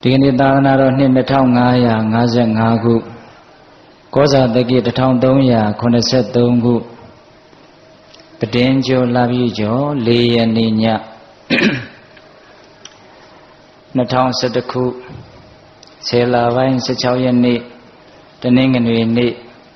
ဒီနေ့သာသနာတော်နှစ်2555ခုကောဇာတက္ကီ1383ခုပတင်းကျော်လာပြီကျော်4ရက်နေ့ည2011ခု10လပိုင်း16ရက်နေ့တနင်္ဂနွေနေ့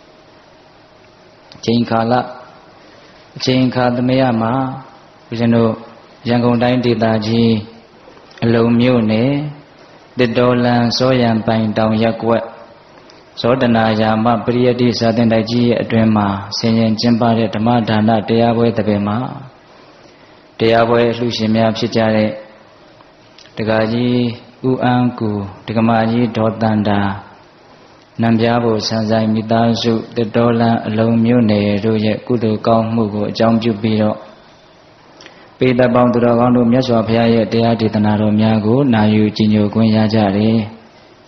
ချိန်ခါလအချိန်ခါသမယမှာဦးဇင်းတို့ရန်ကုန်တိုင်းဒေသကြီးအလုံမြို့နယ်တစ်တော်လန်စောရံပိုင်တောင်ရက်ကွက်ဇောတနာယာမပရိယတိဇာတင်တိုက်ကြီးရဲ့အတွင်းမှာဆင်ရင်ကျင်းပတဲ့ဓမ္မဒါနတရားပွဲတစ်ပင်မှာတရားပွဲလှူရှင်များဖြစ်ကြတဲ့ဒကာကြီးဦးအန်းကူဒကမာကြီးဒေါ်တန်တာနံပြားဖို့ဆန်းဆိုင်မိသားစုတစ်တော်လန်အလုံမြို့နယ်တို့ရဲ့ကုသိုလ်ကောင်းမှုကိုအကြောင်းပြုပြီးတော့ပေတပေါင်းသူတော်ကောင်းတို့မြတ်စွာဘုရားရဲ့တရားဒေသနာတော်များကိုနာယူကြည်ညိုခွင့်ရကြတယ်။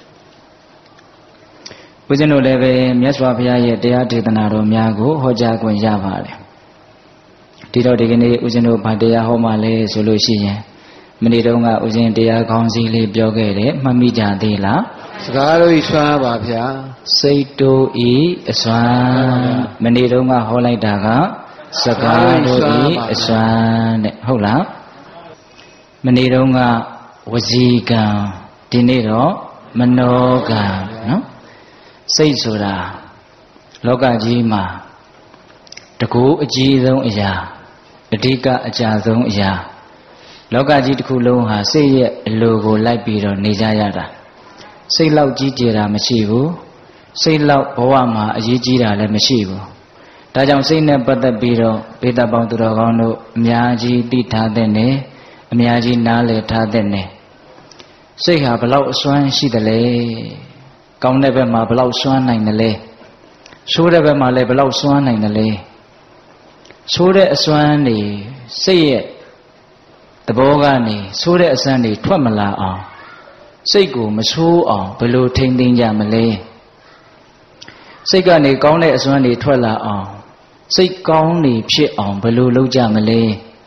ဦးဇင်းတို့လည်းပဲမြတ်စွာဘုရားရဲ့တရားဒေသနာတော်များကိုဟောကြားခွင့်ရပါတယ်။ဒီတော့ဒီကနေ့ဦးဇင်းတို့ဗာတရားဟောမှလဲဆိုလို့ရှိရင်မနေ့တုန်းကဦးဇင်းတရားကောင်းစီလေးပြောခဲ့တယ်မှတ်မိကြသေးလား။စကားတို့ဤစွမ်းပါဗျာ။စိတ်တို့ဤအစွမ်းမနေ့တုန်းကဟောလိုက်တာကစကားတို့ဤအစွမ်းတဲ့ဟုတ်လားမနေ့တုန်းကဝစီကံဒီနေ့တော့မနောကံနော်စိတ်ဆိုတာလောကကြီးမှာတကူအကြီးဆုံးအရာအဓိကအကြဆုံးအရာလောကကြီးတစ်ခုလုံးဟာစိတ်ရဲ့အလိုကိုလိုက်ပြီးတော့နေကြရတာစိတ်လောက်ကြီးကျယ်တာမရှိဘူးစိတ်လောက်ဘဝမှာအရေးကြီးတာလည်းမရှိဘူးဒါကြောင့်စိတ်နဲ့ပတ်သက်ပြီးတော့ပေတပေါင်းသူတော်ကောင်းတို့အများကြီးသိထားတဲ့နဲ့အများကြီးနားလည်ထားတဲ့နဲ့စိတ်ဟာဘလောက်အစွမ်းရှိတယ်လဲကောင်းတဲ့ဘက်မှာဘလောက်စွမ်းနိုင်တယ်လဲဆိုးတဲ့ဘက်မှာလည်းဘလောက်စွမ်းနိုင်တယ်လဲဆိုးတဲ့အစွမ်းတွေစိတ်ရဲ့သဘောကနေဆိုးတဲ့အစွမ်းတွေထွက်မလာအောင်စိတ်ကိုမဆိုးအောင်ဘယ်လိုထိန်းသိမ်းကြမလဲစိတ်ကနေကောင်းတဲ့အစွမ်းတွေထွက်လာအောင်စိတ်ကောင်းနေဖြစ်အောင်ဘယ်လိုလုပ်ကြမလဲ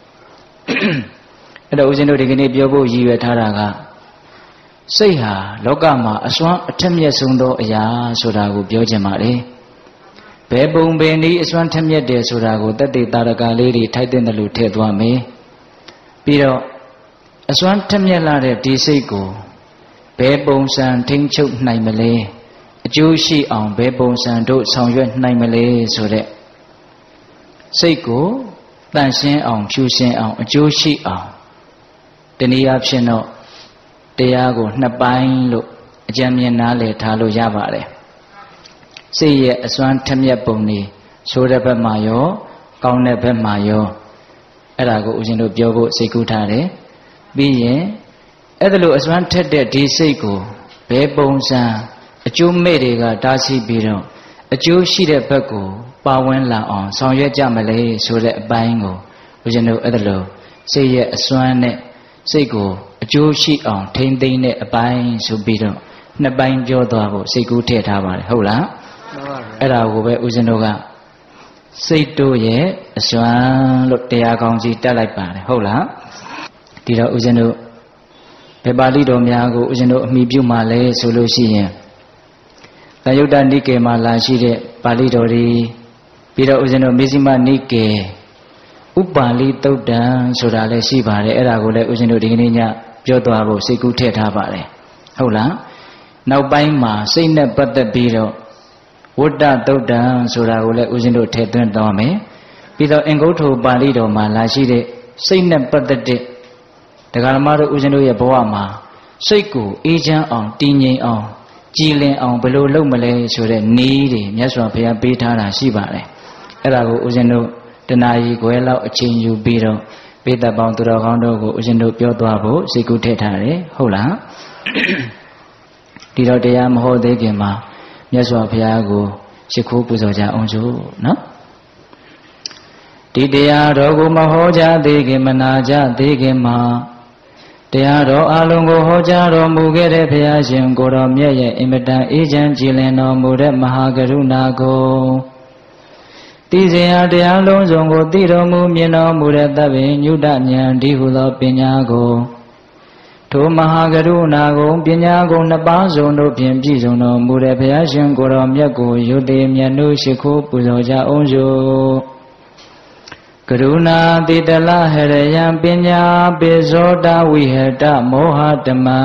အဲ့တော့ဦးဇင်းတို့ဒီကနေ့ပြောဖို့ရည်ရွယ်ထားတာကစိတ်ဟာလောကမှာအစွမ်းအထက်မြက်ဆုံးသောအရာဆိုတာကိုပြောချင်ပါတယ်ဘယ်ပုံပင်ဒီအစွမ်းထက်မြက်တယ်ဆိုတာကိုတသက်တာရကလေးတွေထိုက်တဲ့လို့ထည့်သွားမယ်ပြီးတော့အစွမ်းထက်မြက်လာတဲ့ဒီစိတ်ကိုဘယ်ပုံစံထိန်းချုပ်နိုင်မလဲအကျိုးရှိအောင်ဘယ်ပုံစံတို့ဆောင်ရွက်နိုင်မလဲဆိုတဲ့စိတ်ကိုတန့်ရှင်းအောင်ဖြူရှင်းအောင်အကျိုးရှိအောင်တနည်းအားဖြင့်တော့တရားကိုနှစ်ပိုင်းလို့အကြံဉာဏ်နားလည်ထားလို့ရပါတယ်စိတ်ရဲ့အစွမ်းထက်မြက်ပုံတွေဆိုတဲ့ဘက်မှာရောကောင်းတဲ့ဘက်မှာရောအဲ့ဒါကိုဦးဇင်းတို့ပြောဖို့စိတ်ကူးထားတယ်ပြီးရင်အဲ့ဒါလို့အစွမ်းထက်တဲ့ဒီစိတ်ကိုဘယ်ပုံစံအကျိုးမဲ့တွေကတားဆီးပြီးတော့အကျိုးရှိတဲ့ဘက်ကိုပါဝင်လာအောင်ဆောင်ရွက်ကြမလဲဆိုတဲ့အပိုင်းကိုဦးဇင်းတို့အဲ့ဒါလို့စိတ်ရဲ့အစွမ်းနဲ့စိတ်ကိုအကျိုးရှိအောင်ထိမ့်သိမ့်တဲ့အပိုင်းဆိုပြီးတော့နှစ်ပိုင်းပြောသွားဖို့စိတ်ကူးထည့်ထားပါတယ်ဟုတ်လားမှန်ပါဗျာအဲ့ဒါကိုပဲဦးဇင်းတို့ကစိတ်တို့ရဲ့အစွမ်းလို့တရားကောင်းကြီးတက်လိုက်ပါတယ်ဟုတ်လားဒီတော့ဦးဇင်းတို့ဘယ်ပါဠိတော်များကိုဦးဇင်းတို့အမိပြုမှလဲဆိုလို့ရှိရင်သံယုတ္တနိကေမှာလာရှိတဲ့ပါဠိတော်တွေပြီးတော့ဦးဇင်းတို့မေဇိမနိကေဥပါဠိသုတ်တံဆိုတာလည်းရှိပါတယ်အဲ့ဒါကိုလည်းဦးဇင်းတို့ဒီကနေ့ညပြောသွားဖို့စိတ်ကူးထည့်ထားပါတယ်ဟုတ်လားနောက်ပိုင်းမှာစိတ်နဲ့ပတ်သက်ပြီးတော့ဝတ္တသုတ်တံဆိုတာကိုလည်းဦးဇင်းတို့ထည့်သွင်းသွားမယ်ပြီးတော့အင်္ဂုတ္တပါဠိတော်မှာလာရှိတဲ့စိတ်နဲ့ပတ်သက်တဲ့ဒကာဓမ္မတို့ဦးဇင်းတို့ရဲ့ဘဝမှာစိတ်ကိုအေးချမ်းအောင်တည်ငြိမ်အောင်ကြည်လင်အောင်ဘယ်လိုလုပ်မလဲဆိုတဲ့နည်းတွေမြတ်စွာဘုရားပေးထားတာရှိပါတယ်အဲ့ဒါကိုဦးဇင်းတို့တဏှာကြီးခွဲလောက်အချိန်ယူပြီးတော့ပေတပေါင်းသူတော်ကောင်းတို့ကိုဦးဇင်းတို့ပြောသွားဖို့စိတ်ကူးထည့်ထားတယ်ဟုတ်လားဒီတော့တရားမဟောသေးခင်မှာမြတ်စွာဘုရားကိုရှိခိုးပူဇော်ကြအောင်စို့နော်ဒီတရားတော်ကိုမဟောကြသေးခင်မနာကြသေးခင်မှာတရားတော်အလုံးကိုဟောကြားတော်မူခဲ့တဲ့ဘုရားရှင်ကိုတော်မြတ်ရဲ့အင်မတန်အေးချမ်းကြည်လင်တော်မူတဲ့မဟာကရုဏာကိုသိစဉ်ဟာတရားလုံးစုံကိုသိတော်မူမြင်တော်မူတဲ့သဗ္ဗညုတဉာဏ်ဒီဟုသောပညာကိုထိုမဟာကရုဏာကိုပညာကိုနှစ်ပါးစုံတို့ဖြင့်ပြည့်စုံတော်မူတဲ့ဘုရားရှင်ကိုယ်တော်မြတ်ကိုယုတ်တိမြတ်တို့ရှိခိုးပူဇော်ကြအောင်စို့ကရုဏာတိတလဟရယံပညာပိဇောတဝိဟတမောဟတမံ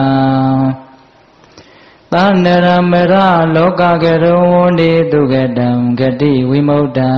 သန္နရမရလောကကရုံဝတိတုကတံဂတိဝိမု क्त ံ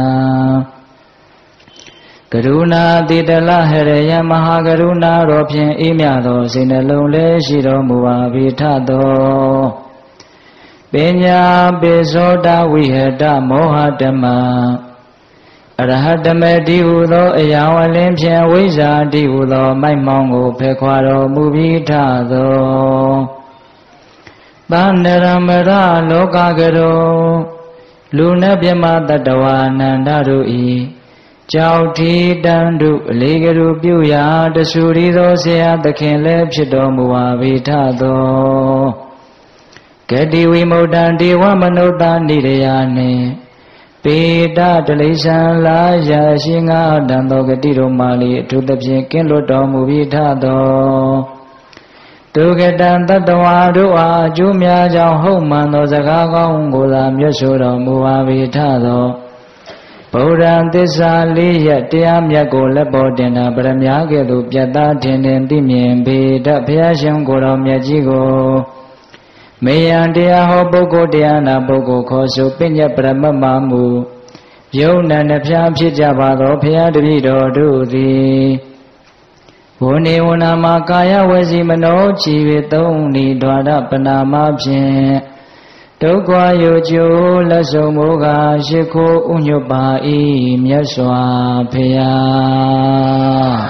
ကရုဏာတိတလဟရယံမဟာကရုဏာတော်ဖြင့်အေးမြသောစိတ်နှလုံးလည်းရှိတော်မူပါ၏ထသောပညာပိဇောတဝိဟတမောဟတမံအရဟတမေတိဟုသောအရာဝလင်းဖြင့်ဝိဇ္ဇာတိဟုသောမိုက်မောင်းကိုဖယ်ခွာတော်မူပြီးထသောသန္နရမရလောကကရောလူနှင့်ပြမတတဝါနန္ဒတို့ဤကြောက်ထီတန်တုအလေးကရုပြုရာတဆူရီသောဆရာသခင်လည်းဖြစ်တော်မူပါ၏ထသောဂတိဝိမု क्त ံဒေဝမနုဿာနိရယာနှင့်ပေတတလိษံလာရာရှိငါတန်သောဂတိတို့မှလေအထူးသဖြင့်ကင်းလွတ်တော်မူပြီးထသောဒုက္ကတံတတဝါတို့အားအကျိုးများကြောင့်ဟုတ်မှန်သောစကားကောင်းကိုသာမြတ်ဆိုတော်မူပါ၏ထသောဗုဒ္ဓံသစ္စာလေးရတရားမြတ်ကိုလက်ပေါ်တင်တာပရမ ्या ကဲ့သို့ပြတ်သားထင်ထင်သိမြင်ပေတတ်ဘုရားရှင်ကိုယ်တော်မြတ်ကြီးကိုမေယံတရားဟောပုဂ္ဂိုလ်တရားနာပုဂ္ဂိုလ်ခေါ်ဆိုပညတ်ပရမတ်မှမူယုံနာနှဖျားဖြစ်ကြပါသောဘုရားတပည့်တော်တို့သည်ဝနေဝနာမှာကာယဝစီမနောချီ၍သုံးဤဒွါရပနာမဖြင့်ဒုက္ခယောကျိုးလက်ဆုံးမူကားရှိခိုးဥညွတ်ပါ၏မြတ်စွာဘုရား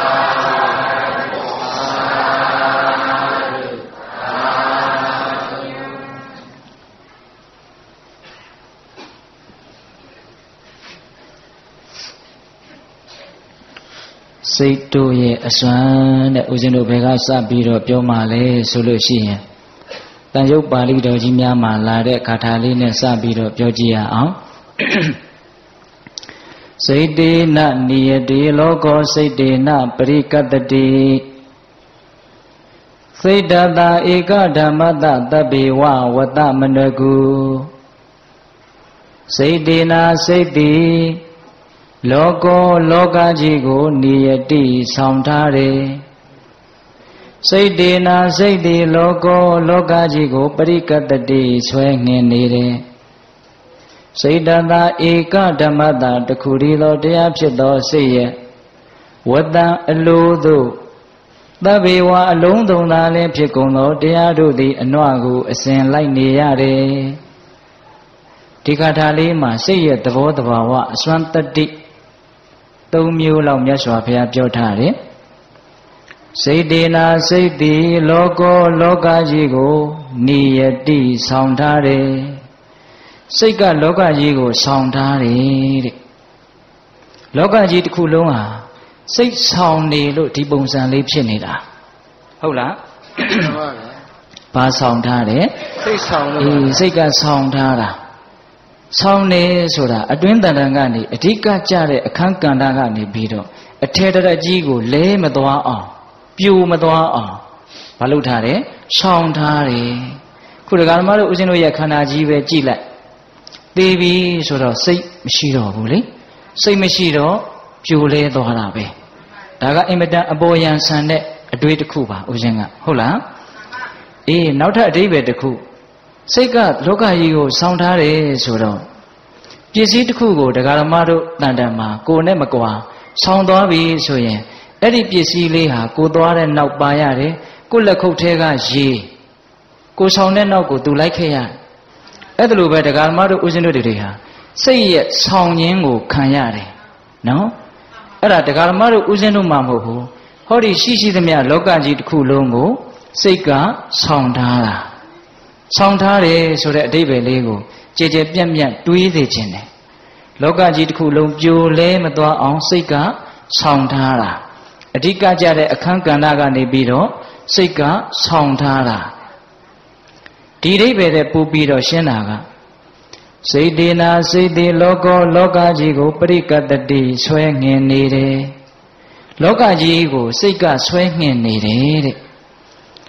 စိတ်တို့ရဲ့အစွမ်းတဲ့ဦးဇင်းတို့ဘယ်ကစပြီးတော့ပြောမှလဲဆိုလို့ရှိရင်တန်ရုပ်ပါဠိတော်ကြီးများမှာလာတဲ့ဂါထာလေးနဲ့စပြီးတော့ပြောကြည့်ရအောင်စိတ်တေနနိယတိလောကောစိတ်တေနပရိကတ္တိစိတ်တတဧကဓမ္မတတဗ္ဗေဝဝတ္တမနကုစိတ်တေနစိတ်တိလောကောလောကကြီးကိုနိယတိဆောင်ထားတယ်စိတ်တေနာစိတ်တိလောကောလောကကြီးကိုပရိကတ္တိဆွဲငင်နေတယ်စိတ်တသာဧကဓမ္မတာတခုတည်းသောတရားဖြစ်သောစိတ်ရဲ့ဝတ္တံအလိုသို့သဗ္ဗေဝအလုံးစုံသာလင်းဖြစ်ကုန်သောတရားတို့သည်အနွကိုအစဉ်လိုက်နေရတယ်ဒီကထာလေးမှာစိတ်ရဲ့သဘောတဘာဝအစွမ်းတတ္တိ၃မျိုးလောက်မြတ်စွာဘုရားပြောထားတယ်စိတ်တေနာစိတ်တိလောကောလောကကြီးကိုနိယတိဆောင်ထားတယ်စိတ်ကလောကကြီးကိုဆောင်ထားတယ်တဲ့လောကကြီးတစ်ခုလုံးဟာစိတ်ဆောင်နေလို့ဒီပုံစံလေးဖြစ်နေတာဟုတ်လားဘာဆောင်ထားတယ်စိတ်ဆောင်လို့စိတ်ကဆောင်ထားတာဆောင်နေဆိုတာအတွင်းတန်တန်ကနေအဓိကကြတဲ့အခန်းကဏ္ဍကနေပြီးတော့အထေတရကြီးကိုလဲမသွားအောင်ပြိုမသွားအောင်မလုပ်ထားတယ်ဆောင်ထားတယ်ခုဒကာဓမ္မတို့ဦးဇင်းတို့ရဲ့ခန္ဓာကြီးပဲကြည့်လိုက်သေပြီဆိုတော့စိတ်မရှိတော့ဘူးလေစိတ်မရှိတော့ပြိုလဲသွားတာပဲဒါကအင်မတန်အပေါ်ယံဆန်တဲ့အတွေ့တစ်ခုပါဦးဇင်းကဟုတ်လားအေးနောက်ထပ်အဓိပ္ပာယ်တစ်ခုစိတ်ကလောကကြီးကိုဆောင်းထားတယ်ဆိုတော့ပစ္စည်းတစ်ခုကိုဒကာဓမ္မတို့တန်တန်မှာကိုယ်နဲ့မကွာဆောင်းသွားပြီဆိုရင်အဲ့ဒီပစ္စည်းလေးဟာကိုသွားတဲ့နောက်ပါရတယ်ကိုလက်ခုပ်ထဲကရေကိုဆောင်းတဲ့နောက်ကိုသူလိုက်ခဲ့ရတယ်အဲ့ဒါလိုပဲဒကာဓမ္မတို့ဦးဇင်းတို့တွေဟာစိတ်ရဲ့ဆောင်းခြင်းကိုခံရတယ်နော်အဲ့ဒါဒကာဓမ္မတို့ဦးဇင်းတို့မှမဟုတ်ဘူးဟောဒီရှိသမျှလောကကြီးတစ်ခုလုံးကိုစိတ်ကဆောင်းထားတာဆောင်းထားတယ်ဆိုတဲ့အဓိပ္ပာယ်လေးကိုကြည်ကြည်ပြန့်ပြန့်တွေးသိခြင်းတယ်လောကကြီးတစ်ခုလုံးပြိုလဲမသွားအောင်စိတ်ကဆောင်းထားတာအဓိကကြတဲ့အခန်းကဏ္ဍကနေပြီးတော့စိတ်ကဆောင်းထားတာဒီအဓိပ္ပာယ်နဲ့ပို့ပြီးတော့ရှင်းတာကစိတ်တေနာစိတ်တေလောကောလောကကြီးကိုပရိကတ္တိဆွဲငင်နေတယ်လောကကြီးကိုစိတ်ကဆွဲငင်နေတယ်တဲ့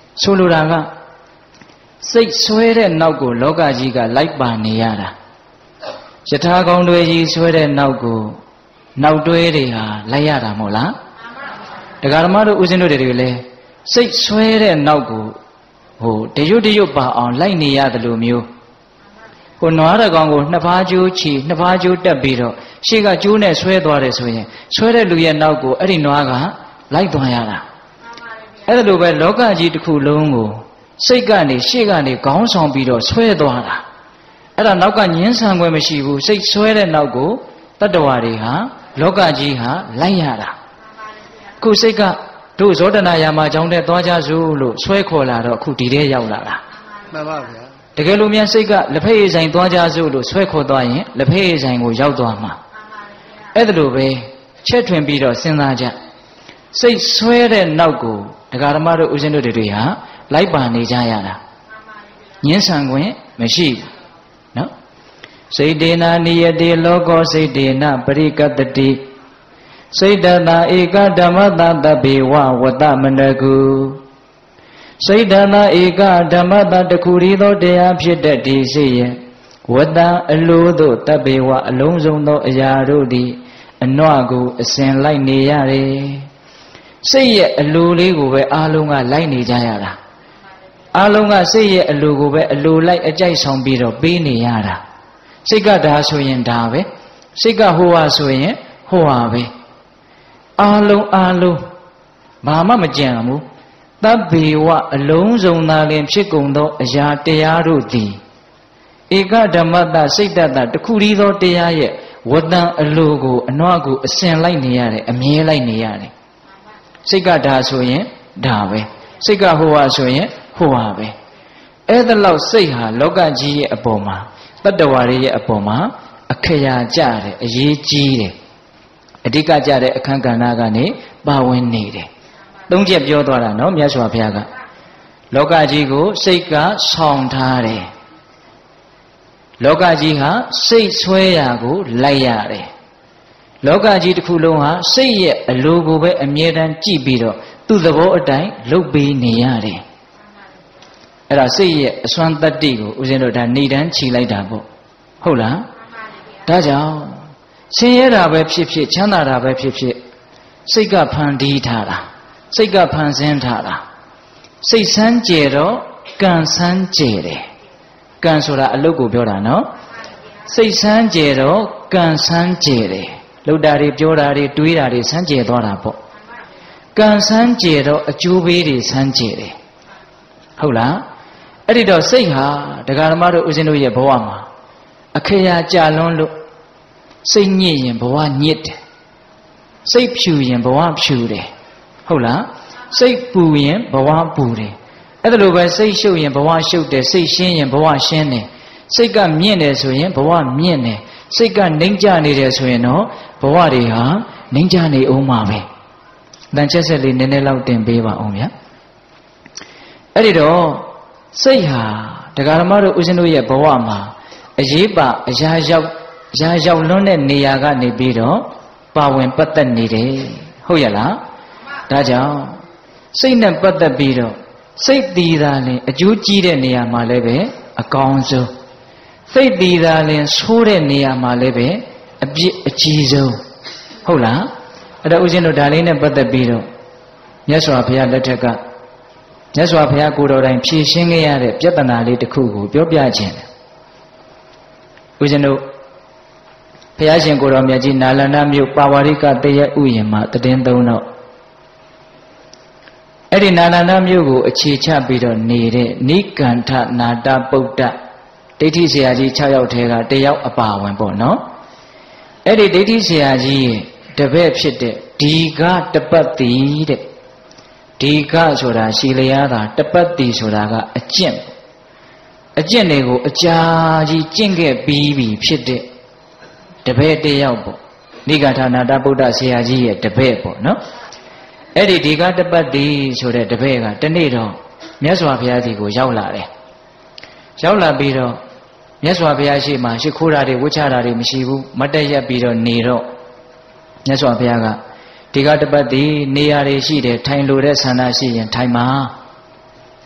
ဆိုလိုတာကစိတ်ဆွဲတဲ့နောက်ကိုလောကကြီးကလိုက်ပါနေရတာယထာကောင်းတွေကြီးဆွဲတဲ့နောက်ကိုနောက်တွဲတွေဟာလိုက်ရတာမဟုတ်လားတရားဓမ္မတို့ဦးဇင်းတို့တွေလည်းစိတ်ဆွဲတဲ့နောက်ကိုတရွတ်တရွတ်ပါအောင်လိုက်နေရတယ်လို့မျိုးနွားတကောင်ကိုနှစ်ဖားကျိုးချီနှစ်ဖားကျိုးတက်ပြီးတော့ရှေ့ကကျိုးနဲ့ဆွဲသွားတယ်ဆိုရင်ဆွဲတဲ့လူရဲ့နောက်ကိုအဲ့ဒီနွားကလိုက်သွားရတာအဲ့ဒါလိုပဲလောကကြီးတစ်ခုလုံးကိုစိတ်ကနေရှေ့ကနေခေါင်းဆောင်ပြီးတော့ဆွဲသွားတာအဲ့ဒါနောက်ကညှင်းဆန်ခွင့်မရှိဘူးစိတ်ဆွဲတဲ့နောက်ကိုတတ္တဝါတွေဟာလောကကြီးဟာလိုက်ရတာခုစိတ်ကတို့ဇောတနာယာမကြောင့်တဲ့သွားကြစို့လို့ဆွဲခေါ်လာတော့အခုဒီထဲရောက်လာတာမှန်ပါဗျာတကယ်လို့မြန်စိတ်ကလက်ဖက်ရည်ဆိုင်သွားကြစို့လို့ဆွဲခေါ်သွားရင်လက်ဖက်ရည်ဆိုင်ကိုရောက်သွားမှာအဲ့ဒါလိုပဲချက်ထွင်ပြီးတော့စဉ်းစားကြစိတ်ဆွဲတဲ့နောက်ကိုတရားဓမ္မတို့ဦးဇင်းတို့တွေဟာလိုက်ပါနေကြရတာညှင်းဆန်ခွင့်မရှိဘူးနော်စိတ်တေနာနိယတိလောကောစိတ်တေနပရိကတတိစိတ်တတာဧကဓမ္မတတဘေဝဝတ္တမနကုစိတ်တတာဧကဓမ္မတတခုရီသောတရားဖြစ်တဲ့ဒီစိတ်ရဲ့ဝတ္တအလိုတို့တဘေဝအလုံးစုံသောအရာတို့သည်အနွကိုအစဉ်လိုက်နေရတယ်စိတ်ရဲ့အလိုလေးကိုပဲအားလုံးကလိုက်နေကြရတာအားလုံးကစိတ်ရဲ့အလိုကိုပဲအလိုလိုက်အကြိုက်ဆောင်ပြီးတော့ပေးနေရတာစိတ်ကဒါဆိုရင်ဒါပဲစိတ်ကဟိုဟာဆိုရင်ဟိုဟာပဲအားလုံးဘာမှမကြံဘူးတဗ္ဗေဝအလုံးစုံသာလင်ဖြစ်ကုန်သောအရာတရားတို့သည်ဧကဓမ္မတစိတ်တတတခုရီသောတရားရဲ့ဝတ္တံအလိုကိုအနွကိုအစဉ်လိုက်နေရတယ်အမြဲလိုက်နေရတယ်စိတ်ကဒါဆိုရင်ဒါပဲစိတ်ကဟိုဟာဆိုရင်ဟိုဟာပဲအဲ့ဒါလောက်စိတ်ဟာလောကကြီးရဲ့အပေါ်မှာတတ္တဝါတွေရဲ့အပေါ်မှာအခရာကြတယ်အရေးကြီးတယ်အဓိကကြတဲ့အခန်းကဏ္ဍကနေပါဝင်နေတယ်သုံးချက်ပြောသွားတာနော်မြတ်စွာဘုရားကလောကကြီးကိုစိတ်ကဆောင်ထားတယ်လောကကြီးဟာစိတ်ဆွဲရာကိုလိုက်ရတယ်လောကကြီးတစ်ခုလုံးဟာစိတ်ရဲ့အလိုကိုပဲအမြဲတမ်းကြည့်ပြီးတော့သူ့သဘောအတိုင်းလုပ်ပေးနေရတယ်အဲ့ဒါစိတ်ရဲ့အစွမ်းတတ္တိကိုဦးဇင်းတို့ဒါနေတန်းခြိလိုက်တာပေါ့ဟုတ်လားဒါကြောင့်ဆင်းရဲတာပဲဖြစ်ဖြစ်ချမ်းသာတာပဲဖြစ်ဖြစ်စိတ်ကဖန်တီးထားတာစိတ်ကဖန်ဆင်းထားတာစိတ်ဆန်းကျယ်တော့ကံဆန်းကျယ်တယ်ကံဆိုတာအလုတ်ကိုပြောတာနော်စိတ်ဆန်းကျယ်တော့ကံဆန်းကျယ်တယ်လှုပ်တာတွေပြောတာတွေတွေးတာတွေဆန်းကျယ်သွားတာပေါ့ကံဆန်းကျယ်တော့အကျိုးပေးတွေဆန်းကျယ်တယ်ဟုတ်လားအဲ့ဒီတော့စိတ်ဟာတရားဓမ္မတို့ဦးဇင်းတို့ရဲ့ဘဝမှာအခရာကြလွန်းလို့စိတ်ညစ်ရင်ဘဝညစ်တယ်စိတ်ဖြူရင်ဘဝဖြူတယ်ဟုတ်လားစိတ်ပူရင်ဘဝပူတယ်အဲ့ဒါလိုပဲစိတ်ရှုပ်ရင်ဘဝရှုပ်တယ်စိတ်ရှင်းရင်ဘဝရှင်းတယ်စိတ်ကမြင့်တယ်ဆိုရင်ဘဝမြင့်တယ်စိတ်ကနှိမ့်ကြနေတယ်ဆိုရင်တော့ဘဝတွေဟာနှိမ့်ကြနေအောင်ပါပဲတန်ချက်ဆက်လေးနည်းနည်းလောက်တင်ပေးပါအောင်ဗျာအဲ့ဒီတော့စိတ်ဟာတရားဓမ္မတို့ဦးဇင်းတို့ရဲ့ဘဝမှာအရေးပါအရာရောက်လွန်းတဲ့နေရာကနေပြီးတော့ပါဝင်ပတ်သက်နေတယ်ဟုတ်ရလားဒါကြောင့်စိတ်နဲ့ပတ်သက်ပြီးတော့စိတ်တည်တာလင်အကျိုးကြီးတဲ့နေရာမှာလည်းပဲအကောင်းဆုံးစိတ်တည်တာလင်ဆိုးတဲ့နေရာမှာလည်းပဲအပြစ်အကြီးဆုံးဟုတ်လားအဲ့တော့ဦးဇင်းတို့ဒါလေးနဲ့ပတ်သက်ပြီးတော့မြတ်စွာဘုရားလက်ထက်ကမြတ်စွာဘုရားကိုယ်တော်တိုင်ဖြေရှင်းခဲ့ရတဲ့ပြဿနာလေးတစ်ခုကိုပြောပြခြင်းတယ်ဦးဇင်းတို့ဘုရားရှင်ကိုယ်တော်မြတ်ကြီးနာလန္ဒမြို့ပါဝါရိကတရဥယျာဉ်မှာတည်င်းသုံးတော့အဲ့ဒီနာလန္ဒမြို့ကိုအခြေချပြီးတော့နေတဲ့နိကန္ထနာတပုဒ္ဒဒိဋ္ဌိဆရာကြီး6ယောက်ထဲက1ယောက်အပါဝင်ပေါ့နော်အဲ့ဒီဒိဋ္ဌိဆရာကြီးရဲ့တပည့်ဖြစ်တဲ့ဒီကတပတ်တိတဲ့ဒီကဆိုတာရှည်လျားတာတပတ်တိဆိုတာကအကျင့်တွေကိုအကြာကြီးကျင့်ခဲ့ပြီးပြီဖြစ်တဲ့တပည့်1ယောက်ပေါ့နိဂဌာနာတဗုဒ္ဓဆရာကြီးရဲ့တပည့်ပေါ့နော်အဲ့ဒီဒီကတပတ်တိဆိုတဲ့တပည့်ကတနေ့တော့မြတ်စွာဘုရားကြီးကိုရောက်လာတယ်ရောက်လာပြီးတော့မြတ်စွာဘုရားရှိမှရှိခိုးတာတွေဝှချတာတွေမရှိဘူးမတ်တက်ရက်ပြီးတော့နေတော့မြတ်စွာဘုရားကဒီကတပတ်တိနေရာတွေရှိတယ်ထိုင်လို့တဲ့ဆန္ဒရှိရင်ထိုင်ပါ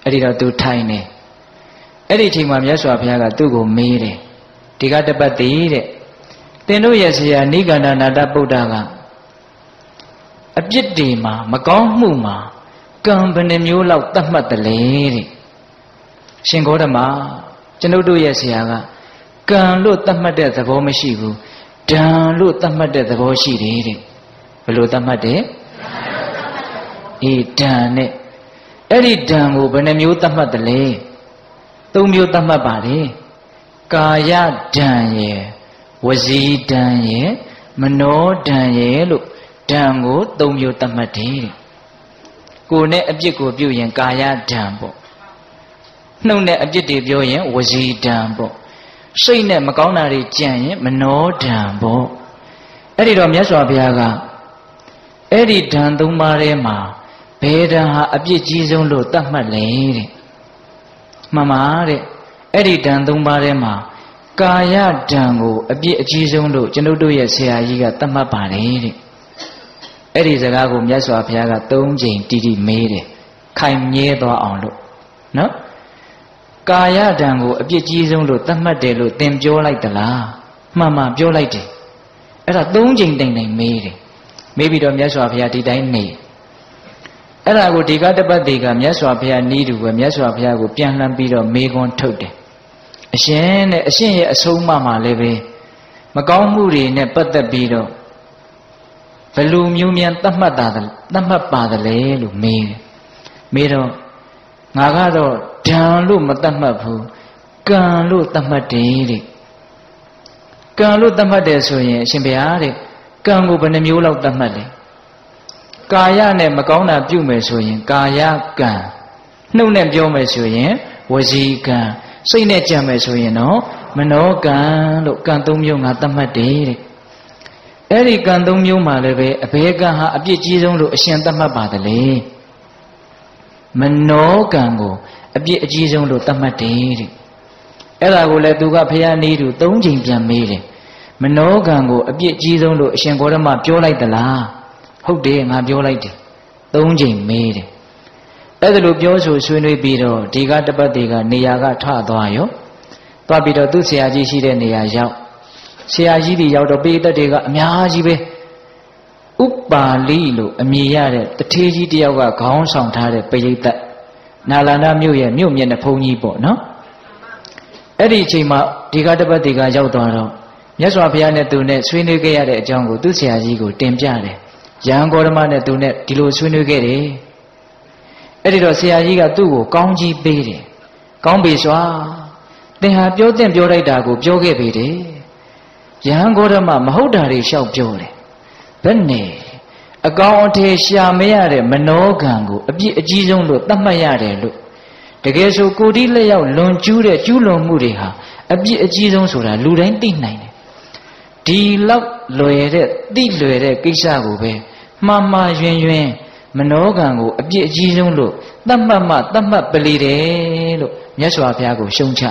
အဲ့ဒီတော့သူထိုင်နေအဲ့ဒီအချိန်မှာမြတ်စွာဘုရားကသူ့ကိုမေးတယ်ဒီကတပတ်တိတဲ့သင်တို့ရဲ့ဆရာနိဂန္ဓနာတဗုဒ္ဓကအပြစ်တွေမှာမကောင်းမှုမှာကံဘယ်နှမျိုးလောက်သတ်မှတ်တယ်လေတဲ့ရှင်ဂေါတမကျွန်ုပ်တို့ရဲ့ဆရာကကံလို့သတ်မှတ်တဲ့သဘောမရှိဘူးဓာန်လို့သတ်မှတ်တဲ့သဘောရှိတယ်တဲ့ဘယ်လိုသတ်မှတ်တယ်အေးဓာန်နဲ့အဲ့ဒီဓာန်ကိုဘယ်နှမျိုးသတ်မှတ်တယ်လဲ၃မျိုးသတ်မှတ်ပါတယ်ကာယဓာန်ရယ်ဝစီဓာန်ရယ်မနောဓာန်ရယ်လို့ဓာန်ကို၃မျိုးသတ်မှတ်တယ်တဲ့ကိုယ်နဲ့အပြစ်ကိုပြုရင်ကာယဓာန်ပေါ့နှုတ်နဲ့အပြစ်တွေပြောရင်ဝစီဓာန်ပေါ့စိတ်နဲ့မကောင်းတာတွေကြံရင်မနောဓာန်ပေါ့အဲ့ဒီတော့မြတ်စွာဘုရားကအဲ့ဒီဓာန်၃ပါးထဲမှာဘယ်ဓာန်ဟာအပြစ်ကြီးဆုံးလို့သတ်မှတ်လဲတဲ့မှန်ပါတဲ့အဲ့ဒီဓာန်၃ပါးထဲမှာကာယဓာန်ကိုအပြစ်အကြီးဆုံးလို့ကျွန်ုပ်တို့ရဲ့ဆရာကြီးကသတ်မှတ်ပါတယ်တဲ့အဲ့ဒီစကားကိုမြတ်စွာဘုရားက၃ချိန်တိတိမေးတယ်ခိုင်မြဲသွားအောင်လို့နော်ကာယဓာန်ကိုအပြစ်ကြီးဆုံးလို့သတ်မှတ်တယ်လို့သင်ပြောလိုက်သလားမှန်မှန်ပြောလိုက်တယ်အဲ့ဒါ၃ချိန်တိုင်တိုင်မေးတယ်မေးပြီးတော့မြတ်စွာဘုရားဒီတိုင်းနေအဲ့ဒါကိုဒီကတပတ်တိကမြတ်စွာဘုရားနီးတူပဲမြတ်စွာဘုရားကိုပြန်လှမ်းပြီးတော့မေးခွန်းထုတ်တယ်အရှင်နဲ့အရှင်ရဲ့အဆုံးအမမှာလည်းပဲမကောင်းမှုတွေနဲ့ပတ်သက်ပြီးတော့ဘယ်လိုမျိုးမြန်သတ်မှတ်ပါတယ်လဲလို့မေးတယ်မေးတော့ငါကတော့ဓာန်လို့မသတ်မှတ်ဘူးကံလို့သတ်မှတ်တယ်တဲ့ကံလို့သတ်မှတ်တယ်ဆိုရင်အရှင်ဘုရားတဲ့ကံကိုဘယ်နှမျိုးလောက်သတ်မှတ်လဲကာယနဲ့မကောင်းတာပြုမယ်ဆိုရင်ကာယကံနှုတ်နဲ့ပြောမယ်ဆိုရင်ဝစီကံစိတ်နဲ့ကြံမယ်ဆိုရင်တော့မနောကံလို့ကံ၃မျိုးငါသတ်မှတ်တယ်တဲ့အဲ့ဒီကံ၃မျိုးမှာလည်းပဲအဘယ်ကံဟာအပြစ်ကြီးဆုံးလို့အရှင်သတ်မှတ်ပါတယ်လေမနောကံကိုအပြစ်အကြီးဆုံးလို့သတ်မှတ်တယ်တဲ့အဲ့ဒါကိုလည်းသူကဘုရားနည်းတူ၃ချိန်ပြန်မေးတယ်မနောကံကိုအပြစ်ကြီးဆုံးလို့အရှင်ဂေါတမပြောလိုက်သလားဟုတ်တယ်ငါပြောလိုက်တယ်၃ချိန်မေးတယ်အဲ့ဒါလိုပြောဆိုဆွေးနွေးပြီးတော့ဒီကတပတ်တွေကနေရာကထသွားရောသွားပြီးတော့သူ့ဆရာကြီးရှိတဲ့နေရာရောက်ဆရာကြီးတွေရောက်တော့ပိဋကတ်တွေကအများကြီးပဲဥပါလိလို့အမည်ရတဲ့တထေးကြီးတယောက်ကခေါင်းဆောင်ထားတဲ့ပိဋကတ်နာလန္ဒမြို့ရဲ့မြို့မျက်နှာဖုံးကြီးပေါ့နော်အဲ့ဒီအချိန်မှာဒီကတပတ်တွေကရောက်သွားတော့မြတ်စွာဘုရားနဲ့သူနဲ့ဆွေးနွေးခဲ့ရတဲ့အကြောင်းကိုသူ့ဆရာကြီးကိုတင်ပြတယ်ယဟန်ဂေါတမနဲ့သူနဲ့ဒီလိုဆွေးနွေးခဲ့တယ်အဲ့ဒီတော့ဆရာကြီးကသူ့ကိုကောင်းကြီးပေးတယ်ကောင်းပြီစွာသင်ဟာပြောတဲ့ပြောလိုက်တာကိုပြောခဲ့ပြီတယ်ယဟန်ဂေါတမမဟုတ်တာတွေလျှောက်ပြောတယ်ဘယ်နဲ့အကောင်အထည်ရှာမရတဲ့မနောကံကိုအပြစ်အကြီးဆုံးလို့သတ်မှတ်ရတယ်လို့တကယ်ဆိုကိုယ်ဒီလက်ရောက်လွန်ကျူးတဲ့ကျူးလွန်မှုတွေဟာအပြစ်အကြီးဆုံးဆိုတာလူတိုင်းသိနိုင်တယ်ဒီလောက်လွယ်တဲ့သိလွယ်တဲ့ကိစ္စကိုပဲမှားမှားယွင်းယွင်းမနောကံကိုအပြစ်အကြီးဆုံးလို့သတ်မှတ်မှသတ်မှတ်ပလီတယ်လို့မြတ်စွာဘုရားကိုရှုံချ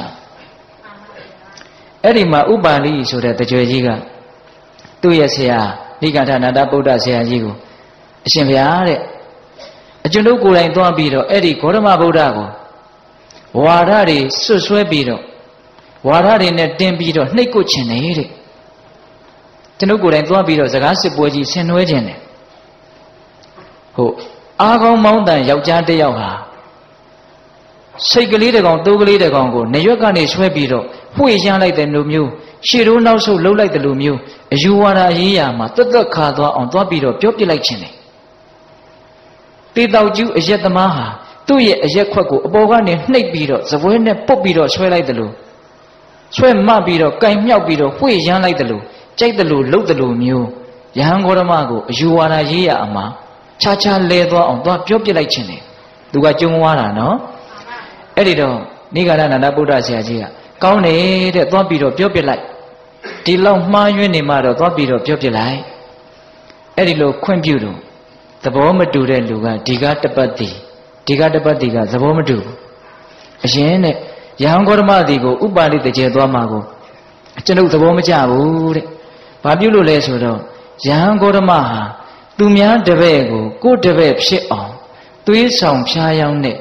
အဲ့ဒီမှာဥပါလိဆိုတဲ့တကြွယ်ကြီးကသူ့ရဲ့ဆရာနိဂန္ဓနာတဗုဒ္ဓဆရာကြီးကိုအရှင်ဘုရားတဲ့အကျွန်ုပ်ကိုယ်တိုင်သွားပြီးတော့အဲ့ဒီဂေါတမဗုဒ္ဓကိုဝါဒတွေဆွဆွဲပြီးတော့ဝါဒတွေနဲ့တင်ပြီးတော့နှိပ်ကွချင်တယ်တဲ့ကျွန်ုပ်ကိုယ်တိုင်သွားပြီးတော့စကားစစ်ပွဲကြီးဆင်နွှဲခြင်းတယ်ဟုတ်အားကောင်းမောင်းတန်ယောက်ျားတစ်ယောက်ဟာစိတ်ကလေးတစ်ကောင်တိုးကလေးတစ်ကောင်ကိုနေရွက်ကနေဆွဲပြီးတော့ဖွေ့ရမ်းလိုက်တဲ့လူမျိုးရှေ့တိုးနောက်ဆုတ်လှုပ်လိုက်တဲ့လူမျိုးအယူဝါဒရေးရာမှာတွတ်တွတ်ခါသွားအောင်သွားပြီးတော့ပြောပြလိုက်ခြင်းတယ်တေတောက်ကျူးအရက်သမားဟာသူ့ရဲ့အရက်ခွက်ကိုအပေါ်ကနေနှိပ်ပြီးတော့စပွဲနဲ့ပုတ်ပြီးတော့ဆွဲလိုက်တယ်လို့ဆွဲမပြီးတော့ကင်မြောက်ပြီးတော့ဖွေ့ရမ်းလိုက်တယ်လို့ကြိုက်တယ်လို့လှုပ်တယ်လို့မျိုးယဟန်ဂေါတမကိုအယူဝါဒရေးရာအမှာခြားခြားလဲသွားအောင်သွားပြောပြလိုက်ခြင်းတယ်သူကကြုံသွားတာနော်အဲ့ဒီတော့နိဂန္ဓနာတဗုဒ္ဓဆရာကြီးကကောင်းတယ်တဲ့သွားပြီးတော့ပြောပြလိုက်ဒီလောက်မှားယွင်းနေမှတော့သွားပြီးတော့ပြောပြလိုက်အဲ့ဒီလိုခွင့်ပြုတော့သဘောမတူတဲ့လူကဒီကတပတ်တိကသဘောမတူဘူးအရှင်တဲ့ယဟန်ဂေါတမတိကိုဥပါလိတကျေသွားမှာကိုကျွန်ုပ်သဘောမကျဘူးတဲ့ဘာပြုလို့လဲဆိုတော့ယဟန်ဂေါတမဟာသူများတပည့်ကိုကိုယ်တပည့်ဖြစ်အောင်သွေးဆောင်ဖျားယောင်းနဲ့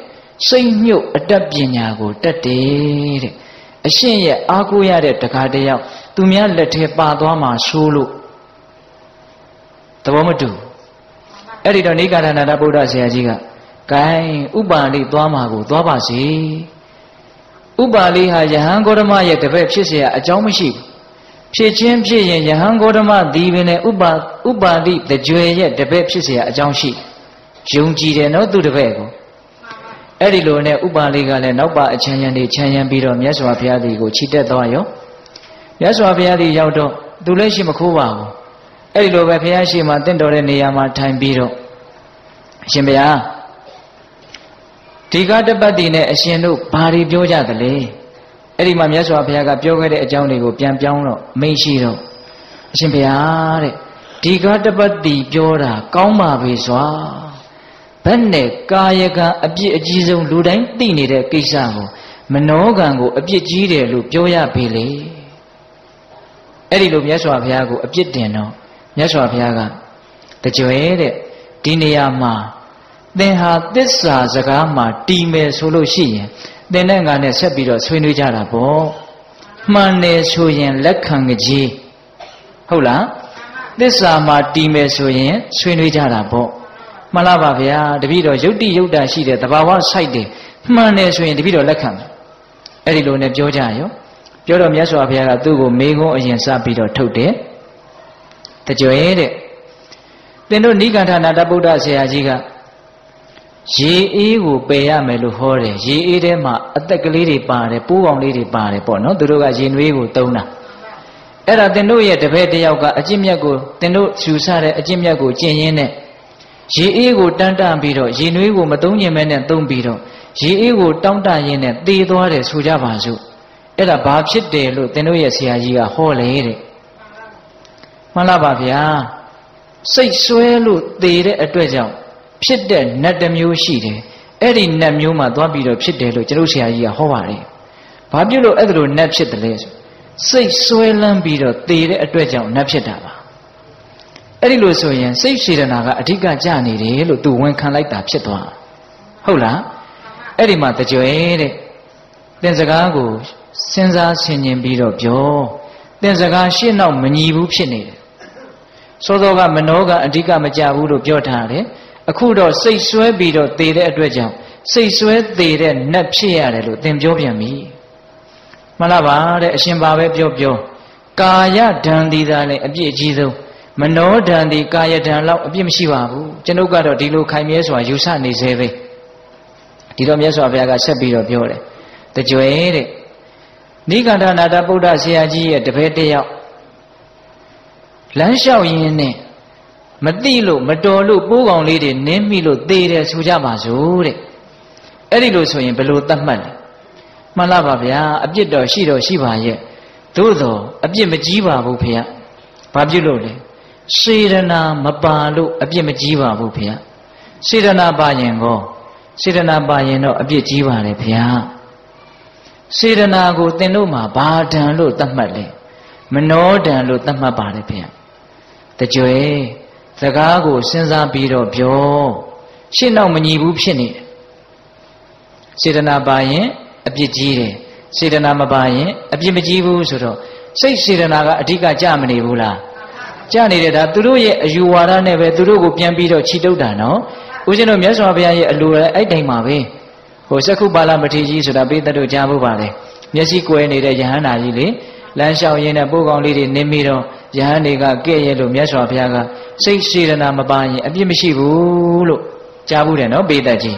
စိတ်ညှို့အတတ်ပညာကိုတတ်တယ်တဲ့အရှင်ရဲ့အားကိုးရတဲ့တခါတယောက်သူများလက်ထဲပါသွားမှာဆိုးလို့သဘောမတူအဲ့ဒီတော့နိဂါရဏတဗုဒ္ဓဆရာကြီးကဂိုင်းဥပါလိသွားမှာကိုသွားပါစေဥပါလိဟာယဟန်ဂေါတမရဲ့တပည့်ဖြစ်เสียအကြောင်းမရှိဘူးဖြစ်ချင်းဖြစ်ရင်ယဟန်ဂေါတမဒီပင်နဲ့ဥပါလိတကြွယ်ရဲ့တပည့်ဖြစ်เสียအကြောင်းရှိယုံကြည်တယ်နော်သူတပည့်ကိုအဲ့ဒီလိုနဲ့ဥပါလိကလည်းနောက်ပါအချမ်းရံနေချမ်းရံပြီးတော့မြတ်စွာဘုရားဒီကိုခြိတက်သွားရောမြတ်စွာဘုရားဒီရောက်တော့သူလည်းရှိမခိုးပါဘူးအဲ့ဒီလိုပဲဘုရားရှိမှတင့်တော်တဲ့နေရာမှာထိုင်ပြီးတော့အရှင်ဘုရားဒီကတပတ်တိနဲ့အရှင်တို့ဘာတွေပြောကြသလဲအဲ့ဒီမှာမြတ်စွာဘုရားကပြောခဲ့တဲ့အကြောင်းတွေကိုပြန်ပြောင်းတော့မိန့်ရှိတော့အရှင်ဘုရားတဲ့ဒီကတပတ်တိပြောတာကောင်းပါပြီစွာဘယ်နဲ့ကာယကံအပြစ်အကြီးဆုံးလူတိုင်းသိနေတဲ့ကိစ္စကိုမနောကံကိုအပြစ်ကြီးတယ်လို့ပြောရပေလေအဲ့ဒီလိုမြတ်စွာဘုရားကိုအပြစ်တင်တော့မြတ်စွာဘုရားကတကြွယ်တဲ့ဒီနေရာမှာသင်ဟာသစ္စာစကားမှာတီးမယ်ဆိုလို့ရှိရင်သင်နဲ့ငါနဲ့ဆက်ပြီးတော့ဆွေးနွေးကြတာပေါ့မှန်တယ်ဆိုရင်လက်ခံကြည်ဟုတ်လားသစ္စာမှာတီးမယ်ဆိုရင်ဆွေးနွေးကြတာပေါ့မှန်လားပါဗျာတပည့်တော်ယုတ်တိယုတ်တာရှိတယ်တဘာဝဆိုင်တယ်မှန်တယ်ဆိုရင်တပည့်တော်လက်ခံတယ်အဲ့ဒီလိုနဲ့ပြောကြရောပြောတော့မြတ်စွာဘုရားကသူ့ကိုမေခွန်းအရင်စပြီးတော့ထုတ်တယ်တကြွယ်တဲ့သင်တို့နိဂန္ဓနာတဗုဒ္ဓဆရာကြီးကရေအေးကိုပယ်ရမယ်လို့ဟောတယ်ရေအေးထဲမှာအသက်ကလေးတွေပါတယ်ပိုးကောင်လေးတွေပါတယ်ပေါ့နော်သူတို့ကရေနွေးကိုသုံးတာအဲ့ဒါသင်တို့ရဲ့တပည့်တယောက်ကအကျင့်မြတ်ကိုသင်တို့ယူဆတဲ့အကျင့်မြတ်ကိုကျင့်ရင်းနဲ့ရေအေးကိုတန်းတန်းပြီးတော့ရေနွေးကိုမသုံးခြင်းမဲနဲ့သုံးပြီးတော့ရေအေးကိုတောင်းတရင်းနဲ့သေသွားတယ်ဆိုကြပါစို့အဲ့ဒါဘာဖြစ်တယ်လို့သင်တို့ရဲ့ဆရာကြီးကဟောလေတဲ့မှန်လားပါဗျာစိတ်ဆွဲလို့သေတဲ့အတွက်ကြောင့်ဖြစ်တဲ့နတ်တစ်မျိုးရှိတယ်အဲ့ဒီနတ်မျိုးမှာသွားပြီးတော့ဖြစ်တယ်လို့ကျွန်တော်ဆရာကြီးကဟောပါတယ်ဘာဖြစ်လို့အဲ့ဒါလိုနတ်ဖြစ်တယ်လဲစိတ်ဆွဲလန်းပြီးတော့သေတဲ့အတွက်ကြောင့်နတ်ဖြစ်တာပါအဲ့ဒီလိုဆိုရင်စိတ်စေတနာကအဓိကကျနေတယ်လို့သူဝန်ခံလိုက်တာဖြစ်သွားဟုတ်လားအဲ့ဒီမှာတကြွယ်တဲ့သင်စကားကိုစဉ်းစားဆင်ခြင်ပြီးတော့ပြောသင်စကားရှင်းတော့မညီဘူးဖြစ်နေတယ်စောစောကမနောကအဓိကမကြဘူးလို့ပြောထားတယ်အခုတော့စိတ်ဆွဲပြီးတော့သေတဲ့အတွက်ကြောင့်စိတ်ဆွဲသေတဲ့နတ်ဖြစ်ရတယ်လို့သင်ပြောပြန်ပြီမှန်လားပါတဲ့အရှင်ဘာပဲပြောကာယဒံဒီသာလည်းအပြစ်အကြီးဆုံးမနောဒံဒီကာယဒံလောက်အပြစ်မရှိပါဘူးကျွန်ုပ်ကတော့ဒီလိုခိုင်မြဲစွာယူဆနေစေပဲဒီတော့မြတ်စွာဘုရားကဆက်ပြီးတော့ပြောတယ်တကြွယ်တဲ့နိဂန္ဓနာတဗုဒ္ဓဆရာကြီးရဲ့တပည့်တယောက်လမ်းလျှောက်ရင်းနဲ့မသိလို့မတော်လို့ပိုးကောင်လေးတွေနင်းမိလို့သေတယ်ဆိုကြပါစို့တဲ့အဲ့ဒီလိုဆိုရင်ဘယ်လိုသတ်မှတ်လဲမှန်လားပါဗျာအပြစ်တော်ရှိပါရဲ့သို့သောအပြစ်မကြီးပါဘူးဖေ။ဘာဖြစ်လို့လဲစေတနာမပါလို့အပြစ်မကြီးပါဘူးဖေ။စေတနာပါရင်တော့အပြစ်ကြီးပါလေဖေ။စေတနာကိုသင်တို့မှာဘာဒံလို့သတ်မှတ်လဲမနောဒံလို့သတ်မှတ်ပါတယ်ဖေ။တကြွယ်စကားကိုစဉ်းစားပြီးတော့ပြောရှင်းတော့မညီဘူးဖြစ်နေတယ်စေတနာပါရင်အပြစ်ကြီးတယ်စေတနာမပါရင်အပြစ်မကြီးဘူးဆိုတော့စိတ်စေတနာကအဓိကကြမနေဘူးလားကြနေတယ်ဒါသူတို့ရဲ့အယူဝါဒနဲ့ပဲသူတို့ကိုပြန်ပြီးတော့ခြိတုပ်တာနော်ဦးဇင်းတို့မြတ်စွာဘုရားရဲ့အလိုလည်းအဲ့တိုင်းပါပဲဟိုစက္ခုပါဠမထေရကြီးဆိုတာပိဿတို့ကြားဖို့ပါလေမျက်စိကွယ်နေတဲ့ယဟန္တာကြီးလေလမ်းလျှောက်ရင်းနဲ့ပိုးကောင်လေးတွေနင်းပြီးတော့ယဟန်တွေကကဲ့ရဲ့လို့မြတ်စွာဘုရားကစိတ်စေတနာမပါရင်အပြစ်မရှိဘူးလို့ကြားဘူးတယ်နော်ပိဿကြီး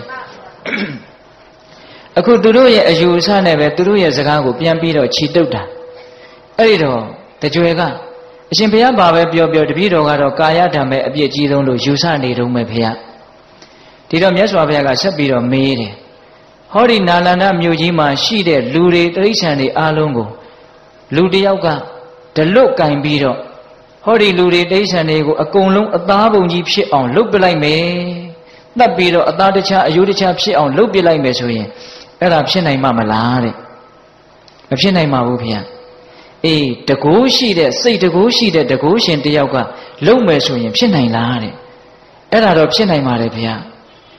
အခုသူတို့ရဲ့အယူအဆနဲ့ပဲသူတို့ရဲ့စကားကိုပြန်ပြီးတော့ခြိတုပ်တာအဲ့ဒီတော့တကြွယ်ကအရှင်ဘုရားဘာပဲပြောတပည့်တော်ကတော့ကာယဓမ္မပဲအပြစ်ကြီးဆုံးလို့ယူဆနေတုံးပဲဘုရားဒီတော့မြတ်စွာဘုရားကဆက်ပြီးတော့မေးတယ်ဟောဒီနာလန္ဒမြို့ကြီးမှာရှိတဲ့လူတွေတိရစ္ဆာန်တွေအားလုံးကိုလူတယောက်ကဒလွတ်ကင်ပြီးတော့ဟောဒီလူတွေတိရစ္ဆာန်တွေကိုအကုန်လုံးအသားပုံကြီးဖြစ်အောင်လုပ်ပလိုက်မယ်တတ်ပြီးတော့အသားတခြားအယိုးတခြားဖြစ်အောင်လုပ်ပလိုက်မယ်ဆိုရင်အဲ့ဒါဖြစ်နိုင်မှာမလားတဲ့မဖြစ်နိုင်ပါဘူးဖေ။အေးတကိုးရှိတဲ့စိတ်တကိုးရှိတဲ့တကိုးရှင်တယောက်ကလုံမယ်ဆိုရင်ဖြစ်နိုင်လားတဲ့အဲ့ဒါတော့ဖြစ်နိုင်ပါတယ်ဖေ။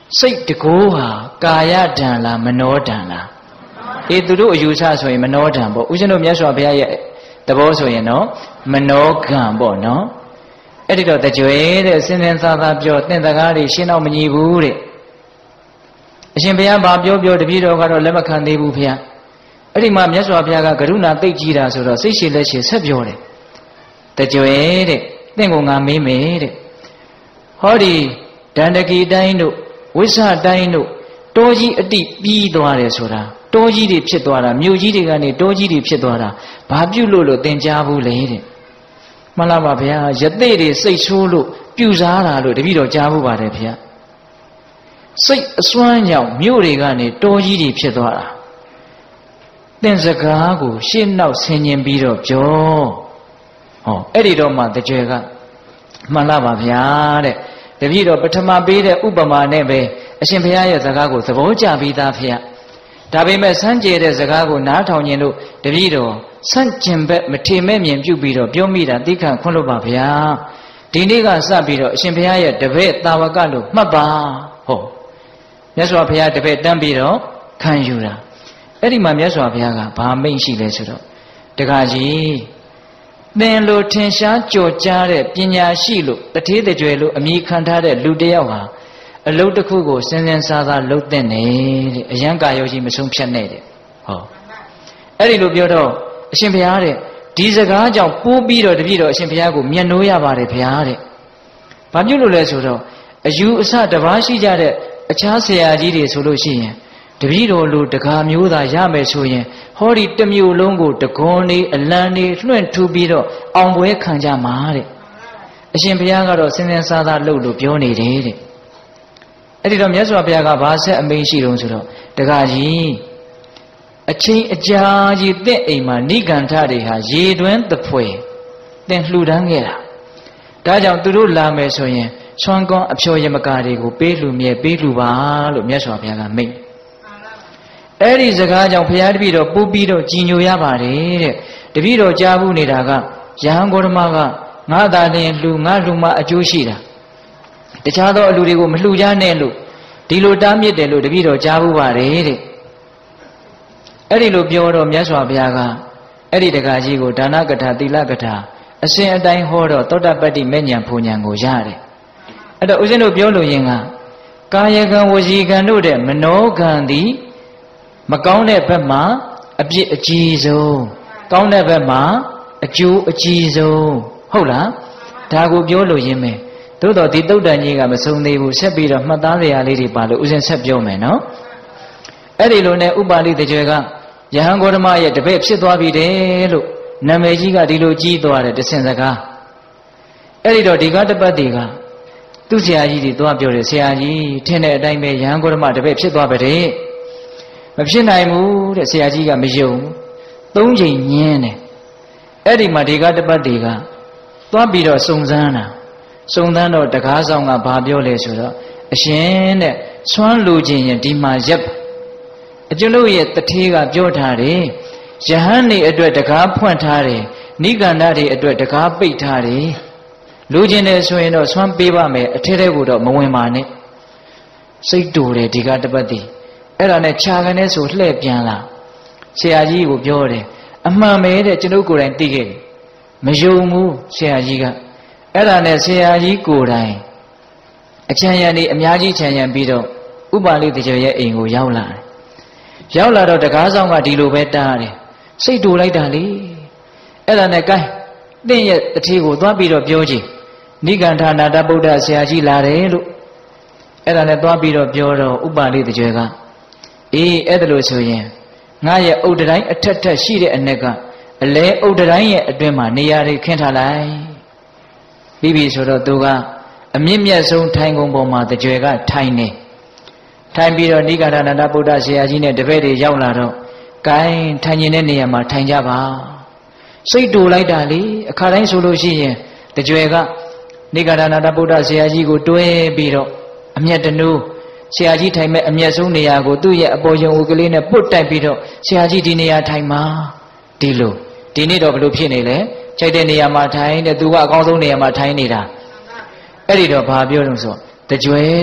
စိတ်တကိုးဟာကာယဓာန်လားမနောဓာန်လားသူတို့အယူဆဆိုရင်မနောဓာန်ပေါ့ဦးဇင်းတို့မြတ်စွာဘုရားရဲ့သဘောဆိုရင်နော်မနောကံပေါ့နော်အဲ့ဒီတော့တကြွယ်တဲ့စင်စင်သာသာပြောသင်တကားတွေရှင်းတော့မညီဘူးတဲ့အရှင်ဘုရားဘာပြောတပည့်တော်ကတော့လက်မခံသေးဘူးဘုရားအဲ့ဒီမှာမြတ်စွာဘုရားကကရုဏာသိတ်ကြီးတာဆိုတော့စိတ်ရှိလက်ရှိဆက်ပြောတယ်တကြွယ်တဲ့သင်ကိုငါမေးမယ်တဲ့ဟောဒီဒန္တကီတိုင်းတို့ဝိဆတိုင်းတို့တောကြီးအတိပြီးသွားတယ်ဆိုတာတောကြီးတွေဖြစ်သွားတာမြို့ကြီးတွေကနေတောကြီးတွေဖြစ်သွားတာဘာပြုလို့သင်ကြားဘူးလေတဲ့မှန်လားပါဗျာယသိတွေစိတ်ဆိုးလို့ပြူစားတာလို့တပည့်တော်ကြားဘူးပါတယ်ဗျာစိတ်အစွမ်းကြောင့်မြို့တွေကနေတောကြီးတွေဖြစ်သွားတာသင်စကားကိုရှေ့နောက်ဆင်ញင်ပြီးတော့ပြောဟောအဲ့ဒီတော့မှတကြွယ်ကမှန်လားပါဗျာတဲ့တပည့်တော်ပထမပေးတဲ့ဥပမာနဲ့ပဲအရှင်ဘုရားရဲ့စကားကိုသဘောကျပြီးသားဖေ။ဒါပေမဲ့စမ်းကြဲတဲ့စကားကိုနားထောင်ခြင်းလို့တပည့်တော်စန့်ကျင်ဘက်မထေမဲ့မြင်ပြုပြီးတော့ပြောမိတာသိခံခွင့်လို့ပါဗျာ။ဒီနေ့ကစပြီးတော့အရှင်ဘုရားရဲ့တပည့်တာဝကလို့မှတ်ပါ။ဟောမြတ်စွာဘုရားတပည့်တန်းပြီးတော့ခံယူတာ။အဲ့ဒီမှာမြတ်စွာဘုရားကဘာမိန့်ရှိလဲဆိုတော့တခါကြီးသင်လိုထင်ရှားကြော်ကြားတဲ့ပညာရှိလို့တထေးတကြွယ်လို့အမိခံထားတဲ့လူတစ်ယောက်ဟာအလုပ်တစ်ခုကိုစင်စင်စားစားလုပ်တဲ့တဲ့အယံကာယောကြီးမဆုံးဖြတ်နဲ့တဲ့ဟောအဲ့ဒီလိုပြောတော့အရှင်ဘုရားတဲ့ဒီစကားကြောင့်ပိုးပြီးတော့တပည့်တော်အရှင်ဘုရားကိုမျက်နှိုးရပါတယ်ဘုရားတဲ့ဘာဖြစ်လို့လဲဆိုတော့အယူအဆတစ်ပါးရှိကြတဲ့အခြားဆရာကြီးတွေဆိုလို့ရှိရင်တပည့်တော်လူတကားမျိုးသာရမယ်ဆိုရင်ဟောဒီတစ်မျိုးလုံးကိုတကွန်နေအလံနေလွှင့်ထူပြီးတော့အောင်ပွဲခံကြမှာတဲ့အရှင်ဘုရားကတော့စင်စင်စားစားလုပ်လို့ပြောနေတယ်တဲ့အဲ့ဒီတော့မြတ်စွာဘုရားကဘာဆက်အမိန့်ရှိတုံးဆိုတော့တကားကြီးအချင်းအကြာကြီးတဲ့အိမ်မှာနိဂန္ဓတွေဟာရေတွင်းသဖွယ်သင်လှူဒန်းခဲ့တာဒါကြောင့်သူတို့လာမယ်ဆိုရင်ဆွမ်းကွန်အဖျော်ယမကာတွေကိုပေးလှူမြဲပေးလှူပါလို့မြတ်စွာဘုရားကမိန့်အဲ့ဒီစကားကြောင့်ဘုရားတပည့်တော်ပူပြီးတော့ကြည်ညိုရပါတယ်တဲ့တပည့်တော်ကြားဘူးနေတာကယဟန်ဂေါတမကငါသာလျှင်လှူငါလှူမှအကျိုးရှိတာတခြားသောအလူတွေကိုမလှူကြနဲ့လို့ဒီလိုတားမြစ်တယ်လို့တပည့်တော်ကြားဘူးပါတယ်တဲ့အဲ့ဒီလိုပြောတော့မြတ်စွာဘုရားကအဲ့ဒီတကားကြီးကိုဒါနကထာသီလကထာအစဉ်အတိုင်းဟောတော့သောတပတ္တိမေညာဘုံညာကိုရတယ်အဲ့တော့ဦးဇင်းတို့ပြောလို့ရင်ကကာယကံဝစီကံတို့တဲ့မနောကံသည်မကောင်းတဲ့ဘက်မှာအပြစ်အကြီးဆုံးကောင်းတဲ့ဘက်မှာအကျိုးအကြီးဆုံးဟုတ်လားဒါကိုပြောလို့ရင်းမယ်သို့တော်ဒီတုတ်တန်ကြီးကမဆုံးသေးဘူးဆက်ပြီးတော့မှတ်သားစရာလေးတွေပါလို့ဦးဇင်းဆက်ပြောမယ်နော်အဲ့ဒီလိုနဲ့ဥပါလိတကြွယ်ကယဟန်ဂေါတမရဲ့တပည့်ဖြစ်သွားပြီတဲ့လို့နာမည်ကြီးကဒီလိုကြီးသွားတယ်တဆင်စကားအဲ့ဒီတော့ဒီကတပတ်တီကသူ့ဆရာကြီးတွေသွားပြောတယ်ဆရာကြီးထင်တဲ့အတိုင်းပဲယဟန်ဂေါတမတပည့်ဖြစ်သွားပါတဲ့မဖြစ်နိုင်ဘူးတဲ့ဆရာကြီးကမယုံသုံးချိန်ညင်းတယ်အဲ့ဒီမှာဒီကတပတ်တီကသွားပြီးတော့စုံစမ်းတာစုံစမ်းတော့တကားဆောင်ကဘာပြောလဲဆိုတော့အရှင်တဲ့ဆွမ်းလူခြင်းရင်ဒီမှာရပ်အကျွန်ုပ်ရဲ့တထေးကပြောထားတယ်ယဟန်နေအတွက်တကားဖွင့်ထားတယ်နိဂန္ဓတွေအတွက်တကားပိတ်ထားတယ်လူခြင်းတယ်ဆိုရင်တော့ဆွမ်းပေးပါမယ်အထဲထဲကိုတော့မဝင်ပါနဲ့စိတ်တူတယ်ဒီကတပတ်တီအဲ့ဒါနဲ့ခြာကနေဆိုလှည့်ပြန်လာဆရာကြီးကိုပြောတယ်အမှန်ပဲတဲ့ကျွန်ုပ်ကိုယ်တိုင်သိခဲ့တယ်မယုံဘူးဆရာကြီးကအဲ့ဒါနဲ့ဆရာကြီးကိုယ်တိုင်အချမ်းရံနေအများကြီးချမ်းရံပြီးတော့ဥပါလိတကြွယ်ရဲ့အိမ်ကိုရောက်လာတယ်ရောက်လာတော့တကားဆောင်ကဒီလိုပဲတားတယ်စိတ်တူလိုက်တာလေအဲ့ဒါနဲ့ကိုင်းတင့်ရဲ့တထေးကိုသွားပြီးတော့ပြောကြည့်နိဂန္ဓနာတဗုဒ္ဓဆရာကြီးလာတယ်လို့အဲ့ဒါနဲ့သွားပြီးတော့ပြောတော့ဥပါလိတကြွယ်ကအေးအဲ့ဒါလို့ဆိုရင်ငါရဲ့ဥဒ္ဒတိုင်းအထက်ထက်ရှိတဲ့အ내ကအလဲဥဒ္ဒတိုင်းရဲ့အတွင်းမှာနေရာတွေခင်းထားလိုက်ပြီးပြီဆိုတော့သူကအမြင့်မြတ်ဆုံးထိုင်ကုန်ပေါ်မှာတကြွယ်ကထိုင်နေထိုင်ပြီးတော့နိဂန္ဓနာတဗုဒ္ဓဆရာကြီးနဲ့တပည့်တွေရောက်လာတော့ဂိုင်းထိုင်နေတဲ့နေရာမှာထိုင်ကြပါစိတ်တူလိုက်တာလေအခါတိုင်းဆိုလို့ရှိရင်တကြွယ်ကနိဂန္ဓနာတဗုဒ္ဓဆရာကြီးကိုတွဲပြီးတော့အမျက်တနူးဆရာကြီးထိုင်မဲ့အမျက်ဆုံးနေရာကိုသူ့ရဲ့အပေါ်ယုံဦးကလေးနဲ့ပုတ်တိုက်ပြီးတော့ဆရာကြီးဒီနေရာထိုင်မှာဒီလိုဒီနေ့တော့ဘယ်လိုဖြစ်နေလဲခြိုက်တဲ့နေရာမှာထိုင်တဲ့သူကအကောင်းဆုံးနေရာမှာထိုင်နေတာအဲ့ဒီတော့ဘာပြောလို့ဆိုတကြွယ်တဲ့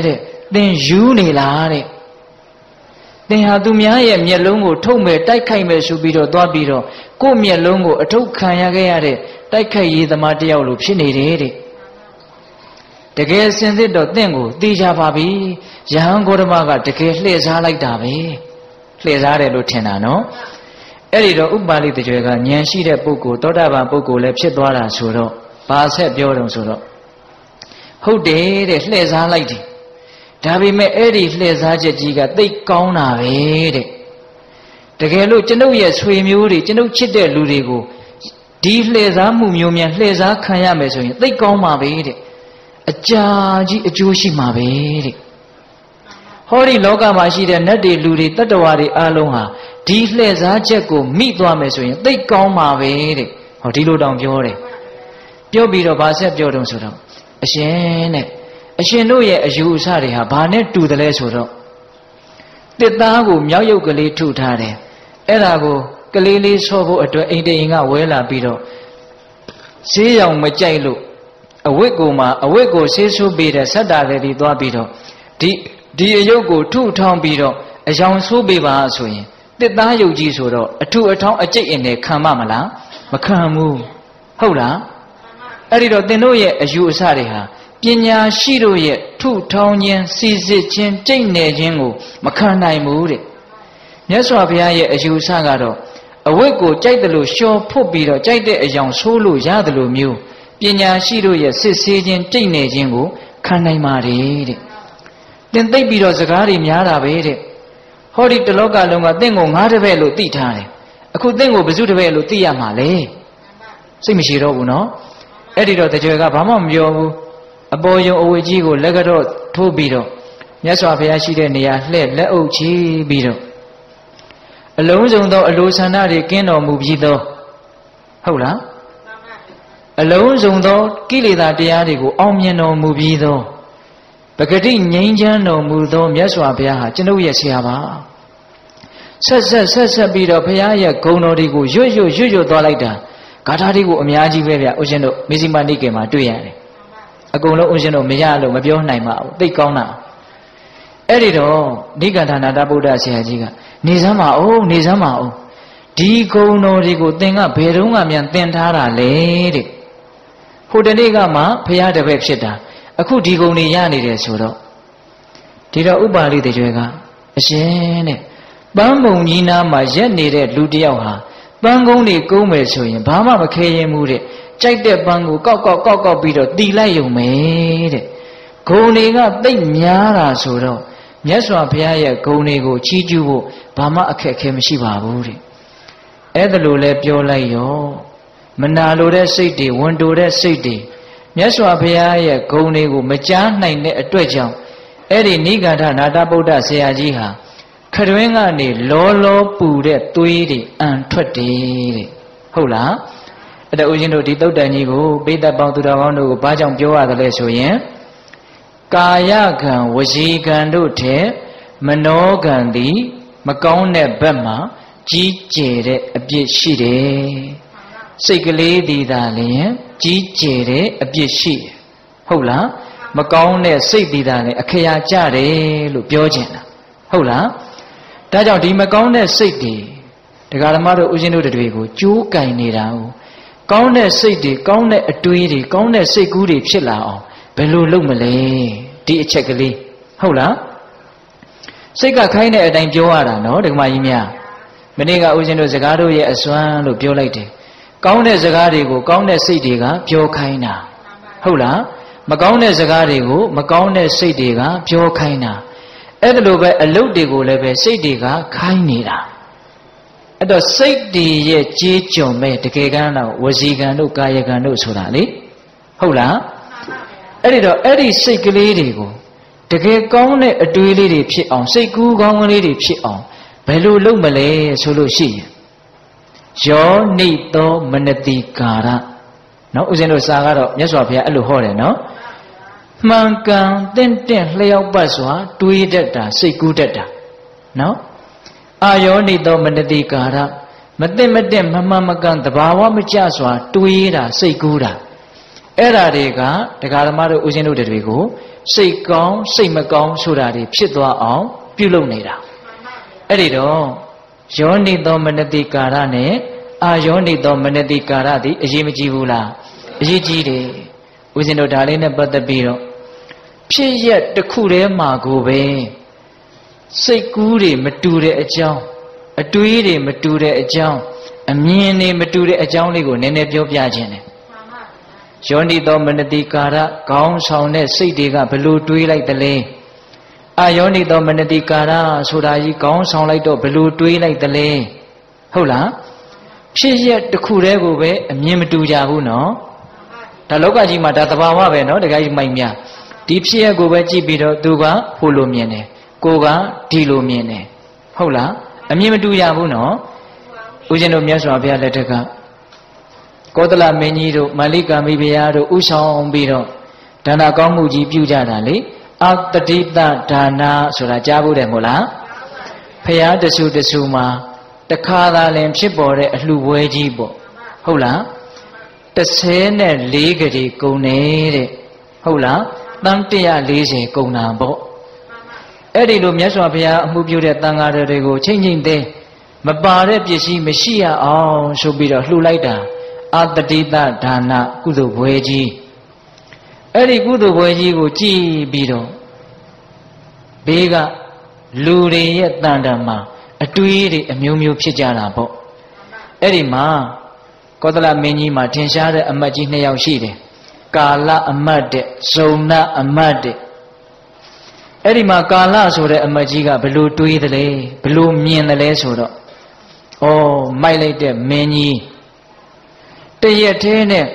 သင်ယူနေလားတဲ့သင်ဟာသူများရဲ့မျက်လုံးကိုထုတ်မဲ့တိုက်ခိုက်မဲ့ဆိုပြီးတော့သွားပြီးတော့ကိုယ့်မျက်လုံးကိုအထုတ်ခံရခဲ့ရတဲ့တိုက်ခိုက်ရေးသမားတယောက်လိုဖြစ်နေတယ်တဲ့တကယ်စင်စစ်တော့သင်ကိုသိကြပါပြီယဟန်ဂေါတမကတကယ်လှည့်စားလိုက်တာပဲလှည့်စားတယ်လို့ထင်တာနော်အဲ့ဒီတော့ဥပါလိတကြွယ်ကဉာဏ်ရှိတဲ့ပုဂ္ဂိုလ်သောတာပန်ပုဂ္ဂိုလ်လည်းဖြစ်သွားတာဆိုတော့ဘာဆက်ပြောတုံဆိုတော့ဟုတ်တယ်တဲ့လှည့်စားလိုက်တယ်ဒါပေမဲ့အဲ့ဒီလှည့်စားချက်ကြီးကသိကောင်းတာပဲတဲ့တကယ်လို့ကျွန်ုပ်ရဲ့ဆွေမျိုးတွေကျွန်ုပ်ချစ်တဲ့လူတွေကိုဒီလှည့်စားမှုမျိုးများလှည့်စားခံရမယ်ဆိုရင်သိကောင်းပါပဲတဲ့အကြာကြီးအကျိုးရှိမှာပဲတဲ့ဟောဒီလောကမှာရှိတဲ့နတ်တွေလူတွေတတ္တဝါတွေအားလုံးဟာဒီလှည့်စားချက်ကိုမိသွားမယ်ဆိုရင်သိကောင်းပါပဲတဲ့ဟောဒီလိုတောင်ပြောတယ်ပြောပြီးတော့ဗာဆက်ပြောတုံဆိုတော့အရှင်တဲ့အရှင်တို့ရဲ့အယူအဆတွေဟာဘာနဲ့တူတယ်လဲဆိုတော့တစ်သားကိုမြောက်ရုပ်ကလေးထုထားတယ်အဲ့ဒါကိုကလေးလေးဆော့ဖို့အတွက်အိမ်တိန်ကဝဲလာပြီးတော့ဈေးရောင်မကြိုက်လို့အဝတ်ကိုဆေးဆိုးပေးတဲ့ဆက်တာလေးပြီးသွားပြီးတော့ဒီအယုတ်ကိုထုထောင်းပြီးတော့အယောင်ဆိုးပေးပါဆိုရင်တစ်သားယုတ်ကြီးဆိုတော့အထုအထောင်းအကျိတ်အနယ်ခံမလားမခံဘူးဟုတ်လားအဲ့ဒီတော့သင်တို့ရဲ့အယူအဆတွေဟာပညာရှိတို့ရဲ့ထုထောင်းခြင်းစီစစ်ခြင်းကြိတ်နယ်ခြင်းကိုမခံနိုင်ဘူးတဲ့မြတ်စွာဘုရားရဲ့အယူအဆကတော့အဝတ်ကိုကြိုက်တယ်လို့လျှော်ဖုတ်ပြီးတော့ကြိုက်တဲ့အယောင်ဆိုးလို့ရတယ်လို့မျိုးပညာရှိတို့ရဲ့စစ်ဆေးခြင်းကြိတ်နယ်ခြင်းကိုခံနိုင်ပါတယ်တဲ့သင်သိပြီးတော့စကားတွေများတာပဲတဲ့ဟောဒီတလောကလုံးကသင်ကိုငါးတပည့်လို့သိထားတယ်အခုသင်ကိုဘယ်သူတပည့်လို့သိရမှာလဲစိတ်မရှိတော့ဘူးနော်အဲ့ဒီတော့တကြွယ်ကဘာမှမပြောဘူးအပေါ်ယုံအဝတ်ကြီးကိုလက်ကတော့ထိုးပြီးတော့မြတ်စွာဘုရားရှိတဲ့နေရာလှည့်လက်အုပ်ချီပြီးတော့အလုံးစုံသောအလိုဆန္ဒတွေကင်းတော်မူပြီးသောဟုတ်လားအလုံးစုံသောကိလေသာတရားတွေကိုအောင်မြင်တော်မူပြီးသောပဂတိငြိမ်းချမ်းတော်မူသောမြတ်စွာဘုရားဟာကျွန်ုပ်ရဲ့ဆရာပါဆက်ပြီးတော့ဘုရားရဲ့ဂုဏ်တော်တွေကိုရွတ်သွားလိုက်တာဂါထာတွေကိုအများကြီးပဲဗျဦးဇင်းတို့မေဇိမနိကေမှာတွေ့ရတယ်အကုန်လုံးဦးဇင်းတို့မရလို့မပြောနိုင်ပါဘူးသိကောင်းတာအဲ့ဒီတော့နိဂန္ဓနာတဗုဒ္ဓဆရာကြီးကနေစမ်းပါအောင်ဒီဂုဏ်တော်တွေကိုသင်ကဘယ်တော့မှမြန်သင်ထားတာလေတဲ့ဟိုတနေ့ကမှဘုရားတပည့်ဖြစ်တာအခုဒီဂုဏ်တွေရနေတယ်ဆိုတော့ဒီတော့ဥပါလိတကြွယ်ကအရှင်တဲ့ပန်းမုံကြီးနားမှာရက်နေတဲ့လူတယောက်ဟာပန်းကုန်းတွေကုန်းမယ်ဆိုရင်ဘာမှမခဲရင်ဘူးတဲ့ကြိုက်တဲ့ပန်းကိုကောက်ပြီးတော့တီလိုက်ရုံပဲတဲ့ဂုဏ်တွေကသိပ်များတာဆိုတော့မြတ်စွာဘုရားရဲ့ဂုဏ်တွေကိုချီးကျူးဖို့ဘာမှအခက်အခဲမရှိပါဘူးတဲ့အဲ့ဒါလိုလဲပြောလိုက်ရောမနာလိုတဲ့စိတ်တွေဝန်တိုတဲ့စိတ်တွေမြတ်စွာဘုရားရဲ့ဂုဏ်တွေကိုမကြားနိုင်တဲ့အတွက်ကြောင့်အဲ့ဒီနိဂန္ဓနာတဗုဒ္ဓဆရာကြီးဟာခရွင်းကနေလောပူတဲ့သွေးတွေအန်ထွက်တယ်တဲ့ဟုတ်လားအဲ့ဒါဦးဇင်းတို့ဒီသုတ်တန်ကြီးကိုပိဋကပေါင်းသူတော်ကောင်းတို့ကိုဘာကြောင့်ပြောရတယ်လဲဆိုရင်ကာယကံဝစီကံတို့ထက်မနောကံသည်မကောင်းတဲ့ဘက်မှာကြီးကျယ်တဲ့အပြစ်ရှိတယ်စိတ်ကလေးဒီသာလျင်ကြီးကျယ်တဲ့အပြစ်ရှိတယ်ဟုတ်လားမကောင်းတဲ့စိတ်ဒီသာလျင်အခရာကျတယ်လို့ပြောချင်တာဟုတ်လားဒါကြောင့်ဒီမကောင်းတဲ့စိတ်တွေဒကာဓမ္မတို့ဦးဇင်းတို့တွေကိုကြိုးကင်နေတာကိုကောင်းတဲ့စိတ်တွေကောင်းတဲ့အတွေးတွေကောင်းတဲ့စိတ်ကူးတွေဖြစ်လာအောင်ဘယ်လိုလုပ်မလဲဒီအချက်ကလေးဟုတ်လားစိတ်ကခိုင်းတဲ့အတိုင်းပြောရတာနော်ဒကာမကြီးများမနေ့ကဦးဇင်းတို့စကားတို့ရဲ့အစွမ်းလို့ပြောလိုက်တယ်ကောင်းတဲ့စကားတွေကိုကောင်းတဲ့စိတ်တွေကပြောခိုင်းတာဟုတ်လားမကောင်းတဲ့စကားတွေကိုမကောင်းတဲ့စိတ်တွေကပြောခိုင်းတာအဲ့ဒါလိုပဲအလုပ်တွေကိုလည်းပဲစိတ်တွေကခိုင်းနေတာအဲ့တော့စိတ်တွေရဲ့ကြေးကြုံမဲ့တကယ်ကမ်းတော့ဝစီကံတို့ကာယကံတို့ဆိုတာလေဟုတ်လားအဲ့ဒီတော့အဲ့ဒီစိတ်ကလေးတွေကိုတကယ်ကောင်းတဲ့အတွေးလေးတွေဖြစ်အောင်စိတ်ကူးကောင်းကလေးတွေဖြစ်အောင်ဘယ်လိုလုပ်မလဲဆိုလို့ရှိရင်ယောနိသောမနတိကာရနော်ဦးဇင်းတို့စာကတော့မြတ်စွာဘုရားအဲ့လိုဟောတယ်နော်မှန်ကန်တင့်လျောက်ပတ်စွာတွေးတတ်တာစိတ်ကူးတတ်တာနော်အာယောနိသောမနတိကာရမသိမတဲ့မမှန်မကန်တဘာဝမကျစွာတွေးတာစိတ်ကူးတာအဲ့ဓာတွေကဒကာဓမ္မတို့ဦးဇင်းတို့တွေကိုစိတ်ကောင်းစိတ်မကောင်းဆိုတာတွေဖြစ်သွားအောင်ပြုလုပ်နေတာအဲ့ဒီတော့ယောနိသောမနတိကာရနဲ့အာယောနိသောမနတိကာရသည်အရေးမကြီးဘူးလားအရေးကြီးတယ်ဦးဇင်းတို့ဒါလေးနဲ့ပတ်သက်ပြီးတော့ဖြစ်ရက်တစ်ခုတည်းမှာကိုပဲစိတ်ကူးတွေမတူတဲ့အကြောင်းအတွေးတွေမတူတဲ့အကြောင်းအမြင်တွေမတူတဲ့အကြောင်းလေးကိုနည်းနည်းပြောပြခြင်းတယ်ယောနိသောမနတိကာရခေါင်းဆောင်တဲ့စိတ်တွေကဘလို့တွေးလိုက်သလဲအာယောနိသောမနတိကာရဆိုတာကြီးခေါင်းဆောင်လိုက်တော့ဘလို့တွေးလိုက်သလဲဟုတ်လားဖြစ်ရက်တစ်ခုတည်းကိုပဲအမြင်မတူကြဘူးနော်ဒါလောကကြီးမှာဒါသဘာဝပဲနော်တခါကြီးမိုက်များဒီဖြစ်ရက်ကိုပဲကြည့်ပြီးတော့သူကဟိုလိုမြင်တယ်ကိုကဒီလိုမြင်တယ်ဟုတ်လားအမြင်မတူကြဘူးနော်ဦးဇင်းတို့မြတ်စွာဘုရားလက်ထက်ကကောသလမင်းကြီးတို့မာလိကာမိဘုရားတို့ဥဆောင်ပြီးတော့ဒါနကောင်းမှုကြီးပြုကြတာလေအတတိတဒါနဆိုတာကြားဖို့တယ်မို့လားဘုရားတဆူတဆူမှာတခါသာလင်ဖြစ်ပေါ်တဲ့အလှပွဲကြီးပေါ့ဟုတ်လား14ကလေးကုန်နေတဲ့ဟုတ်လားတန်140ကုန်တာပေါ့အဲ့ဒီလိုမြတ်စွာဘုရားအမှုပြုတဲ့တန်ဃာတော်တွေကိုချိန်ချိန်သေးမပါတဲ့ပစ္စည်းမရှိရအောင်ဆိုပြီးတော့လှူလိုက်တာအတတိတဒါနကုသိုလ်ဘွယ်ကြီးအဲ့ဒီကုသိုလ်ဘွယ်ကြီးကိုကြည်ပြီးတော့ဘေးကလူတွေရဲ့တန်တံမှာအတွေးတွေအမျိုးမျိုးဖြစ်ကြတာပေါ့အဲ့ဒီမှာကောသလမင်းကြီးမှာထင်ရှားတဲ့အမတ်ကြီး2ယောက်ရှိတယ်ကာလအမတ်တဲ့ဇုံနအမတ်တဲ့အဲ့ဒီမှာကာလဆိုတဲ့အမတ်ကြီးကဘလို့တွေးသလဲဘလို့မြင်သလဲဆိုတော့ဩမိုက်လိုက်တဲ့မင်းကြီးတရက်သေးနဲ့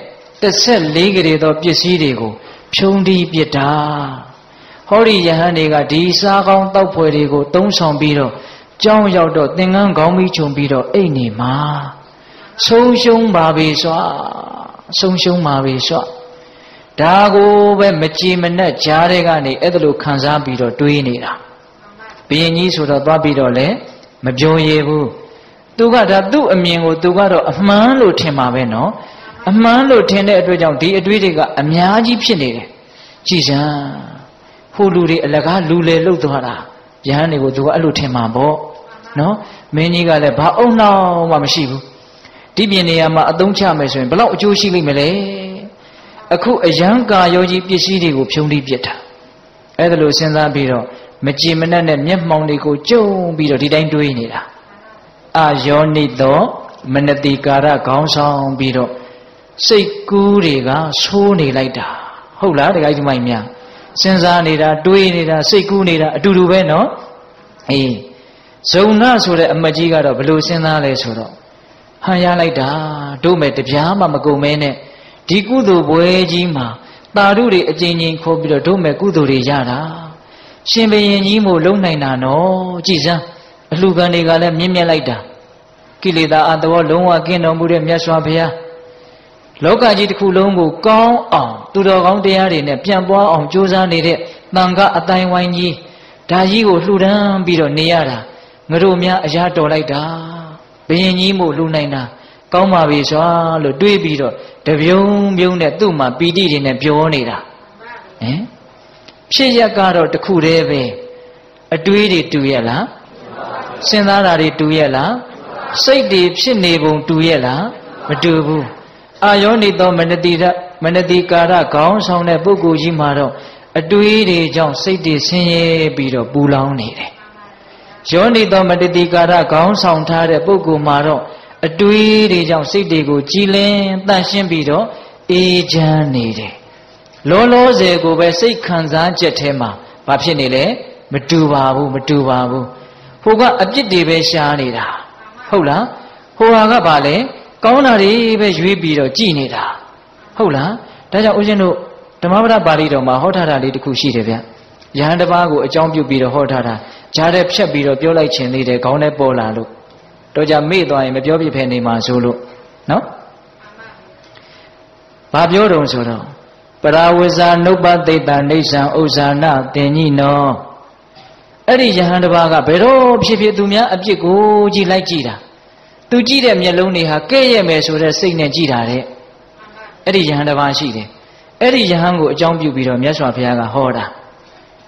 14ကလေးသောပစ္စည်းတွေကိုဖြုံးတီးပစ်တာဟောဒီယဟန်တွေကဒီစားကောင်းတောက်ဖွယ်တွေကိုသုံးဆောင်ပြီးတော့ကြောင်းရောက်တော့သင်္ကန်းခေါင်းမီးခြုံပြီးတော့အိတ်နေမှာဆုံးရှုံးပါပြီစွာဆုံးရှုံးပါပြီစွာဒါကိုပဲမကြည်မနှက်ကြားတဲ့ကနေအဲ့ဒါလိုခံစားပြီးတော့တွေးနေတာဘုရင်ကြီးဆိုတော့သွားပြီးတော့လေမပြောရဘူးသူကဒါသူ့အမြင်ကိုသူကတော့အမှန်လို့ထင်မှာပဲနော်အမှန်လို့ထင်တဲ့အတွက်ကြောင့်ဒီအတွေးတွေကအများကြီးဖြစ်နေတယ်ကြည်စမ်းဟိုလူတွေအလကားလူလေလှုပ်သွားတာယဟန်တွေကိုသူကအဲ့လိုထင်မှာပေါ့နော်မင်းကြီးကလည်းဘာအုံနောက်မှမရှိဘူးဒီပြင်နေရာမှာအသုံးချမယ်ဆိုရင်ဘယ်လောက်အကျိုးရှိလိမ့်မလဲအခုအယံကာယောကြီးပစ္စည်းတွေကိုဖြုံးတီးပစ်တာအဲ့ဒါလို့စဉ်းစားပြီးတော့မကြည်မနှက်နဲ့မျက်မှောင်တွေကိုကျုံပြီးတော့ဒီတိုင်းတွေးနေတာအာယောနိသောမနတိကာရခေါင်းဆောင်ပြီးတော့စိတ်ကူးတွေကဆိုးနေလိုက်တာဟုတ်လားတခါကြီးမိုက်များစဉ်းစားနေတာတွေးနေတာစိတ်ကူးနေတာအတူတူပဲနော်အေးဇုံနဆိုတဲ့အမတ်ကြီးကတော့ဘလို့စဉ်းစားလဲဆိုတော့ဟန်ရလိုက်တာတို့မဲ့တပြားမှမကုန်မဲနဲ့ဒီကုသိုလ်ဘွယ်ကြီးမှာတာရုတွေအကျဉ်းချင်းခေါ်ပြီးတော့တို့မဲ့ကုသိုလ်တွေရတာရှင်ဘုရင်ကြီးမို့လုံနိုင်တာနော်ကြည်စမ်းအလှခံတွေကလည်းမြင့်မြတ်လိုက်တာကိလေသာအတဘောလုံးဝကင်းတော်မူတဲ့မြတ်စွာဘုရားလောကကြီးတစ်ခုလုံးကိုကောင်းအောင်သူတော်ကောင်းတရားတွေနဲ့ပြန့်ပွားအောင်ကြိုးစားနေတဲ့တန်ခါအတိုင်းဝိုင်းကြီးဒါကြီးကိုလှူဒန်းပြီးတော့နေရတာငါတို့များအရာတော်လိုက်တာဘုရင်ကြီးမို့လှူနိုင်တာကောင်းပါပြီစွာလို့တွေးပြီးတော့တပြုံပြုံနဲ့သူ့မှာပီတိတွေနဲ့ပြောနေတာဟင်ဖြစ်ရက်ကတော့တခုတည်းပဲအတွေးတွေတူရဲ့လားစဉ်းစားတာတွေတူရဲ့လားစိတ်တွေဖြစ်နေပုံတူရဲ့လားမတူဘူးအာယောနိသောမနတိကာရခေါင်းဆောင်တဲ့ပုဂ္ဂိုလ်ကြီးမှာတော့အတွေးတွေကြောင့်စိတ်တွေဆင်းရဲပြီးတော့ပူလောင်နေတယ်ယောနိသောမနတိကာရခေါင်းဆောင်ထားတဲ့ပုဂ္ဂိုလ်မှာတော့အတွေးတွေကြောင့်စိတ်တွေကိုကြည်လင်တန့်ရှင်းပြီးတော့အေးချမ်းနေတယ်လောလောဆယ်ကိုပဲစိတ်ခံစားချက်ထဲမှာဘာဖြစ်နေလဲမတူပါဘူးမတူပါဘူးဟိုကအပြစ်တွေပဲရှားနေတာဟုတ်လားဟိုဟာကဘာလဲကောင်းတာတွေပဲရွေးပြီးတော့ကြည်နေတာဟုတ်လားဒါကြောင့်ဦးဇင်းတို့ဓမ္မပဒပါဠိတော်မှာဟောထားတာလေးတစ်ခုရှိတယ်ဗျယဟန်တစ်ပါးကိုအကြောင်းပြုပြီးတော့ဟောထားတာဂျားတဲ့ဖြတ်ပြီးတော့ပြောလိုက်ခြင်းသေးတယ်ခေါင်းနဲ့ပေါ်လာလို့တော့ကြမေ့သွားရင်မပြောပြဖဲနေမှာဆိုလို့နော်ဘာပြောတုံဆိုတော့ပရာဝဇာနုပ္ပသိတ္တနေဆံဥဇာနာတင်ညိနောအဲ့ဒီယဟန်တစ်ပါးကဘယ်တော့ဖြစ်ဖြစ်သူများအပြစ်ကိုကြည်လိုက်ကြည့်တာသူကြည့်တဲ့မျက်လုံးတွေဟာကဲ့ရဲ့မယ်ဆိုတဲ့စိတ်နဲ့ကြည့်တာတဲ့အဲ့ဒီယဟန်တစ်ပါးရှိတယ်အဲ့ဒီယဟန်ကိုအကြောင်းပြုပြီးတော့မြတ်စွာဘုရားကဟောတာ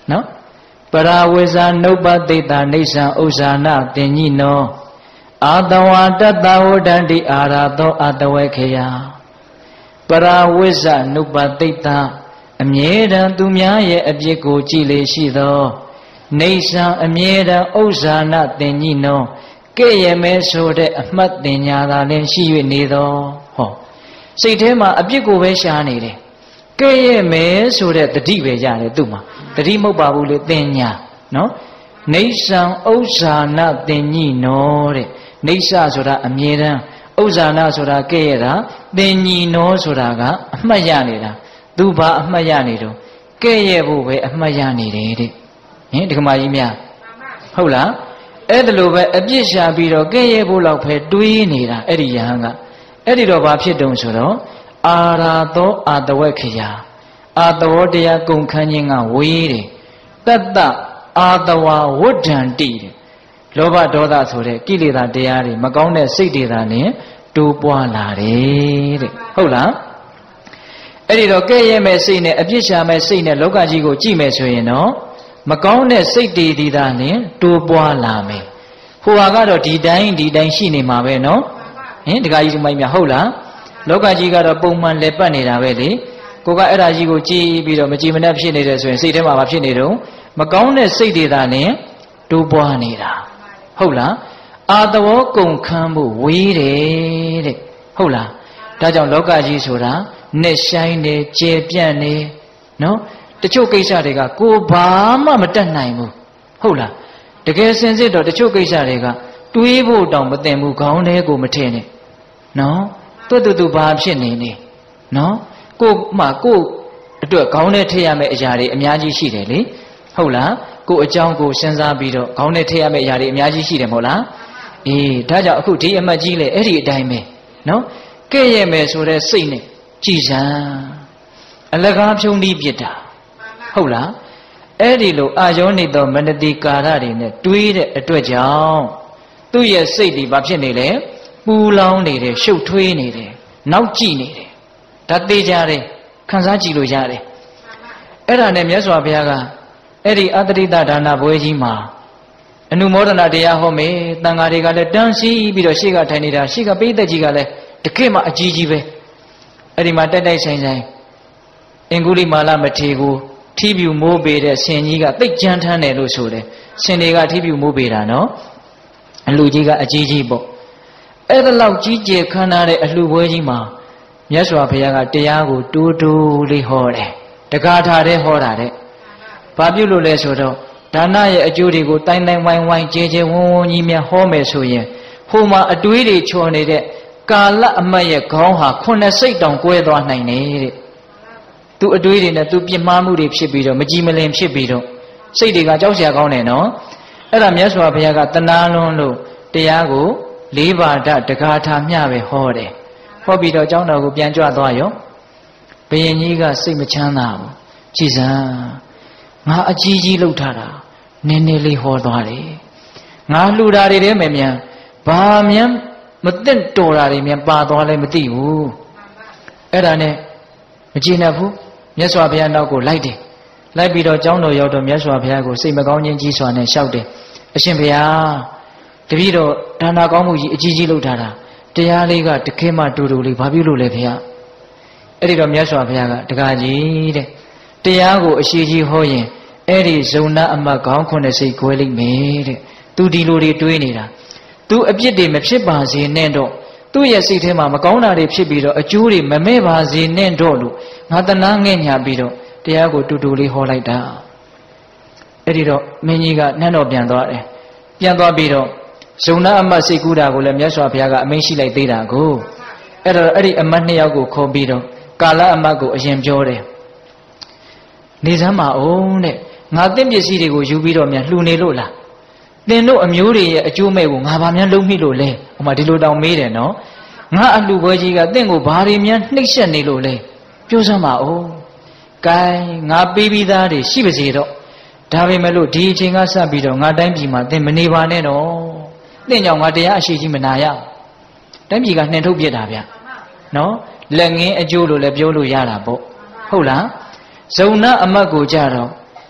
နော်ပရာဝိဇာနုပ္ပတိတ္တနေဆံဥစ္စာနာတင်ညိနောအာတဝါတတဝဒန္တိအာရသောအတဝေခေယပရာဝိဇာနုပ္ပတိတ္တအမြဲတမ်းသူများရဲ့အပြစ်ကိုကြည်လေရှိသောနေဆံအမြဲတမ်းဥစ္စာနာတင်ညိနောကဲ့ရဲ့မဲဆိုတဲ့အမှတ်တင်ညာသာလည်းရှိ၍နေသောဟောစိတ်ထဲမှာအပြစ်ကိုပဲရှားနေတယ်ကဲ့ရဲ့မဲဆိုတဲ့တတိပဲရတယ်သူ့မှာတတိမဟုတ်ပါဘူးလေတင်ညာနော်နေဆံဥစ္စာနာတင်ညိနောတဲ့နေဆဆိုတာအမြဲတမ်းဥစ္စာနာဆိုတာကဲ့ရဲ့တာတင်ညိနောဆိုတာကအမှတ်ရနေတာသူဘာအမှတ်ရနေတော့ကဲ့ရဲ့ဖို့ပဲအမှတ်ရနေတယ်တဲ့ဟင်ဒီကမာကြီးများဟုတ်လားအဲ့ဒါလိုပဲအပြစ်ရှာပြီးတော့ကဲ့ရဲ့ဖို့လောက်ပဲတွေးနေတာအဲ့ဒီယဟန်ကအဲ့ဒီတော့ဘာဖြစ်တုံဆိုတော့အာရာသောအာတဝက်ခရာအာတဝတရားကုန်ခန်းခြင်းကဝေးတယ်တတ္တအာတဝဝဋ္ဌံတိတဲ့လောဘဒေါသဆိုတဲ့ကိလေသာတရားတွေမကောင်းတဲ့စိတ်တွေသာနဲ့တိုးပွားလာတယ်တဲ့ဟုတ်လားအဲ့ဒီတော့ကဲ့ရဲ့မဲ့စိတ်နဲ့အပြစ်ရှာမဲ့စိတ်နဲ့လောကကြီးကိုကြည့်မယ်ဆိုရင်တော့မကောင်းတဲ့စိတ်တွေဒီသာနဲ့တိုးပွားလာမယ်ဟိုဟာကတော့ဒီတိုင်းရှိနေမှာပဲနော်ဟင်တခါကြီးဒီမိုင်းများဟုတ်လားလောကကြီးကတော့ပုံမှန်လဲပတ်နေတာပဲလေကိုကအဲ့ဒါကြီးကိုကြည်ပြီးတော့မကြည်မနှက်ဖြစ်နေတယ်ဆိုရင်စိတ်ထဲမှာဘာဖြစ်နေတော့မကောင်းတဲ့စိတ်တွေသာနဲ့တိုးပွားနေတာဟုတ်လားအာတဝေါကုန်ခန်းဖို့ဝေးတယ်တဲ့ဟုတ်လားဒါကြောင့်လောကကြီးဆိုတာနဲ့ဆိုင်နေကျေပြန့်နေနော်တချို့ကိစ္စတွေကကိုဘာမှမတတ်နိုင်ဘူးဟုတ်လားတကယ်စင်စစ်တော့တချို့ကိစ္စတွေကတွေးဖို့တောင်မသင်ဘူးခေါင်းထဲကိုမထင်နဲ့နော်တူဘာဖြစ်နေနေနော်ကိုအတွက်ခေါင်းထဲထည့်ရမယ့်အရာတွေအများကြီးရှိတယ်လေဟုတ်လားကိုအကြောင်းကိုစဉ်းစားပြီးတော့ခေါင်းထဲထည့်ရမယ့်အရာတွေအများကြီးရှိတယ်မဟုတ်လားအေးဒါကြောင့်အခုဒီအမတ်ကြီးလေအဲ့ဒီအတိုင်းပဲနော်ကဲ့ရဲ့မယ်ဆိုတဲ့စိတ်နဲ့ကြည်စမ်းအလကားဖြုံးပြီးပြစ်တာဟုတ်လားအဲ့ဒီလိုအာယောနေသောမနတိကာရတွေနဲ့တွေးတဲ့အတွက်ကြောင့်သူ့ရဲ့စိတ်ဒီဘာဖြစ်နေလဲပူလောင်နေတယ်ရှုပ်ထွေးနေတယ်နောက်ကြည့်နေတယ်ဒါသိကြတယ်ခံစားကြည့်လို့ရတယ်အဲ့ဒါနဲ့မြတ်စွာဘုရားကအဲ့ဒီအတ္တိတဒါနဘွဲကြီးမှာအနုမောဒနာတရားဟောမယ်တန်ဃာတွေကလည်းတန်းစီပြီးတော့ရှေ့ကထိုင်နေတာရှေ့ကပိဋကကြီးကလည်းတခေတ်မှအကြီးကြီးပဲအဲ့ဒီမှာတိုက်ဆိုင်အင်္ဂုလိမာလမထေကိုထီးပြူမိုးပေတဲ့ဆင်ကြီးကသိတ်ကြမ်းထမ်းတယ်လို့ဆိုတယ်ဆင်တွေကထီးပြူမိုးပေတာနော်အလှကြီးကအကြီးကြီးပေါ့အဲ့ဒါလောက်ကြီးကျယ်ခမ်းနားတဲ့အလှပွဲကြီးမှာမြတ်စွာဘုရားကတရားကိုတိုးတိုးလေးဟောတယ်တကားထားတဲ့ဟောတာတဲ့ဘာပြုလို့လဲဆိုတော့ဒါနရဲ့အကျိုးတွေကိုတိုင်းတိုင်းဝိုင်းဝိုင်းကြဲကြဲဝန်းဝန်းကြီးများဟောမယ်ဆိုရင်ဟိုမှာအတွေးတွေချော်နေတဲ့ကာလအမတ်ရဲ့ခေါင်းဟာ9စိတ်တောင်ကွဲသွားနိုင်တယ်တဲ့သူအတွေးတွေနဲ့သူပြစ်မှားမှုတွေဖြစ်ပြီးတော့မကြည်မလင်ဖြစ်ပြီးတော့စိတ်တွေကကြောက်စရာကောင်းတယ်နော်အဲ့ဒါမြတ်စွာဘုရားကတနာလွန်းလို့တရားကို၄ပါးတကားထားမျှပဲဟောတယ်ဟောပြီးတော့ကျောင်းတော်ကိုပြန်ကြွသွားရောဘုရင်ကြီးကစိတ်မချမ်းသာဘူးကြည်စမ်းငါအကြီးကြီးလှုပ်ထားတာနည်းနည်းလေးဟောသွားတယ်ငါလှူတာတွေတည်းမယ်မြန်ဘာမြန်မသိတော်တာတွေမြန်ပါသွားလဲမသိဘူးအဲ့ဒါနဲ့မကြည်နပ်ဘူးမြတ်စွာဘုရားနောက်ကိုလိုက်တယ်လိုက်ပြီးတော့ကျောင်းတော်ရောက်တော့မြတ်စွာဘုရားကိုစိတ်မကောင်းခြင်းကြီးစွာနဲ့လျှောက်တယ်အရှင်ဘုရားတပည့်တော်ဒါနာကောင်းမှုကြီးအကြီးကြီးလှုပ်ထားတာတရားလေးကတခဲမှတူတူလေးဘာဖြစ်လို့လဲဘုရားအဲ့ဒီတော့မြတ်စွာဘုရားကတကားကြီးတဲ့တရားကိုအရှိကြီးဟောရင်အဲ့ဒီဇုံနာအမတ်ခေါင်း9စိတ်ခွဲလိမ့်မယ်တဲ့သူဒီလိုတွေတွေးနေတာသူအပြစ်တွေမဖြစ်ပါစေနဲ့တော့သူ့ရဲ့စိတ်ထဲမှာမကောင်းတာတွေဖြစ်ပြီးတော့အကျိုးတွေမမဲ့ပါစေနဲ့တော့လို့ငါတနာငဲ့ညာပြီးတော့တရားကိုတူတူလေးဟောလိုက်တာအဲ့ဒီတော့မင်းကြီးကနှမ်းတော်ပြန်သွားတယ်ပြန်သွားပြီးတော့ဇုံနာအမတ်စိတ်ကူးတာကိုလည်းမြတ်စွာဘုရားကအမိန့်ရှိလိုက်သေးတာကိုအဲ့တော့အဲ့ဒီအမတ်2ယောက်ကိုခေါ်ပြီးတော့ကာလအမတ်ကိုအရင်ပြောတယ်နေစမ်းပါအောင်တဲ့ငါသင်ပစ္စည်းတွေကိုယူပြီးတော့များလှူနေလို့လားသင်တို့အမျိုးတွေရဲ့အကျိုးမဲ့ကိုငါဘာများလုံးမိလို့လဲဟိုမှာဒီလိုတောင်မေးတယ်နော်ငါအလှပွဲကြီးကသင်ကိုဘာတွေများနှိပ်စက်နေလို့လဲပြောစမ်းပါဦးကဲငါပေးပြီးသားတွေရှိပါစေတော့ဒါပေမဲ့လို့ဒီအချိန်ကစပြီးတော့ငါတိုင်းပြည်မှာသင်မနေပါနဲ့တော့သင်ကြောင့်ငါတရားအရှိကြီးမနာရတိုင်းပြည်ကနှင်ထုတ်ပြစ်တာဗျနော်လက်ငင်းအကျိုးလို့လည်းပြောလို့ရတာပေါ့ဟုတ်လားဇုံနာအမတ်ကိုကြတော့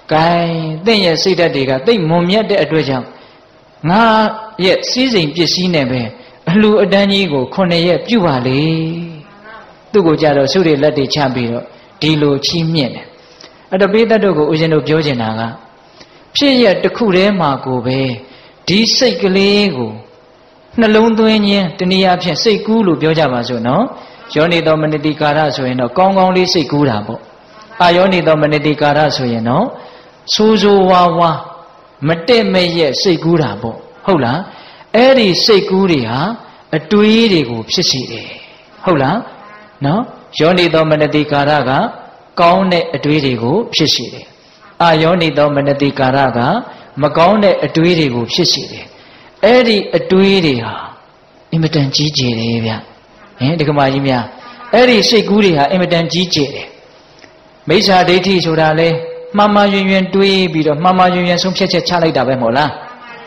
gai tên ye xây ra để cả tên mồm nhất để đuôi chồng ngã ye xí dình biết xí này về lu ở đây như của con này ye piu vào đi tôi có trả lời số để là để chạm bị rồi đi lô chim nhện ở đó biết đâu có uống đâu biểu gì nào cả bây giờ được khu đấy mà của về đi xây cái lê của nó lung tung nhỉ từ nay áp sẽ xây cũ lu biểu ra mà rồi nó cho nên đó mình đi cả ra rồi nó con đi xây cũ là bộ à cho nên đó mình đi cả ra rồi nó su su wa mất tên mấy ye xây cũ là bộ hậu là ấy đi xây cũ đi hả đuôi đi củaဖြစ်gì đấy hậu là nó cho nên đó mình đi cả ra cả con này đuôi đi củaဖြစ်gì đấy à cho nên đó mình đi cả ra cả mà con này đuôi đi củaဖြစ်gì đấy ấy đi đuôi đi hả em đang chỉ chế đấy vậy đấy cái mà gì vậy ấy đi xây cũ đi hả em đang chỉ chế đấy mấy giờ đấy thì số ra lên mama duyên đuôi bị rồi mama duyên sống chết cha lại đạp về một là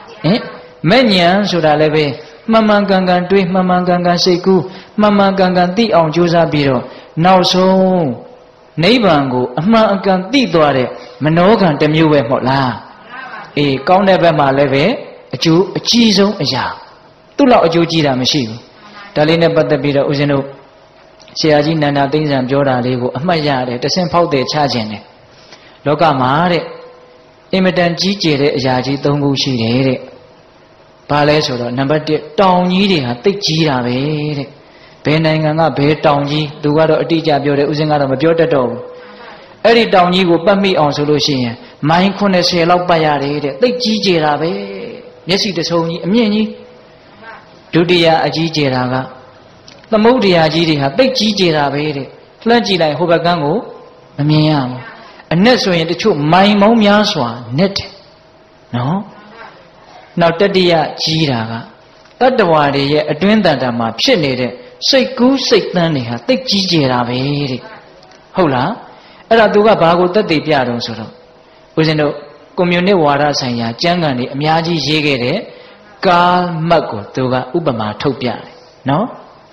mấy nhà số ra lên về mama gangan đuôi mama gangan xây cũ mama gangan tí ông chú ra bị rồi nào số nấy bạn của mama gangan tí toa đấy mà nó gan tem yêu về một là con này về mà lên về chú chi giống ở nhà tu lão chú chi là mấy gì đó lên này bắt đầu bị rồi uống đâu xe gì nè nè tinh thần cho ra đi của mấy nhà đấy, để xem phao để cha chén này, lúc cả má đấy, em đang chỉ chế đấy, nhà chỉ tông cú chỉ đấy, ba lẽ số đó number một trồng gì đấy, tích chỉ là về đấy, bên này ngang bên trồng gì, tôi qua đó đi chợ biểu đấy, uống đó mà biểu được đâu, ấy đi trồng gì của ba mươi ông số đó gì, mai con này xe lâu bay ra đấy, tích chỉ chế là về, nhất sĩ để số gì, em nhỉ, đối đi à chỉ chế là cả. Là mẫu địa gì thì hả tích chỉ chế ra về đấy, lần chỉ lại hộp bạc ngủ, làm gì à? Anh nét rồi thì chú may máu nhá xóa nét, nó, nào tất địa chỉ ra cả, tất cả đấy ở tuyến tận màဖြစ်này đấy, xây cũ xây tân này hả tích chỉ chế ra về đấy, hậu là, ở đó tôi có bao nhiêu tất địa bia đồng số đó, bây giờ nó community hóa ra sang nhà chẳng hạn này, nhà gì dễ cái đấy, cả mất của tôi có Upama thâu bia, nó.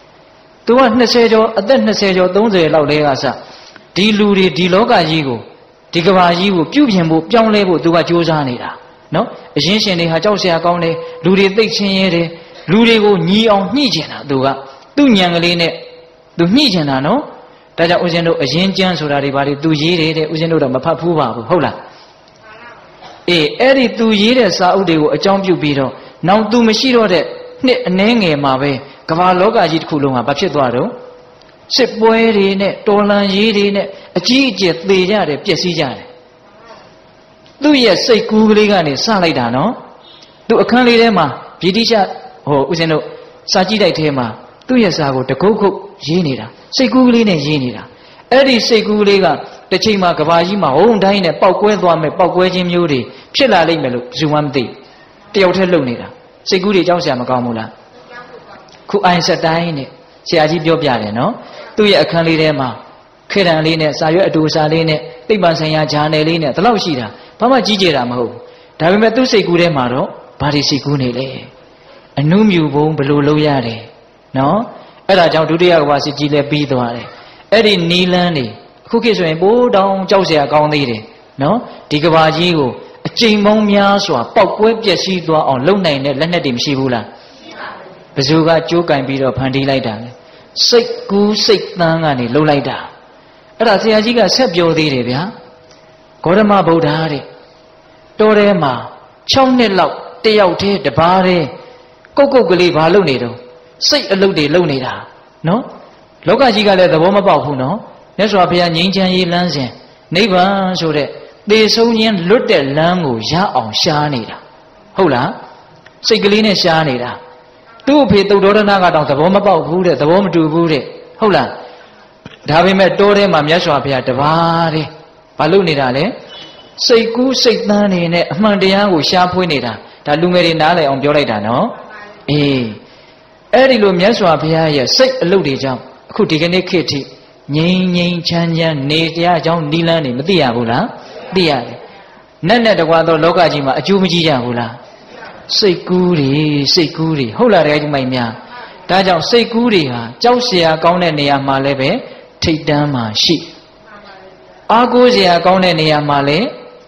tôiက20ကျော်အသက်20ကျော်30လောက်လေးကစဒီလူတွေဒီလောကကြီးကိုဒီကဘာကြီးကိုပြုပြင်ဖို့ပြောင်းလဲဖို့သူကကြိုးစားနေတာနော်အရင်ရှင်တွေဟာကြောက်เสียကောင်းတယ်လူတွေသိချင်းရဲတယ်လူတွေကိုညီအောင်ညှိကျင်တာသူကသူ့ညံကလေးနဲ့သူညှိကျင်တာနော်ဒါကြောင့်ဦးဇင်းတို့အရင်ကျမ်းဆိုတာတွေဘာတွေသူရေးတယ်တဲ့ဦးဇင်းတို့တော့မဖတ်ဖူးပါဘူးဟုတ်လားအဲ့ဒီသူရေးတဲ့စာအုပ်တွေကိုအကြောင်းပြုပြီးတော့နောက်သူမရှိတော့တဲ့နှစ်အနည်းငယ်မှာပဲကမ္ဘာလောကကြီးတစ်ခုလုံးကဘာဖြစ်သွားတော့စစ်ပွဲတွေနဲ့တော်လှန်ရေးတွေနဲ့အကြီးအကျယ်သေကြတယ်ပျက်စီးကြတယ်သူ့ရဲ့စိတ်ကူးကလေးကနေစလိုက်တာနော်သူအခန်းလေးထဲမှာဗြိတိရှဦးဇင်းတို့စာကြည့်တိုက်ထဲမှာသူ့ရဲ့စာကိုတကုတ်ခုတ်ရေးနေတာစိတ်ကူးကလေးနဲ့ရေးနေတာအဲ့ဒီစိတ်ကူးကလေးကတစ်ချိန်မှာကဘာကြီးမှာဟုံတိုင်းနဲ့ပောက်ကွဲသွားမယ်ပောက်ကွဲခြင်းမျိုးတွေဖြစ်လာလိမ့်မယ်လို့ဘယ်သူမှမသိတယောက်တည်းလုံနေတာစိတ်ကူးတွေကြောက်စရာမကောင်းဘူးလားခုအိုင်စတိုင်းနဲ့ဆရာကြီးပြောပြတယ်နော်သူ့ရဲ့အခန်းလေးထဲမှာခေတ္တလေးနဲ့စာရွက်အတူစာလေးနဲ့သိပ္ပံဆိုင်ရာဂျာနယ်လေးနဲ့ဒီလောက်ရှိတာဘာမှကြီးကျယ်တာမဟုတ်ဘူးဒါပေမဲ့သူ့စိတ်ကူးထဲမှာတော့ဘာတွေစိတ်ကူးနေလဲအနုမြူဘုံဘယ်လိုလုပ်ရတယ်နော်အဲ့ဒါကြောင့်ဒုတိယကမ္ဘာစစ်ကြီးလည်းပြီးသွားတယ်အဲ့ဒီနီလန်းတွေအခုခေတ်ဆိုရင်ပိုးတောင်ကြောက်စရာကောင်းသေးတယ်နော်ဒီကမ္ဘာကြီးကိုအကျိန်ပေါင်းများစွာပောက်ကွဲပျက်စီးသွားအောင်လုပ်နိုင်တဲ့လက်နက်တွေမရှိဘူးလားဘယ်သူကကြိုးကင်ပြီးတော့ဖန်တီးလိုက်တာလဲစိတ်ကူးစိတ်သန်းကနေလှုပ်လိုက်တာအဲ့ဒါဆရာကြီးကဆက်ပြောသေးတယ်ဗျာဂေါတမဗုဒ္ဓတဲ့တော်ထဲမှာ6နှစ်လောက်တယောက်တည်းတပါးတည်းကုတ်ကုတ်ကလေးဘာလုပ်နေတော့စိတ်အလုပ်တွေလုပ်နေတာနော်လောကကြီးကလည်းသဘောမပေါက်ဘူးနော်မြတ်စွာဘုရားငြိမ်းချမ်းရေးလမ်းစဉ်နိဗ္ဗာန်ဆိုတဲ့သေဆုံးခြင်းလွတ်တဲ့လမ်းကိုရအောင်ရှားနေတာဟုတ်လားစိတ်ကလေးနဲ့ရှားနေတာသူ့အဖေသုတ်တော်ရဏကတော့သဘောမပေါက်ဘူးတဲ့သဘောမတူဘူးတဲ့ဟုတ်လားဒါပေမဲ့တိုးထဲမှာမြတ်စွာဘုရားတပါးတဲ့ဘာလုပ်နေတာလဲစိတ်ကူးစိတ်သန်းနေနဲ့အမှန်တရားကိုရှားဖွေးနေတာဒါလူငယ်တွေနားလည်အောင်ပြောလိုက်တာနော်အဲ့ဒီလိုမြတ်စွာဘုရားရဲ့စိတ်အလုပ်တွေကြောင့်အခုဒီကနေ့ခေတ်ထိငြိမ်းငြိမ်းချမ်းချမ်းနေတရားအကြောင်းနိလန်းနေမသိရဘူးလားသိရတယ်နဲ့တကွာသောလောကကြီးမှာအကျိုးမကြီးကြဘူးလားစိတ်ကူးတွေဟုတ်လားတဲ့ဒီမိုင်များဒါကြောင့်စိတ်ကူးတွေဟာကြောက်เสียကောင်းတဲ့နေရာမှာလည်းပဲထိတ်တန်းမှာရှိအားကိုးเสียကောင်းတဲ့နေရာမှာလည်း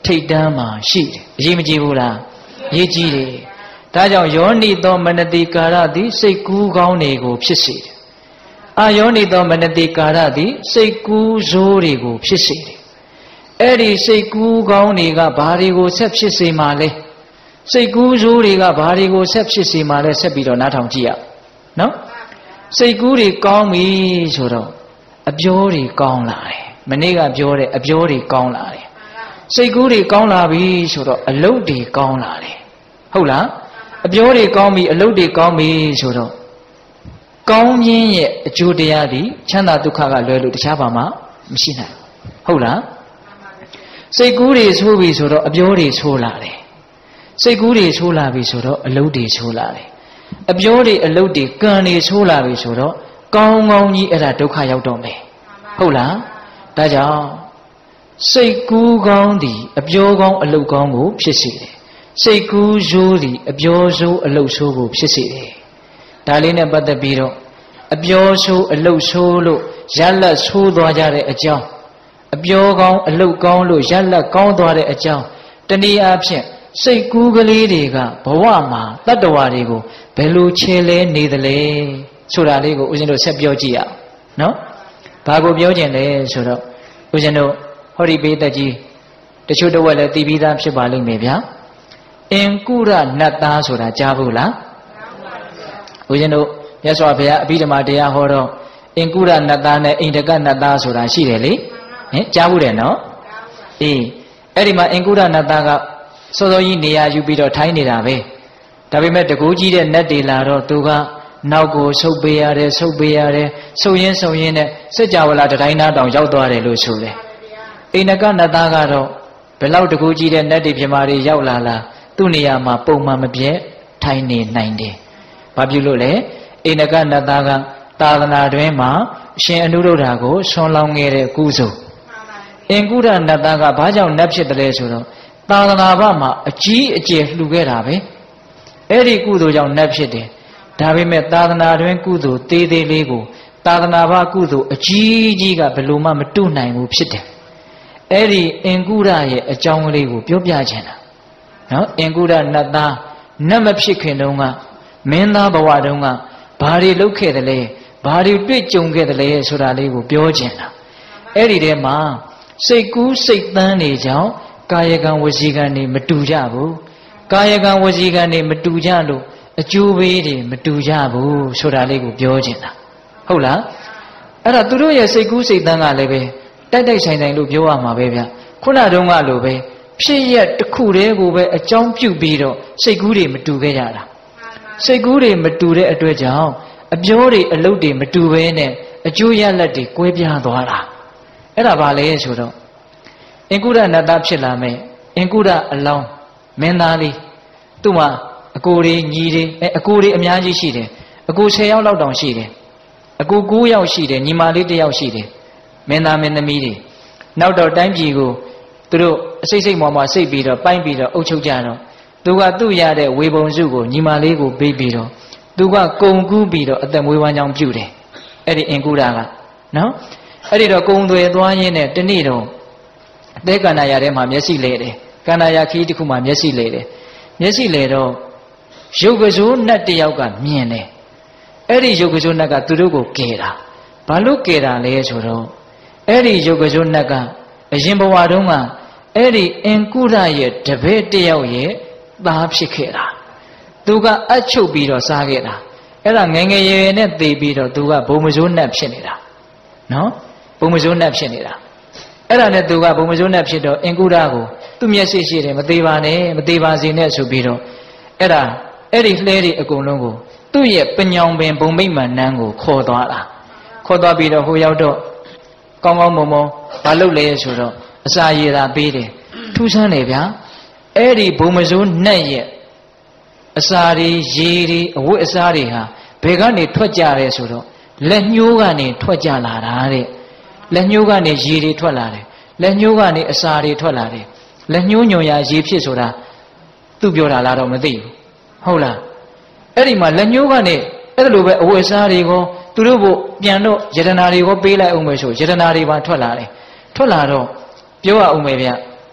ထိတ်တန်းမှာရှိတယ်အရေးမကြီးဘူးလားအရေးကြီးတယ်ဒါကြောင့်ယောနိသောမနတိကာရသည်စိတ်ကူးကောင်းတွေကိုဖြစ်စေတယ်အာယောနိသောမနတိကာရသည်စိတ်ကူးဇိုးတွေကိုဖြစ်စေတယ်အဲ့ဒီစိတ်ကူးကောင်းတွေကဘာတွေကိုဆက်ဖြစ်စေမှာလဲစိတ်ကူးဇိုးတွေကဘာတွေကိုဆက်ဖြစ်စေမှာလဲဆက်ပြီးတော့နားထောင်ကြည့်ရနော်စိတ်ကူးတွေကောင်းပြီဆိုတော့အပြောတွေကောင်းလာတယ်မနေ့ကပြောတဲ့အပြောတွေကောင်းလာတယ်စိတ်ကူးတွေကောင်းလာပြီဆိုတော့အလုပ်တွေကောင်းလာတယ်ဟုတ်လားအပြောတွေကောင်းပြီအလုပ်တွေကောင်းပြီဆိုတော့ကောင်းခြင်းရဲ့အကျိုးတရားသည်ချမ်းသာဒုက္ခကလွဲလို့တခြားဘာမှမရှိနိုင်ဟုတ်လားစိတ်ကူးတွေဆိုးပြီဆိုတော့အပြောတွေဆိုးလာတယ်စိတ်ကူးတွေဆိုးလာပြီဆိုတော့အလုပ်တွေဆိုးလာတယ်အပြောတွေအလုပ်တွေကံတွေဆိုးလာပြီဆိုတော့ကောင်းကောင်းကြီးအဲ့ဒါဒုက္ခရောက်တော့မယ်ဟုတ်လားဒါကြောင့်စိတ်ကူးကောင်းသည်အပြောကောင်းအလုပ်ကောင်းကိုဖြစ်စေတယ်စိတ်ကူးဆိုးသည်အပြောဆိုးအလုပ်ဆိုးကိုဖြစ်စေတယ်ဒါလေးနဲ့ပတ်သက်ပြီးတော့အပြောဆိုးအလုပ်ဆိုးလို့ရလက်ဆိုးသွားကြတဲ့အကြောင်းအပြောကောင်းအလုပ်ကောင်းလို့ရလက်ကောင်းသွားတဲ့အကြောင်းတနည်းအားဖြင့်စိတ်ကူးကလေးတွေကဘဝမှာတတ္တဝါတွေကိုဘယ်လိုခြေလဲနေသလဲဆိုတာလေးကိုဦးဇင်းတို့ဆက်ပြောကြည့်ရအောင်နော်ဘာကိုပြောခြင်းလဲဆိုတော့ဦးဇင်းတို့ဟောဒီပေးသက်ကြီးတချို့တဝက်လည်းသိပြီးသားဖြစ်ပါလိမ့်မယ်ဗျာအင်ကုရနတ်သားဆိုတာကြားဘူးလားဦးဇင်းတို့မြတ်စွာဘုရားအဘိဓမ္မာတရားဟောတော့အင်ကုရနတ်သားနဲ့အိန္ဒကနတ်သားဆိုတာရှိတယ်လေဟင်ကြားဘူးတယ်နော်အေးအဲ့ဒီမှာအင်ကုရနတ်သားကစောစောကြီးနေရာယူပြီးတော့ထိုင်းနေတာပဲဒါပေမဲ့တကူကြီးတဲ့နတ်တွေလာတော့သူကနောက်ကိုဆုပ်ပေးရတယ်ဆုပ်ပေးရတယ်ဆုပ်ရင်းနဲ့စัจ java လာတိုင်းသားတောင်ရောက်သွားတယ်လို့ဆိုတယ်အိန္ဒကနတ်သားကတော့ဘယ်လောက်တကူကြီးတဲ့နတ်တွေပြမာတွေရောက်လာလားသူ့နေရာမှာပုံမှန်မပြတ်ထိုင်နေနိုင်တယ်ဘာဖြစ်လို့လဲအိန္ဒကနတ်သားကသာသနာတွင်မှာအရှင်အနုရုဒ္ဓကိုဆွန်လောင်းခဲ့တဲ့ကုစုအင်ကုရနတ်သားကဘာကြောင့်နတ်ဖြစ်တယ်လဲဆိုတော့သာသနာ့ဘမှာအကြီးအကျယ်လှူခဲ့တာပဲအဲ့ဒီကုသိုလ်ကြောင့်နတ်ဖြစ်တယ်ဒါပေမဲ့သာသနာတွင်ကုသိုလ်သေးသေးလေးကိုသာသနာ့ဘကုသိုလ်အကြီးကြီးကဘယ်လိုမှမတုနိုင်ဘူးဖြစ်တယ်အဲ့ဒီအင်ကုရရဲ့အကြောင်းကလေးကိုပြောပြချင်တာနော်အင်ကုရနတ်သားနတ်မဖြစ်ခင်တုန်းကမင်းသားဘဝတုန်းကဘာတွေလုပ်ခဲ့တယ်လဲဘာတွေတွေ့ကြုံခဲ့တယ်လဲဆိုတာလေးကိုပြောချင်တာအဲ့ဒီထဲမှာစိတ်ကူးစိတ်သန်းနေကြောင်းကာယကံဝစီကံတွေမတူကြဘူးကာယကံဝစီကံတွေမတူကြလို့အကျိုးပေးတွေမတူကြဘူးဆိုတာလေးကိုပြောချင်တာဟုတ်လားအဲ့ဒါသူတို့ရဲ့စိတ်ကူးစိတ်သန်းကလည်းပဲတိုက်ဆိုင်လို့ပြောရမှာပဲဗျခုနတုန်းကလိုပဲဖြစ်ရတစ်ခုတည်းကိုပဲအကြောင်းပြုပြီးတော့စိတ်ကူးတွေမတူခဲ့ကြတာစိတ်ကူးတွေမတူတဲ့အတွက်ကြောင့်အပြောတွေအလုပ်တွေမတူဘဲနဲ့အကျိုးရလဒ်တွေကွဲပြားသွားတာအဲ့ဒါဘာလဲဆိုတော့အင်ကုရနတ်သားဖြစ်လာမယ်အင်ကုရအလောင်းမင်းသားလေးသူ့မှာအကိုတွေညီတွေအကိုတွေအများကြီးရှိတယ်အကို10ယောက်လောက်တောင်ရှိတယ်အကို9ယောက်ရှိတယ်ညီမလေး1ယောက်ရှိတယ်မင်းသားမင်းသမီးတွေနောက်တော့တိုင်းပြည်ကိုသူတို့အစိတ်စိတ်မွားမွားစိတ်ပြီးတော့ပိုင်းပြီးတော့အုပ်ချုပ်ကြတော့သူကသူ့ရတဲ့ဝေပုံစုကိုညီမလေးကိုပေးပြီးတော့သူကကုံကူးပြီးတော့အသက်မွေးဝမ်းကြောင်းပြုတယ်အဲ့ဒီအင်ကုရကနော်အဲ့ဒီတော့ကုံသွယ်သွားရင်းနဲ့တနေ့တော့အသေးကန္နာရထဲမှာမျက်စိလဲတယ်ကန္နာရခီးတစ်ခုမှာမျက်စိလဲတယ်မျက်စိလဲတော့ရုပ်ကစိုးနတ်တယောက်ကမြင်တယ်အဲ့ဒီရုပ်ကစိုးနတ်ကသူတို့ကိုကယ်တာဘာလို့ကယ်တာလဲဆိုတော့အဲ့ဒီရုပ်ကစိုးနတ်ကအရင်ဘဝတုန်းကအဲ့ဒီအင်ကုရရဲ့တပည့်တယောက်ရဲ့သားဖြစ်ခဲ့တာသူကအချုပ်ပြီးတော့စားခဲ့တာအဲ့ဒါငယ်ငယ်ရွယ်ရွယ်နဲ့သေပြီးတော့သူကဘုံမစိုးနတ်ဖြစ်နေတာနော်ဘုံမစိုးနတ်ဖြစ်နေတာအဲ့ဒါနဲ့သူကဘုံမစိုးနတ်ဖြစ်တော့အင်ကုရကိုသူ့မျက်စိရှိတယ်မသေးပါနဲ့မသေးပါစေနဲ့ဆိုပြီးတော့အဲ့ဒီလှဲတွေအကုန်လုံးကိုသူ့ရဲ့ပညောင်ပင်ဘုံမိတ်မှန်နန်းကိုခေါ်သွားတာခေါ်သွားပြီးတော့ဟိုရောက်တော့ကောင်းကောင်းမွန်မွန်မလုပ်လဲဆိုတော့အစာရည်သာပေးတယ်ထူးဆန်းတယ်ဗျာအဲ့ဒီဘုံမစိုးနတ်ရဲ့အစာတွေရေတွေအဝတ်အစားတွေဟာဘယ်ကနေထွက်ကြရဲဆိုတော့လက်ညှိုးကနေထွက်ကြလာတာတဲ့လက်ညှိုးကနေရေတွေထွက်လာတယ်လက်ညှိုးကနေအစာတွေထွက်လာတယ်လက်ညှိုးညွန်ရာရေဖြစ်ဆိုတာသူပြောတာလားတော့မသိဘူးဟုတ်လားအဲ့ဒီမှာလက်ညှိုးကနေအဲ့လိုပဲအဝတ်အစားတွေကိုသူတို့ကိုပြန်တော့ယတနာတွေကိုပေးလိုက်အောင်မယ်ဆိုယတနာတွေပါထွက်လာတယ်ထွက်လာတော့ပြောရအောင်မယ်ဗျ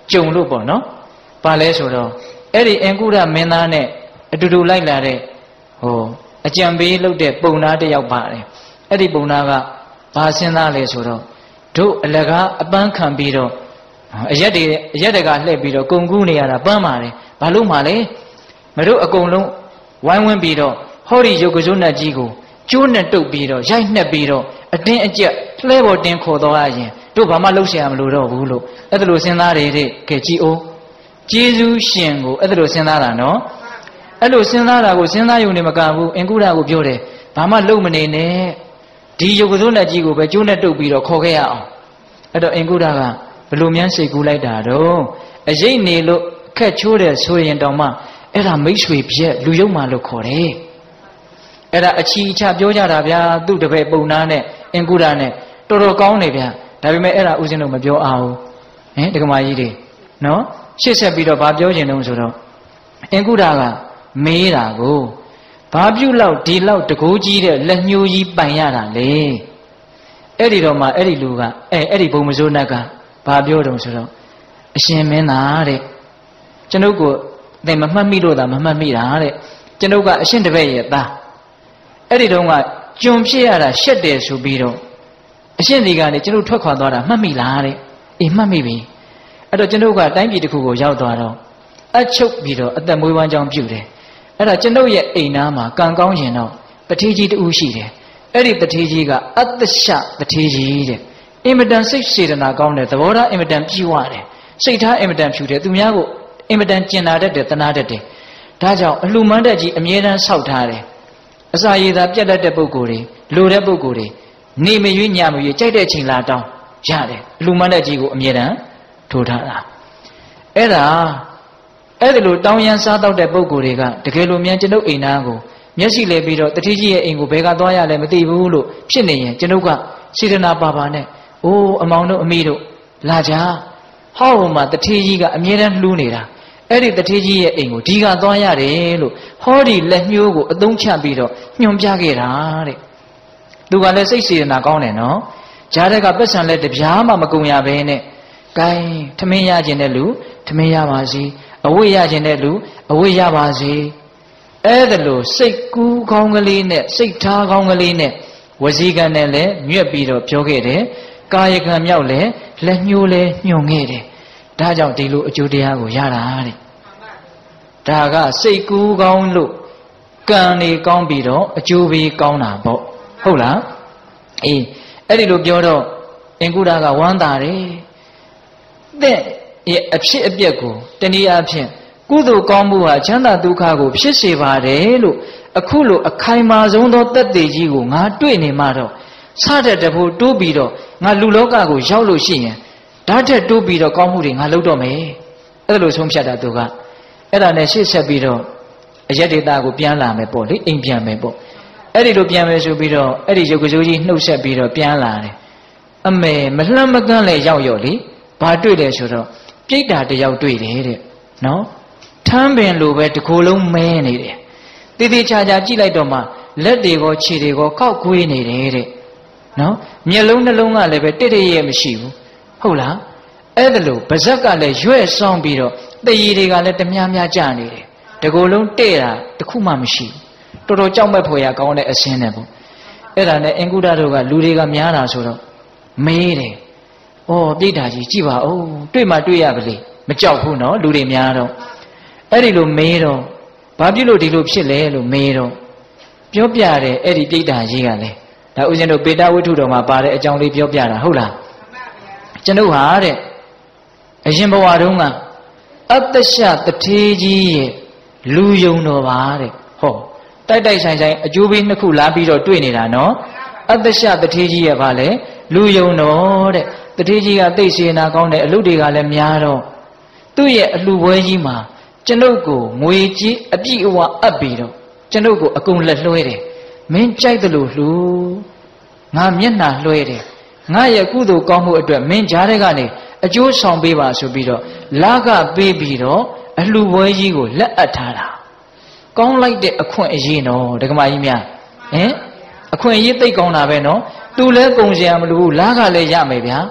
ကြုံလို့ပေါ့နော်ပါလဲဆိုတော့အဲ့ဒီအင်္ဂုရမင်းသားနဲ့အတူတူလိုက်လာတဲ့ဟိုအကြံပေးလုပ်တဲ့ပုံနာတစ်ယောက်ပါတယ်အဲ့ဒီပုံနာကဘာစဉ်းစားလဲဆိုတော့တို့အလကားအပန်းခံပြီးတော့အရက်တကလှည့်ပြီးတော့ကုံကူးနေရတာပန်းပါတယ်ဘာလို့မှလဲမတို့အကုန်လုံးဝိုင်းဝန်းပြီးတော့ဟောဒီရုပ်ကစိုးနတ်ကြီးကိုကျိုးနဲ့တုပ်ပြီးတော့ရိုက်နှက်ပြီးတော့အတင်းအကျပ်လှဲပေါ်တင်ခေါ်တော့ရရင်တို့ဘာမှလှုပ်ရှားမလို့တော့ဘူးလို့အဲ့ဒါလိုစဉ်းစားတယ်တဲ့ကဲကြည်အိုးကျေးဇူးရှင်ကိုအဲ့ဒါလိုစဉ်းစားတာနော်အဲ့လိုစဉ်းစားတာကိုစဉ်းစားယုံနေမကဘူးအင်္ဂုရကိုပြောတယ်ဘာမှလှုပ်မနေနဲ့ဒီရုပ်ကစိုးနတ်ကြီးကိုပဲကျိုးနဲ့တုပ်ပြီးတော့ခေါ်ခဲ့ရအောင်အဲ့တော့အင်္ဂုရကဘလို့များစိတ်ကူးလိုက်တာတော့အရေးနေလို့ခက်ချိုးတယ်ဆိုရင်တောင်မှအဲ့ဒါမိတ်ဆွေပြက်လူယုံမှလို့ခေါ်တယ်အဲ့ဒါအချီအချပြောကြတာဗျာသူ့တပည့်ပုံနာနဲ့အင်္ဂုရနဲ့တော်တော်ကောင်းနေဗျာဒါပေမဲ့အဲ့ဒါဥစဉ်တို့မပြောအောင်ဟင်ဒကမာကြီးတွေနော်ရှေ့ဆက်ပြီးတော့ဘာပြောချင်တုံးဆိုတော့အင်္ဂုရကမေးတာကိုဘာပြုလောက်ဒီလောက်တကိုးကြီးတဲ့လက်ညှိုးကြီးပိုင်ရတာလေအဲ့ဒီတော့မှအဲ့ဒီလူကအဲ့ဒီဘုံမစိုးနတ်ကဘာပြောတုံးဆိုတော့အရှင်မင်းသားတဲ့ကျွန်ုပ်ကိုသင်မမှတ်မိလို့သာမမှတ်မိတာတဲ့ကျွန်ုပ်ကအရှင်တပည့်ရဲ့သားအဲ့ဒီတုန်းကကျွန်ဖြစ်ရတာရှက်တယ်ဆိုပြီးတော့အရှင်ဒီကနေကျွန်ုပ်ထွက်ခွာသွားတာမှတ်မိလားတဲ့အေးမှတ်မိပြီအဲ့တော့ကျွန်ုပ်ကတိုင်းပြည်တစ်ခုကိုရောက်သွားတော့အချုပ်ပြီးတော့အသက်မွေးဝမ်းကြောင်းပြုတယ်အဲ့ဒါကျွန်ုပ်ရဲ့အိမ်သားမှာကံကောင်းရင်တော့တထေးကြီးတူရှိတယ်အဲ့ဒီတထေးကြီးကအတ္တရှတထေးကြီးတဲ့အင်မတန်စိတ်စေတနာကောင်းတယ်သဘောထားအင်မတန်ပြည့်ဝတယ်စိတ်ထားအင်မတန်ဖြူတယ်သူများကိုအင်မတန်ကျင်နာတတ်တယ်တနာတတ်တယ်ဒါကြောင့်အလှမန်းတက်ကြီးအမြဲတမ်းဆောက်ထားတယ်အစာရည်သာပြတ်တတ်တဲ့ပုဂ္ဂိုလ်တွေလိုတဲ့ပုဂ္ဂိုလ်တွေနေမရွေးညမရွေးကြိုက်တဲ့ချိန်လာတောင်းရတယ်အလှမန်းတက်ကြီးကိုအမြဲတမ်းထိုးထားတာအဲ့ဒါလိုတောင်းရန်စားတော့တဲ့ပုဂ္ဂိုလ်တွေကတကယ်လို့မြန်ကျွန်ုပ်အိမ်သားကိုမျက်စိလဲပြီးတော့တတိကြီးရဲ့အိမ်ကိုဘယ်ကသွားရလဲမသိဘူးလို့ဖြစ်နေရင်ကျွန်ုပ်ကစေတနာပါနဲ့အိုးအမောင်တို့အမိတို့လာကြဟောမှာတတိကြီးကအမြဲတမ်းလှူးနေတာအဲ့ဒီတထေးကြီးရဲ့အိမ်ကိုဒီကသွားရတယ်လို့ဟောဒီလက်ညှိုးကိုအသုံးချပြီးတော့ညွှန်ပြခဲ့တာတဲ့သူကလည်းစိတ်စေတနာကောင်းတယ်နော်ဂျားတဲ့ကပက်ဆံလည်းတပြားမှမကုန်ရဘဲနဲ့ဂိုင်းထမင်းရခြင်းတဲ့လူထမင်းရပါစေအဝိရခြင်းတဲ့လူအဝိရပါစေအဲ့ဒါလို့စိတ်ကူးကောင်းကလေးနဲ့စိတ်ထားကောင်းကလေးနဲ့ဝစီကံနဲ့လည်းညွတ်ပြီးတော့ပြောခဲ့တယ်ကာယကံမြောက်လည်းလက်ညှိုးလည်းညွှန်ခဲ့တယ်ဒါကြောင့်ဒီလိုအကျိုးတရားကိုရတာတဲ့ဒါကစိတ်ကူးကောင်းလို့ကံနေကောင်းပြီးတော့အကျိုးပေးကောင်းတာပေါ့ဟုတ်လားအေးအဲ့ဒီလိုပြောတော့အင်္ဂုရကဝမ်းသာတယ်တဲ့ရဲ့အဖြစ်အပျက်ကိုတနည်းအားဖြင့်ကုသိုလ်ကောင်းမှုဟာချမ်းသာဒုက္ခကိုဖြစ်စေပါတယ်လို့အခုလိုအခိုင်မာဆုံးသောသက်သေကြီးကိုငါတွေ့နေမှတော့စတဲ့တဖို့တိုးပြီးတော့ငါလူလောကကိုရောက်လို့ရှိရင်ဓာတ်ထက်တိုးပြီးတော့ကောင်းမှုတွေငါလုပ်တော့မယ်အဲ့ဒါလိုဆုံးဖြတ်တာသူကအဲ့ဒါနဲ့ရှေ့ဆက်ပြီးတော့အယက်ဒေတာကိုပြန်လာမယ်ပေါ့လေအိမ်ပြန်မယ်ပေါ့အဲ့ဒီလိုပြန်မယ်ဆိုပြီးတော့အဲ့ဒီရုပ်ကစိုးကြီးနှုတ်ဆက်ပြီးတော့ပြန်လာတယ်အမေမလှမ်းမကန်းလဲရောက်ရော့လေဘာတွေ့လဲဆိုတော့ပြိတ္တာတယောက်တွေ့တယ်တဲ့နော်ထမ်းပင်လိုပဲတစ်ကိုယ်လုံးမဲနေတယ်တည်တည်ချာချာကြည့်လိုက်တော့မှလက်တွေကိုခြေတွေကိုကောက်ကွေးနေတယ်တဲ့နော်မျက်လုံးနှလုံးကလည်းပဲတိတ်တရဲ့မရှိဘူးဟုတ်လားအဲ့ဒါလို့ဗဇက်ကလည်းရွဲ့ဆောင်ပြီးတော့တည်ရည်တွေကလည်းတများများကြနေတယ်တကိုယ်လုံးတဲ့တာတခုမှမရှိဘူးတော်တော်ကြောက်မဲ့ဖွယ်ရကောင်းတဲ့အစင်းနဲ့ပေါ့အဲ့ဒါနဲ့အင်္ဂုဒ္ဒတို့ကလူတွေကများတာဆိုတော့မေးတယ်ဩပြိတ္တာကြီးကြည့်ပါဦးတွေ့မှတွေ့ရပါလေမကြောက်ဘူးနော်လူတွေများတော့အဲ့ဒီလိုမေးတော့ဘာဖြစ်လို့ဒီလိုဖြစ်လဲလို့မေးတော့ပြောပြတယ်အဲ့ဒီပြိတ္တာကြီးကလည်းဒါဥစဉ်တို့ပေတဝိတ္ထုတော်မှာပါတဲ့အကြောင်းလေးပြောပြတာဟုတ်လားကျွန်ုပ်ဟာတဲ့အရင်ဘဝတုန်းကအတ္တရှတထေးကြီးရဲ့လူယုံတော်ပါတဲ့ဟောတိုက်တိုက်ဆိုင်ဆိုင်အကျိုးပေးနှစ်ခုလာပြီးတော့တွေ့နေတာနော်အတ္တရှတထေးကြီးရဲ့ဗာလေလူယုံတော်တဲ့တထေးကြီးကသိစေနာကောင်းတယ်အလုပ်တွေကလည်းများတော့သူ့ရဲ့အလှပွဲကြီးမှာကျွန်ုပ်ကိုငွေကြီးအပြည့်အဝအပ်ပြီးတော့ကျွန်ုပ်ကိုအကုန်လက်လွှဲတယ်မင်းကြိုက်တယ်လို့လှူငါမျက်နှာလွှဲတယ်ငါရဲ့ကုသိုလ်ကောင်းမှုအတွက်မင်းကြားတဲ့ကနေအကျိုးဆောင်ပေးပါဆိုပြီးတော့လာကပေးပြီးတော့အလှပွဲကြီးကိုလက်အပ်ထားတာကောင်းလိုက်တဲ့အခွင့်အရေးနော်ဒကမကြီးများဟင်အခွင့်အရေးသိကောင်းတာပဲနော်သူလည်းကုန်စရာမလိုဘူးလာကလည်းရမယ်ဗျာ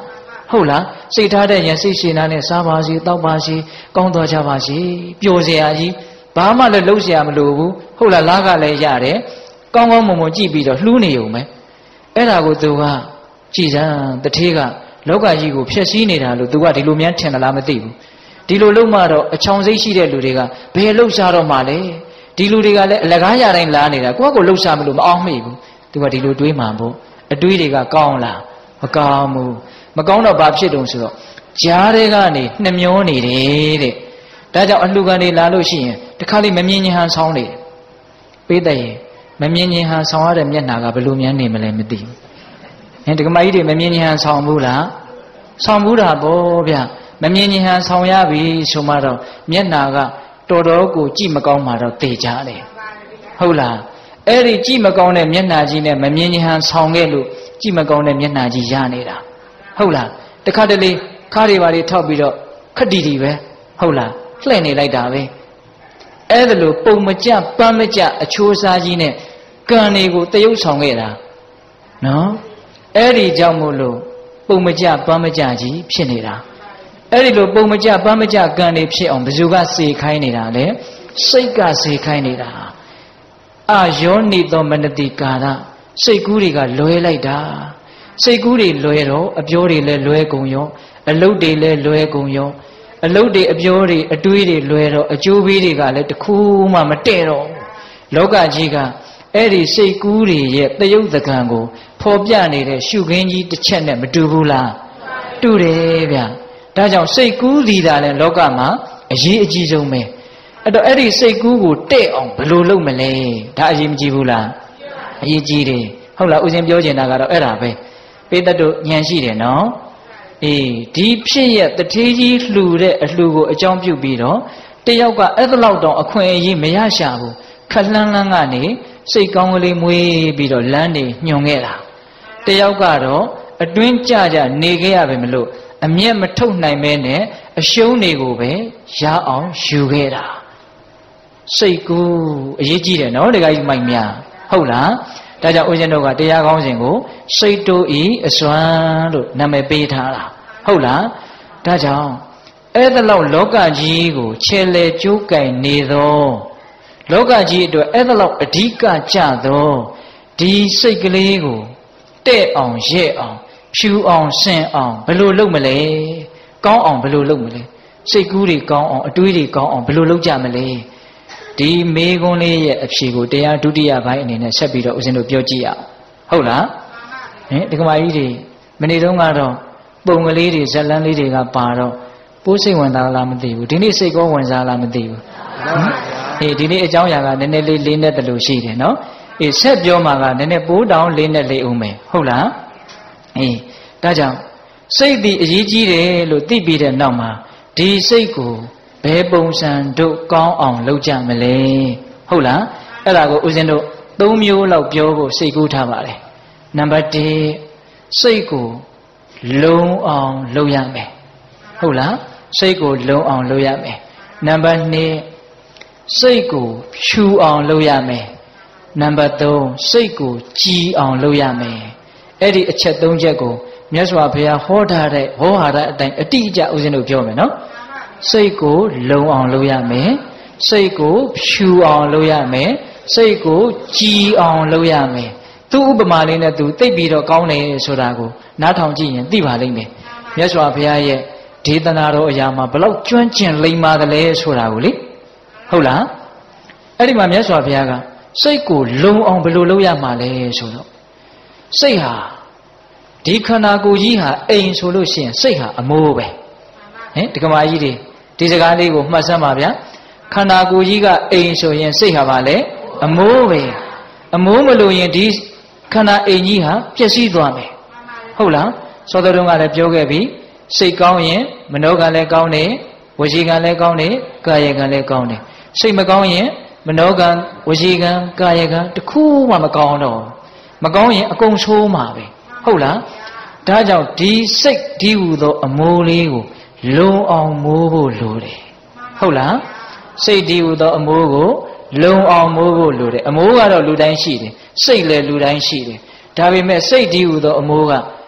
ဟုတ်လားစိတ်ထားတဲ့ရင်စိတ်ရှင်နာနဲ့စားပါစေတောက်ပါစေကောင်းသွားကြပါစေပျော်စရာကြီးဘာမှလည်းလှုပ်ရှားမလိုဘူးဟုတ်လားလားကလည်းရတယ်ကောင်းကောင်းမွန်မွန်ကြည့်ပြီးတော့လှူးနေုံပဲအဲ့ဒါကိုသူကကြည်စမ်းတထေးကလောကကြီးကိုဖျက်ဆီးနေတာလို့သူကဒီလိုများထင်သလားမသိဘူးဒီလိုလုံးမှတော့အချောင်စိတ်ရှိတဲ့လူတွေကဘယ်လှုပ်ရှားတော့မှလဲဒီလူတွေကလည်းအလကားရတိုင်းလာနေတာကိုယ့်ကိုလှုပ်ရှားမလို့မအောင်မိဘူးသူကဒီလိုတွေးမှန်ဖို့အတွေးတွေကကောင်းလားမကောင်းဘူးမကောင်းတော့ဘာဖြစ်တုံဆိုတော့ကြားတွေကနေနှမျောနေတယ်တဲ့ဒါကြောင့်အလှခံတွေလာလို့ရှိရင်တခါလေးမမြင်ရင်ဟန်ဆောင်နေတယ်ပေးတဲ့ရင်မမြင်ရင်ဟန်ဆောင်ရတဲ့မျက်နှာကဘယ်လိုများနေမလဲမသိဘူးဟင်ဒီကမကြီးတွေမမြင်ရင်ဟန်ဆောင်ဘူးလားဆောင်ဘူးတာပေါ့ဗျမမြင်ရင်ဟန်ဆောင်ရပြီဆိုမှတော့မျက်နှာကတော်တော်ကိုကြည့်မကောင်းမှတော့တေချာတယ်ဟုတ်လားအဲ့ဒီကြည့်မကောင်းတဲ့မျက်နှာကြီးနဲ့မမြင်ရင်ဟန်ဆောင်ခဲ့လို့ကြည့်မကောင်းတဲ့မျက်နှာကြီးရနေတာဟုတ်လားတခါတလေခါးတွေပါတွေထောက်ပြီးတော့ခက်တီတီပဲဟုတ်လားလှည့်နေလိုက်တာပဲအဲ့ဒါလို့ပုံမကြပန်းမကြအချိုးစားကြီးနဲ့ကံတွေကိုတရုပ်ဆောင်ခဲ့တာနော်အဲ့ဒီကြောင့်မို့လို့ပုံမကြပန်းမကြကြီးဖြစ်နေတာအဲ့ဒီလိုပုံမကြပန်းမကြကံတွေဖြစ်အောင်ဘယ်သူကစေခိုင်းနေတာလဲစိတ်ကစေခိုင်းနေတာအာယောနိသောမနတိကာရစိတ်ကူးတွေကလွဲလိုက်တာစိတ်ကူးတွေလွဲတော့အပြောတွေလည်းလွဲကုန်ရောအလုပ်တွေလည်းလွဲကုန်ရောအလုပ်တွေအပြောတွေအတွေးတွေလွဲတော့အကျိုးပေးတွေကလည်းတခုမှမတည့်တော့လောကကြီးကအဲ့ဒီစိတ်ကူးတွေရဲ့တယုတ်တကံကိုဖော်ပြနေတဲ့ရှုခင်းကြီးတစ်ချက်နဲ့မတူဘူးလားတူတယ်ဗျဒါကြောင့်စိတ်ကူးစီတာလည်းလောကမှာအရေးအကြီးဆုံးပဲအဲ့တော့အဲ့ဒီစိတ်ကူးကိုတဲ့အောင်ဘယ်လိုလုပ်မလဲဒါအရေးမကြီးဘူးလားအရေးကြီးတယ်ဟုတ်လားဦးဇင်းပြောချင်တာကတော့အဲ့ဒါပဲပေးတတ်တို့ဉာဏ်ရှိတယ်နော်အေးဒီဖြစ်ရဲ့တထေးကြီးလှူတဲ့အလှူကိုအကြောင်းပြုပြီးတော့တယောက်ကအဲ့ဒါလောက်တောင်အခွင့်အရေးမရရှာဘူးခက်လှမ်းလှမ်းကနေစိတ်ကောင်းကလေးမွေးပြီးတော့လမ်းနေညွန်ခဲ့တာတယောက်ကတော့အတွင်းကြကြနေခဲ့ရပဲမလို့အမျက်မထုတ်နိုင်မဲနဲ့အရှုံးတွေကိုပဲရအောင်ယူခဲ့တာစိတ်ကူးအရေးကြီးတယ်နော်တခါကြီးမိုက်များဟုတ်လားဒါကြောင့်ဦးဇင်းတို့ကတရားကောင်းစဉ်ကိုစိတ်တို့ဤအစွမ်းလို့နာမည်ပေးထားတာဟုတ်လားဒါကြောင့်အဲ့ဒါလောက်လောကကြီးကိုခြေလေကျိုးကင်နေသောလောကကြီးအတွက်အဲ့ဒါလောက်အဓိကကြသောဒီစိတ်ကလေးကိုတဲ့အောင်ရဲ့အောင်ဖြူအောင်ဆင်အောင်ဘယ်လိုလုပ်မလဲကောင်းအောင်ဘယ်လိုလုပ်မလဲစိတ်ကူးတွေကောင်းအောင်အတွေးတွေကောင်းအောင်ဘယ်လိုလုပ်ကြမလဲဒီမေခွန်းလေးရဲ့အဖြေကိုတရားဒုတိယပိုင်းအနေနဲ့ဆက်ပြီးတော့ဦးဇင်းတို့ပြောကြည့်ရအောင်ဟုတ်လားဟင်ဒီကမာကြီးတွေမနေ့တုန်းကတော့ပုံကလေးတွေဇက်လန်းလေးတွေကပါတော့ပိုးစိတ်ဝင်စားလားမသိဘူးဒီနေ့စိတ်ကောဝင်စားလားမသိဘူးအေးဒီနေ့အကြောင်းအရာကနည်းနည်းလေးလေးနဲ့တလို့ရှိတယ်နော်အေးဆက်ပြောမှာကနည်းနည်းပိုးတောင်လေးနဲ့လေးအောင်မယ်ဟုတ်လားအေးဒါကြောင့်စိတ်ဒီအရေးကြီးတယ်လို့သိပြီးတဲ့နောက်မှာဒီစိတ်ကိုဘယ်ပုံစံတို့ကောင်းအောင်လုပ်ကြမလဲဟုတ်လားအဲ့ဒါကိုဦးဇင်းတို့၃မျိုးလောက်ပြောဖို့စိတ်ကူးထားပါတယ်နံပါတ်1စိတ်ကိုလုံအောင်လုပ်ရမယ်ဟုတ်လားစိတ်ကိုလုံအောင်လုပ်ရမယ်နံပါတ်2စိတ်ကိုဖြူအောင်လုပ်ရမယ်နံပါတ်3စိတ်ကိုကြည်အောင်လုပ်ရမယ်အဲ့ဒီအချက်၃ချက်ကိုမြတ်စွာဘုရားဟောထားတဲ့ဟောဟာရအတိုင်းအတိအကျဦးဇင်းတို့ပြောမယ်နော်စိတ်ကိုလုံအောင်လုပ်ရမယ်စိတ်ကိုဖြူအောင်လုပ်ရမယ်စိတ်ကိုကြည်အောင်လုပ်ရမယ်သူဥပမာလေးနဲ့သူသိပြီးတော့ကောင်းတယ်ဆိုတာကိုနားထောင်ကြည့်ရင်သိပါလိမ့်မယ်မြတ်စွာဘုရားရဲ့ဒေသနာတော်အရာမှာဘလောက်ကျွမ်းကျင်လိမ္မာသလဲဆိုတာကိုလေဟုတ်လားအဲ့ဒီမှာမြတ်စွာဘုရားကစိတ်ကိုလုံအောင်ဘယ်လိုလုပ်ရမှာလဲဆိုတော့စိတ်ဟာဒီခန္ဓာကိုယ်ကြီးဟာအိမ်ဆိုလို့ရှိရင်စိတ်ဟာအမိုးပဲဟင်ဒီကမာကြီးတွေဒီစကားလေးကိုမှတ်စမ်းပါဗျာခန္ဓာကိုယ်ကြီးကအိမ်ဆိုရင်စိတ်ဟာပါလေအမိုးပဲအမိုးမလို့ရင်ဒီခန္ဓာအိမ်ကြီးဟာပျက်စီးသွားမယ်ဟုတ်လားသောတော်တုန်းကလည်းပြောခဲ့ပြီစိတ်ကောင်းရင်မနောကလည်းကောင်းတယ်ဝစီကံလည်းကောင်းတယ်ကာယကံလည်းကောင်းတယ်စိတ်မကောင်းရင်မနောကံဝစီကံကာယကံတခုမှမကောင်းတော့မကောင်းရင်အကုန်ဆိုးမှာပဲဟုတ်လားဒါကြောင့်ဒီစိတ်ဒီဟူသောအမိုးလေးကိုလုံအောင်မိုးဖို့လိုတယ်ဟုတ်လားစိတ်ဒီဟူသောအမိုးကိုလုံအောင်မိုးဖို့လိုတယ်အမိုးကတော့လူတိုင်းရှိတယ်စိတ်လည်းလူတိုင်းရှိတယ်ဒါပေမဲ့စိတ်ဒီဟူသောအမိုးက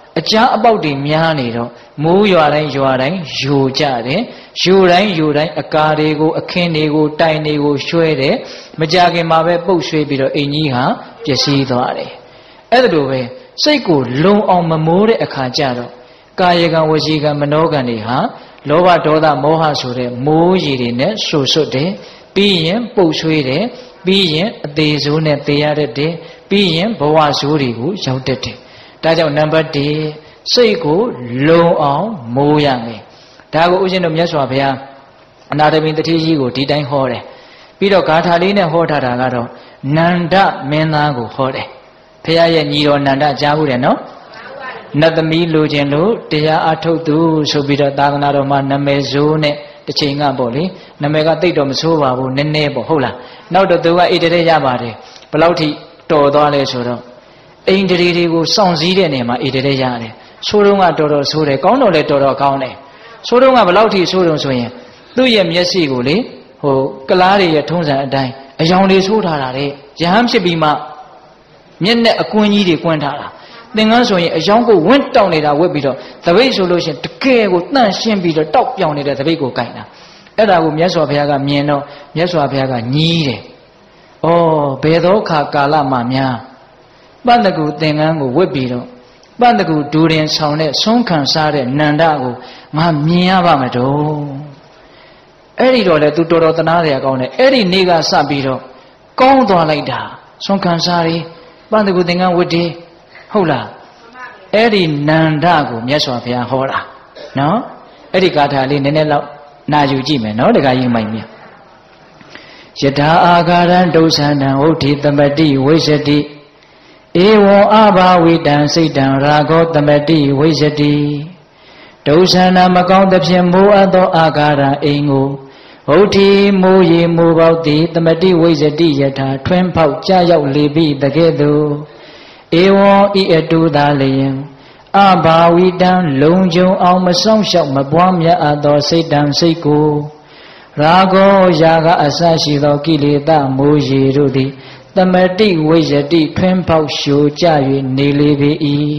အကြအပေါက်တွေများနေတော့မိုးရွာတိုင်းရွာတိုင်းယိုကြတယ်ယိုတိုင်းယိုတိုင်းအကာတွေကိုအခင်းတွေကိုတိုင်တွေကိုရွှဲတယ်မကြခင်မှာပဲပုတ်ရွှေပြီးတော့အိမ်ကြီးဟာပျက်စီးသွားတယ်အဲ့ဒါလိုပဲစိတ်ကိုလုံအောင်မမိုးတဲ့အခါကျတော့ကာယကံဝစီကံမနောကံတွေဟာလောဘဒေါသမောဟဆိုတဲ့မိုးရေတွေနဲ့ဆူဆွတ်တယ်ပြီးရင်ပုတ်ရွှေတယ်ပြီးရင်အသေးဆိုးနဲ့သေရတတ်တယ်ပြီးရင်ဘဝဆိုးတွေကိုရောက်တတ်တယ်ဒါကြောင့်နံပါတ်1စိတ်ကိုလုံအောင်မိုးရမယ်ဒါကိုဦးဇင်းတို့မြတ်စွာဘုရားအနာတပိတတိကြီးကိုဒီတိုင်းဟောတယ်ပြီးတော့ဂါထာလေးနဲ့ဟောထားတာကတော့နန္ဒမင်းသားကိုဟောတယ်ဘုရားရဲ့ညီတော်နန္ဒကြားဘူးတယ်နော်နတ်သမီးလိုချင်လို့တရားအထုတ်သူဆိုပြီးတော့သာသနာတော်မှာနာမည်ဆိုးနဲ့တစ်ချိန်ကပေါ့လေနာမည်ကတိတ်တော့မဆိုးပါဘူးနည်းနည်းပေါ့ဟုတ်လားနောက်တော့သူကဣတရေရပါတယ်ဘယ်လောက်ထိတော်သွားလဲဆိုတော့အိန္ဒြေတွေကိုစောင့်စည်းတဲ့နေရာမှာဣတရေရတယ်ဆိုးတော့ကတော်တော်ဆိုးတယ်ကောင်းတော့လည်းတော်တော်ကောင်းတယ်ဆိုးတော့ကဘယ်လောက်ထိဆိုးတုံဆိုရင်သူ့ရဲ့မျက်စိကိုလေဟိုကလားတွေရဲ့ထုံးစံအတိုင်းအယောင်တွေဆိုးထားတာလေရဟန်းဖြစ်ပြီးမှမျက်နဲ့အကွင်းကြီးတွေကွင်းထားတာသင်္ကန်းဆိုရင်အယောင်ကိုဝင့်တောက်နေတာဝက်ပြီးတော့တပိတ်ဆိုလို့ရှိရင်တကယ်ကိုတန့်ရှင်းပြီးတော့တောက်ပြောင်နေတဲ့တပိတ်ကိုကြိုက်တာအဲ့ဒါကိုမြတ်စွာဘုရားကမြင်တော့မြတ်စွာဘုရားကညည်းတယ်ဩဘယ်သောခါကာလမှများပတ္တကူသင်္ကန်းကိုဝက်ပြီးတော့ပတ္တကူဒူရင်ဆောင်တဲ့ဆုံးခံစားတဲ့နန္ဒကိုငါမြင်ရပါမတော့အဲ့ဒီတော့လေသူတော်တော်တနာရကောင်းတယ်အဲ့ဒီနေ့ကစပြီးတော့ကောင်းသွားလိုက်တာဆုံးခံစားရီပတ္တကူသင်္ကန်းဝတ်တယ်ဟုတ်လားအဲ့ဒီနန္ဒကိုမြတ်စွာဘုရားဟောတာနော်အဲ့ဒီဂါထာလေးနည်းနည်းလောက်နာယူကြည့်မယ်နော်တခါကြီးမိုင်မြယထာအာဂါရံဒုသန္တံဟုတ်တိသမတိဝိသတိဧဝံအဘာဝိတံစိတ်တံရာဂောသမတိဝိသတိဒုသန္တမကောင်းသဖြင့်မိုးအပ်သောအာဂါရံအိမ်ကိုဟုတ်တိမိုးရေမိုးပေါက်သည်သမတိဝိသတိယထာထွန်းဖောက်ကြရောက်လေပြီတကဲ့သို့ဧဝံဤအတူသာလျင်အဘာဝိတံလုံခြုံအောင်မဆောင်လျှောက်မပွားမြတ်အပ်သောစိတ်တံစိတ်ကိုရာဂောယာကအစရှိသောကိလေသာမိုးရေတို့သည်သမတိဝိယတိထွန်းပေါက်ရှို့ကြ၍နေလေပေ၏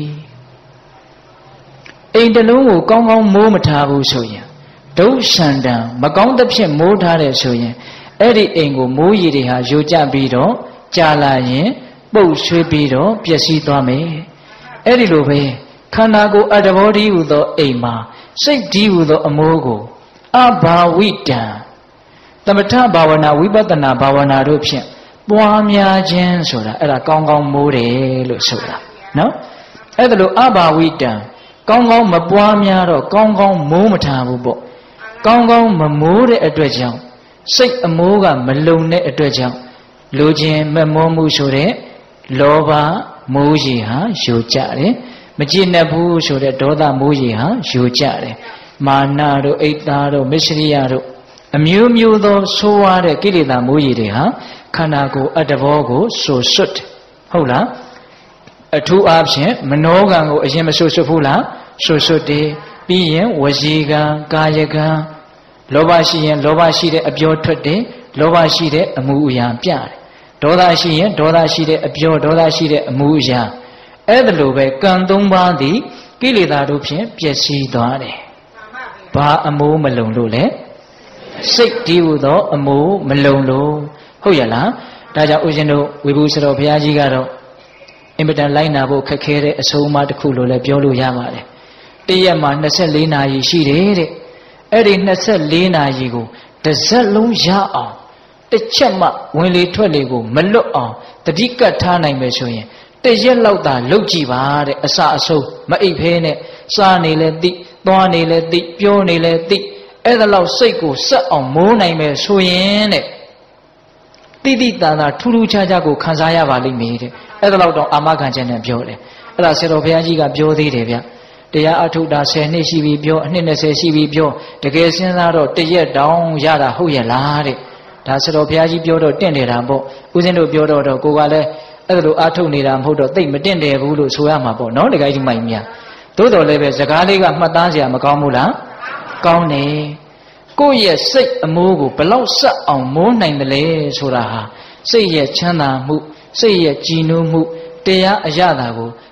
အိမ်တလုံးကိုကောင်းကောင်းမိုးမထားဘူးဆိုရင်ဒုစန္ဒံမကောင်းသဖြင့်မိုးထားတယ်ဆိုရင်အဲ့ဒီအိမ်ကိုမိုးရေတွေဟာယိုကျပြီးတော့ကြာလာရင်ပုတ်ဆွေးပြီးတော့ပျက်စီးသွားမယ်အဲ့ဒီလိုပဲခန္ဓာကိုယ်အတ္တဘောဓိဟုသောအိမ်မှာစိတ်ဓိဟုသောအမိုးကိုအဘာဝိတံသမထဘာဝနာဝိပဿနာဘာဝနာတို့ဖြင့်ပွားများခြင်းဆိုတာအဲ့ဒါကောင်းကောင်းမိုးတယ်လို့ဆိုတာနော်အဲ့ဒါလို့အဘာဝိတံကောင်းကောင်းမပွားများတော့ကောင်းကောင်းမိုးမထားဘူးပေါ့ကောင်းကောင်းမမိုးတဲ့အတွက်ကြောင့်စိတ်အမိုးကမလုံတဲ့အတွက်ကြောင့်လိုခြင်းမမောမှုဆိုတဲ့လောဘမိုးရေဟာယိုကျတယ်မကြည်နပ်ဘူးဆိုတဲ့ဒေါသမိုးရေဟာယိုကျတယ်မာနတို့အိတ်သားတို့မစ္စရိယတို့အမျိုးမျိုးသောဆိုးဝါးတဲ့ကိလေသာမိုးရေတွေဟာခန္ဓာကိုယ်အတ္တဘောကိုဆိုဆွတ်ဟုတ်လားအထူးအားဖြင့်မနောကံကိုအရင်မဆိုဆွတ်ဘူးလားဆိုဆွတ်တယ်ပြီးရင်ဝစီကံကာယကံလောဘရှိရင်လောဘရှိတဲ့အပြောထွက်တယ်လောဘရှိတဲ့အမှုအရာပြတယ်ဒေါသရှိရင်ဒေါသရှိတဲ့အပြောဒေါသရှိတဲ့အမှုအရာအဲ့ဒါလိုပဲကံ၃ပါးသည်ကိလေသာတို့ဖြင့်ပျက်စီးသွားတယ်ဘာအမိုးမလုံလို့လဲစိတ်တည်ဟုသောအမိုးမလုံလို့ဟုတ်ရလားဒါကြောင့်ဦးဇင်းတို့ဝေဘူးစတော်ဘုရားကြီးကတော့အင်မတန်လိုက်နာဖို့ခက်ခဲတဲ့အဆုံးအမတစ်ခုလို့လည်းပြောလို့ရပါတယ်တရက်မှာ24နာရီရှိတယ်တဲ့အဲ့ဒီ24နာရီကိုတစ်စက်လုံးရအောင်တစ်ချက်မှဝင်လေထွက်လေကိုမလွတ်အောင်တတိကတ်ထားနိုင်မယ်ဆိုရင်တရက်လောက်သာလှုပ်ကြည့်ပါတဲ့အစအဆုံးမအိပ်ဖဲနဲ့စားနေလဲသိသွားနေလဲသိပြောနေလဲသိအဲ့ဒါလောက်စိတ်ကိုစက်အောင်မိုးနိုင်မယ်ဆိုရင်တဲ့တိတိတန်တာထူးထူးခြားခြားကိုခံစားရပါလိမ့်မယ်တဲ့အဲ့ဒါလောက်တော့အာမခံချက်နဲ့ပြောတယ်အဲ့ဒါဆရာတော်ဘုရားကြီးကပြောသေးတယ်ဗျတရားအထုတ်တာ10နှစ်ရှိပြီပြောအနှစ်20ရှိပြီပြောတကယ်စဉ်းစားတော့တရက်တောင်ရတာဟုတ်ရဲ့လားတဲ့ဒါဆရာတော်ဘုရားကြီးပြောတော့တင့်တယ်တာပေါ့ဦးဇင်းတို့ပြောတော့ကိုကလည်းအဲ့ဒါလိုအထုတ်နေတာမဟုတ်တော့သိမ့်မတင့်တယ်ဘူးလို့ဆိုရမှာပေါ့နော်တကယ်ကြီးမိုက်မြတ်သို့တော်လည်းပဲစကားလေးကမှတ်သားစရာမကောင်းဘူးလားကောင်းတယ်ကိုယ့်ရဲ့စိတ်အမိုးကိုဘလောက်ဆက်အောင်မိုးနိုင်တယ်လဲဆိုတာဟာစိတ်ရဲ့ချမ်းသာမှုစိတ်ရဲ့ကြည်နူးမှုတရားအရသာကို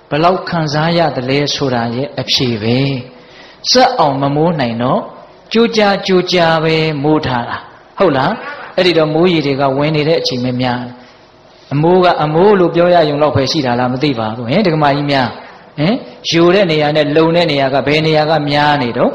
ဘလောက်ခံစားရတယ်ဆိုတာရဲ့အဖြေပဲစက်အောင်မမိုးနိုင်တော့ကြိုးကြားပဲမိုးထားတာဟုတ်လားအဲ့ဒီတော့မိုးရေတွေကဝင်နေတဲ့အချိန်မများအမိုးကအမိုးလို့ပြောရရုံတော့ပဲရှိတာလားမသိပါဘူးဟင်ဒကမာကြီးများဟင်ယူတဲ့နေရာနဲ့လုံတဲ့နေရာကဘယ်နေရာကများနေတော့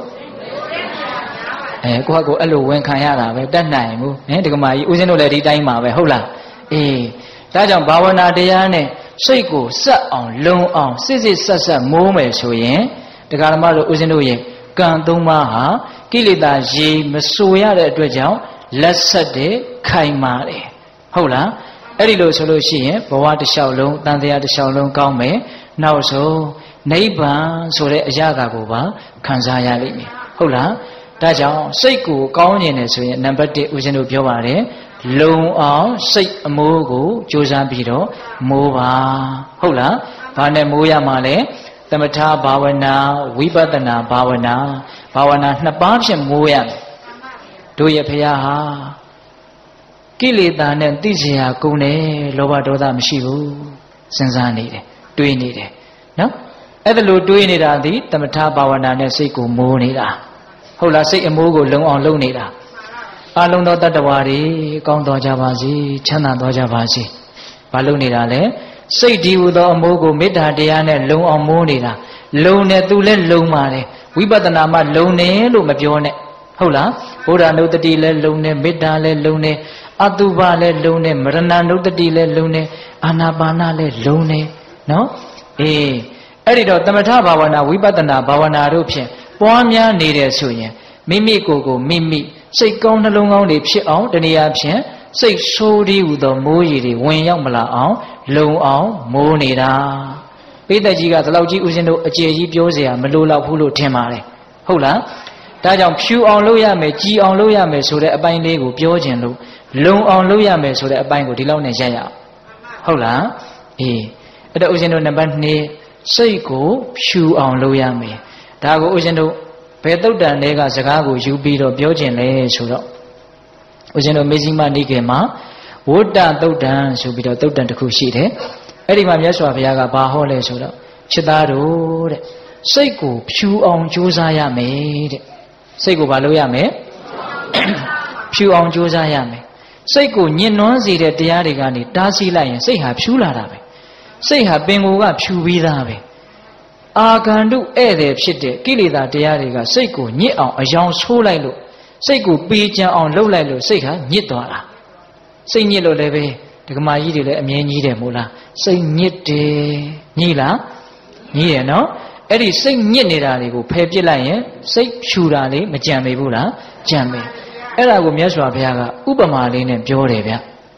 ကိုယ့်အဲ့လိုဝင်ခံရတာပဲတတ်နိုင်ဘူးဟင်ဒကမာကြီးဦးဇင်းတို့လည်းဒီတိုင်းမှာပဲဟုတ်လားအေးဒါကြောင့်ဘာဝနာတရားနဲ့စိတ်ကိုစက်အောင်လုံအောင်စစ်ဆက်မိုးမယ်ဆိုရင်တရားဓမ္မတို့ဦးဇင်းတို့ရဲ့ကံသုံးပါးဟာကိလေသာရေမစိုးရတဲ့အတွက်ကြောင့်လက်ဆက်တဲ့ခိုင်မာတယ်ဟုတ်လားအဲ့ဒီလိုဆိုလို့ရှိရင်ဘဝတစ်လျှောက်လုံးတန်တရားတစ်လျှောက်လုံးကောင်းမယ်နောက်ဆုံးနိဗ္ဗာန်ဆိုတဲ့အရာကိုပါခံစားရလိမ့်မယ်ဟုတ်လားဒါကြောင့်စိတ်ကိုကောင်းကျင်တယ်ဆိုရင်နံပါတ်1ဦးဇင်းတို့ပြောပါတယ်လုံအောင်စိတ်အမိုးကိုကြိုးစားပြီးတော့မိုးပါဟုတ်လားဘာနဲ့မိုးရမှာလဲသမထဘာဝနာဝိပဿနာဘာဝနာနှစ်ပါးဖြင့်မိုးရမယ်တို့ရဲ့ဖရာဟာကိလေသာနဲ့သိစရာကုန်တယ်လောဘဒေါသမရှိဘူးစဉ်းစားနေတယ်တွေးနေတယ်နော်အဲ့ဒါလိုတွေးနေတာဒီသမထဘာဝနာနဲ့စိတ်ကိုမိုးနေတာဟုတ်လားစိတ်အမိုးကိုလုံအောင်လုပ်နေတာအလုံးသောတတ္တဝါတွေကောင်းတော်ကြပါစေချမ်းသာတော်ကြပါစေဘာလုပ်နေတာလဲစိတ်ဒီဟူသောအမိုးကိုမေတ္တာတရားနဲ့လုံအောင်မိုးနေတာလုံနဲ့သူလည်းလုံပါတယ်ဝိပဿနာမှလုံနေလို့မပြောနဲ့ဟုတ်လားဘုရားနုတ္တိလည်းလုံနေမေတ္တာလည်းလုံနေအတုပလည်းလုံနေမရဏနုတ္တိလည်းလုံနေအာနာပါနလည်းလုံနေနော်အေးအဲ့ဒီတော့သမထဘာဝနာဝိပဿနာဘာဝနာတို့ဖြင့်ပွားများနေတယ်ဆိုရင်မိမိကိုယ်ကိုမိမိစိတ်ကောင်းနှလုံးကောင်းတွေဖြစ်အောင်တနည်းအားဖြင့်စိတ်ဆိုးဒီဟူသောမိုးရေတွေဝင်ရောက်မလာအောင်လုံအောင်မိုးနေတာပိဋကကြီးကဒီလောက်ကြီးဦးဇင်းတို့အကျေကြီးပြောเสียမလိုတော့ဘူးလို့ထင်ပါတယ်ဟုတ်လားဒါကြောင့်ဖြူအောင်လုပ်ရမယ်ကြည်အောင်လုပ်ရမယ်ဆိုတဲ့အပိုင်းလေးကိုပြောခြင်းလို့လုံအောင်လုပ်ရမယ်ဆိုတဲ့အပိုင်းကိုဒီလောက်နဲ့ရက်ရအောင်ဟုတ်လားအေးအဲ့တော့ဦးဇင်းတို့နံပါတ်2စိတ်ကိုဖြူအောင်လုပ်ရမယ်ဒါကိုဦးဇင်းတို့ဘယ်တုတ်တန်တွေကစကားကိုယူပြီးတော့ပြောခြင်းလဲဆိုတော့ဦးဇင်းတို့မေဇိမနိကေမှာဝတ္တတုတ်တန်ဆိုပြီးတော့တုတ်တန်တစ်ခုရှိတယ်အဲ့ဒီမှာမြတ်စွာဘုရားကဘာဟောလဲဆိုတော့ချစ်သားတို့တဲ့စိတ်ကိုဖြူအောင်ကြိုးစားရမယ်တဲ့စိတ်ကိုဘာလုပ်ရမလဲဖြူအောင်ကြိုးစားရမယ်စိတ်ကိုညှဉ်းနှွမ်းစေတဲ့တရားတွေကနေတားဆီးလိုက်ရင်စိတ်ဟာဖြူလာတာပဲစိတ်ဟာပင်ကိုယ်ကဖြူပြီးသားပဲအာဂန္တုဧည့်သည်ဖြစ်တဲ့ကိလေသာတရားတွေကစိတ်ကိုညစ်အောင်အယောင်ဆိုးလိုက်လို့စိတ်ကိုပေးကြံအောင်လှုပ်လိုက်လို့စိတ်ဟာညစ်သွားတာစိတ်ညစ်လို့လည်းပဲဒကမာကြီးတွေလည်းအမြဲကြီးတယ်မို့လားစိတ်ညစ်တယ်ညိလားညိရနော်အဲ့ဒီစိတ်ညစ်နေတာတွေကိုဖယ်ပစ်လိုက်ရင်စိတ်ဖြူတာလေးမကြံပေဘူးလားကြံပေအဲ့ဒါကိုမြတ်စွာဘုရားကဥပမာလေးနဲ့ပြောတယ်ဗျ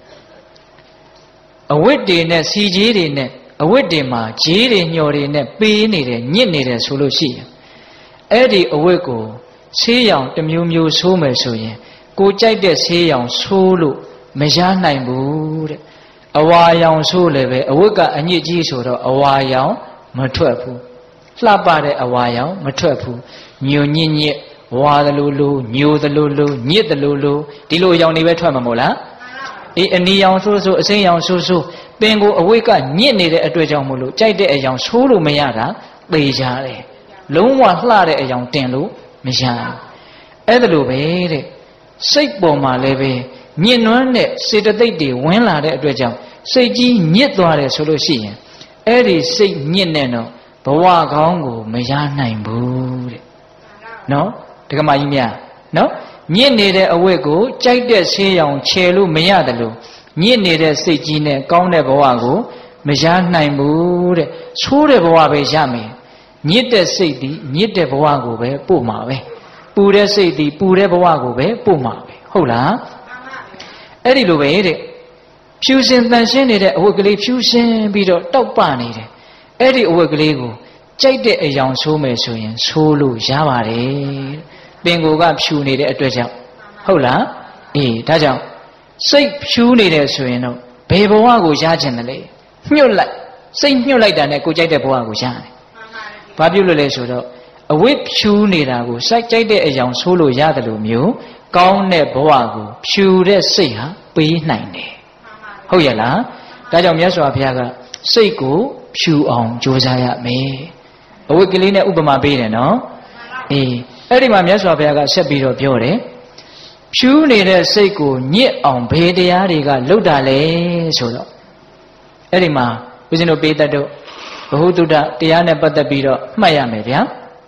အဝတ်တွေနဲ့စီကြီးတွေနဲ့အဝတ်တွေမှာဂျေးတွေညှော်တွေနဲ့ပေးနေတယ်ညစ်နေတယ်ဆိုလို့ရှိရင်အဲ့ဒီအဝတ်ကိုဆေးရောင်တစ်မျိုးမျိုးဆိုးမယ်ဆိုရင်ကိုကြိုက်တဲ့ဆေးရောင်ဆိုးလို့မရနိုင်ဘူးတဲ့အဝါရောင်ဆိုးလည်းပဲအဝတ်ကအညစ်ကြီးဆိုတော့အဝါရောင်မထွက်ဘူးလှပတဲ့အဝါရောင်မထွက်ဘူးညိုညစ်ညစ်ဝါသလိုလိုညိုသလိုလိုညစ်သလိုလိုဒီလိုရောင်တွေပဲထွက်မှာမို့လားအေးအနီရောင်ဆိုးဆိုးအစိမ်းရောင်ဆိုးဆိုးပင်ကိုအဝိတ်ကညစ်နေတဲ့အတွက်ကြောင့်မို့လို့ကြိုက်တဲ့အယောင်ဆိုးလို့မရတာသေချာတယ်လုံးဝလှတဲ့အယောင်တင်လို့မရဘူးအဲ့ဒါလိုပဲတဲ့စိတ်ပေါ်မှာလည်းပဲညှဉ်းနှွမ်းတဲ့စေတသိက်တွေဝင်လာတဲ့အတွက်ကြောင့်စိတ်ကြီးညစ်သွားတယ်ဆိုလို့ရှိရင်အဲ့ဒီစိတ်ညစ်နေတော့ဘဝကောင်းကိုမရနိုင်ဘူးတဲ့နော်ဒကမာကြီးများနော်ညစ်နေတဲ့အဝတ်ကိုကြိုက်တဲ့ဆေးရောင်ခြယ်လို့မရတယ်လို့ညစ်နေတဲ့စိတ်ကြီးနဲ့ကောင်းတဲ့ဘဝကိုမရနိုင်ဘူးတဲ့ဆိုးတဲ့ဘဝပဲရမယ်ညစ်တဲ့စိတ်ဒီညစ်တဲ့ဘဝကိုပဲပို့မှာပဲပူတဲ့စိတ်ဒီပူတဲ့ဘဝကိုပဲပို့မှာပဲဟုတ်လားအဲ့ဒီလိုပဲတဲ့ဖြူစင်တန်ရှင်းနေတဲ့အဝတ်ကလေးဖြူစင်ပြီးတော့တောက်ပနေတယ်အဲ့ဒီအဝတ်ကလေးကိုကြိုက်တဲ့အယောင်ဆိုးမယ်ဆိုရင်ဆိုးလို့ရပါတယ်ပင်ကိုယ်ကဖြူနေတဲ့အတွက်ကြောင့်ဟုတ်လားအေးဒါကြောင့်စိတ်ဖြူနေတယ်ဆိုရင်တော့ဘယ်ဘဝကိုရချင်တယ်လဲညှို့လိုက်စိတ်ညှို့လိုက်တာနဲ့ကိုကြိုက်တဲ့ဘဝကိုရတယ်ဘာပြုလို့လဲဆိုတော့အဝတ်ဖြူနေတာကိုစိုက်ကြိုက်တဲ့အယောင်ဆိုးလို့ရတယ်လို့မျိုးကောင်းတဲ့ဘဝကိုဖြူတဲ့စိတ်ဟာပေးနိုင်တယ်ဟုတ်ရဲ့လားဒါကြောင့်မြတ်စွာဘုရားကစိတ်ကိုဖြူအောင်ကြိုးစားရမယ်အဝတ်ကလေးနဲ့ဥပမာပေးတယ်နော်အေးအဲ့ဒီမှာမြတ်စွာဘုရားကဆက်ပြီးတော့ပြောတယ်ဖြူနေတဲ့စိတ်ကိုညစ်အောင်ဘယ်တရားတွေကလှုပ်တာလဲဆိုတော့အဲ့ဒီမှာဦးဇင်းတို့ပေးတတ်တော့ဘဟုတုတ္တတရားနဲ့ပတ်သက်ပြီးတော့မှတ်ရမယ်ဗျာ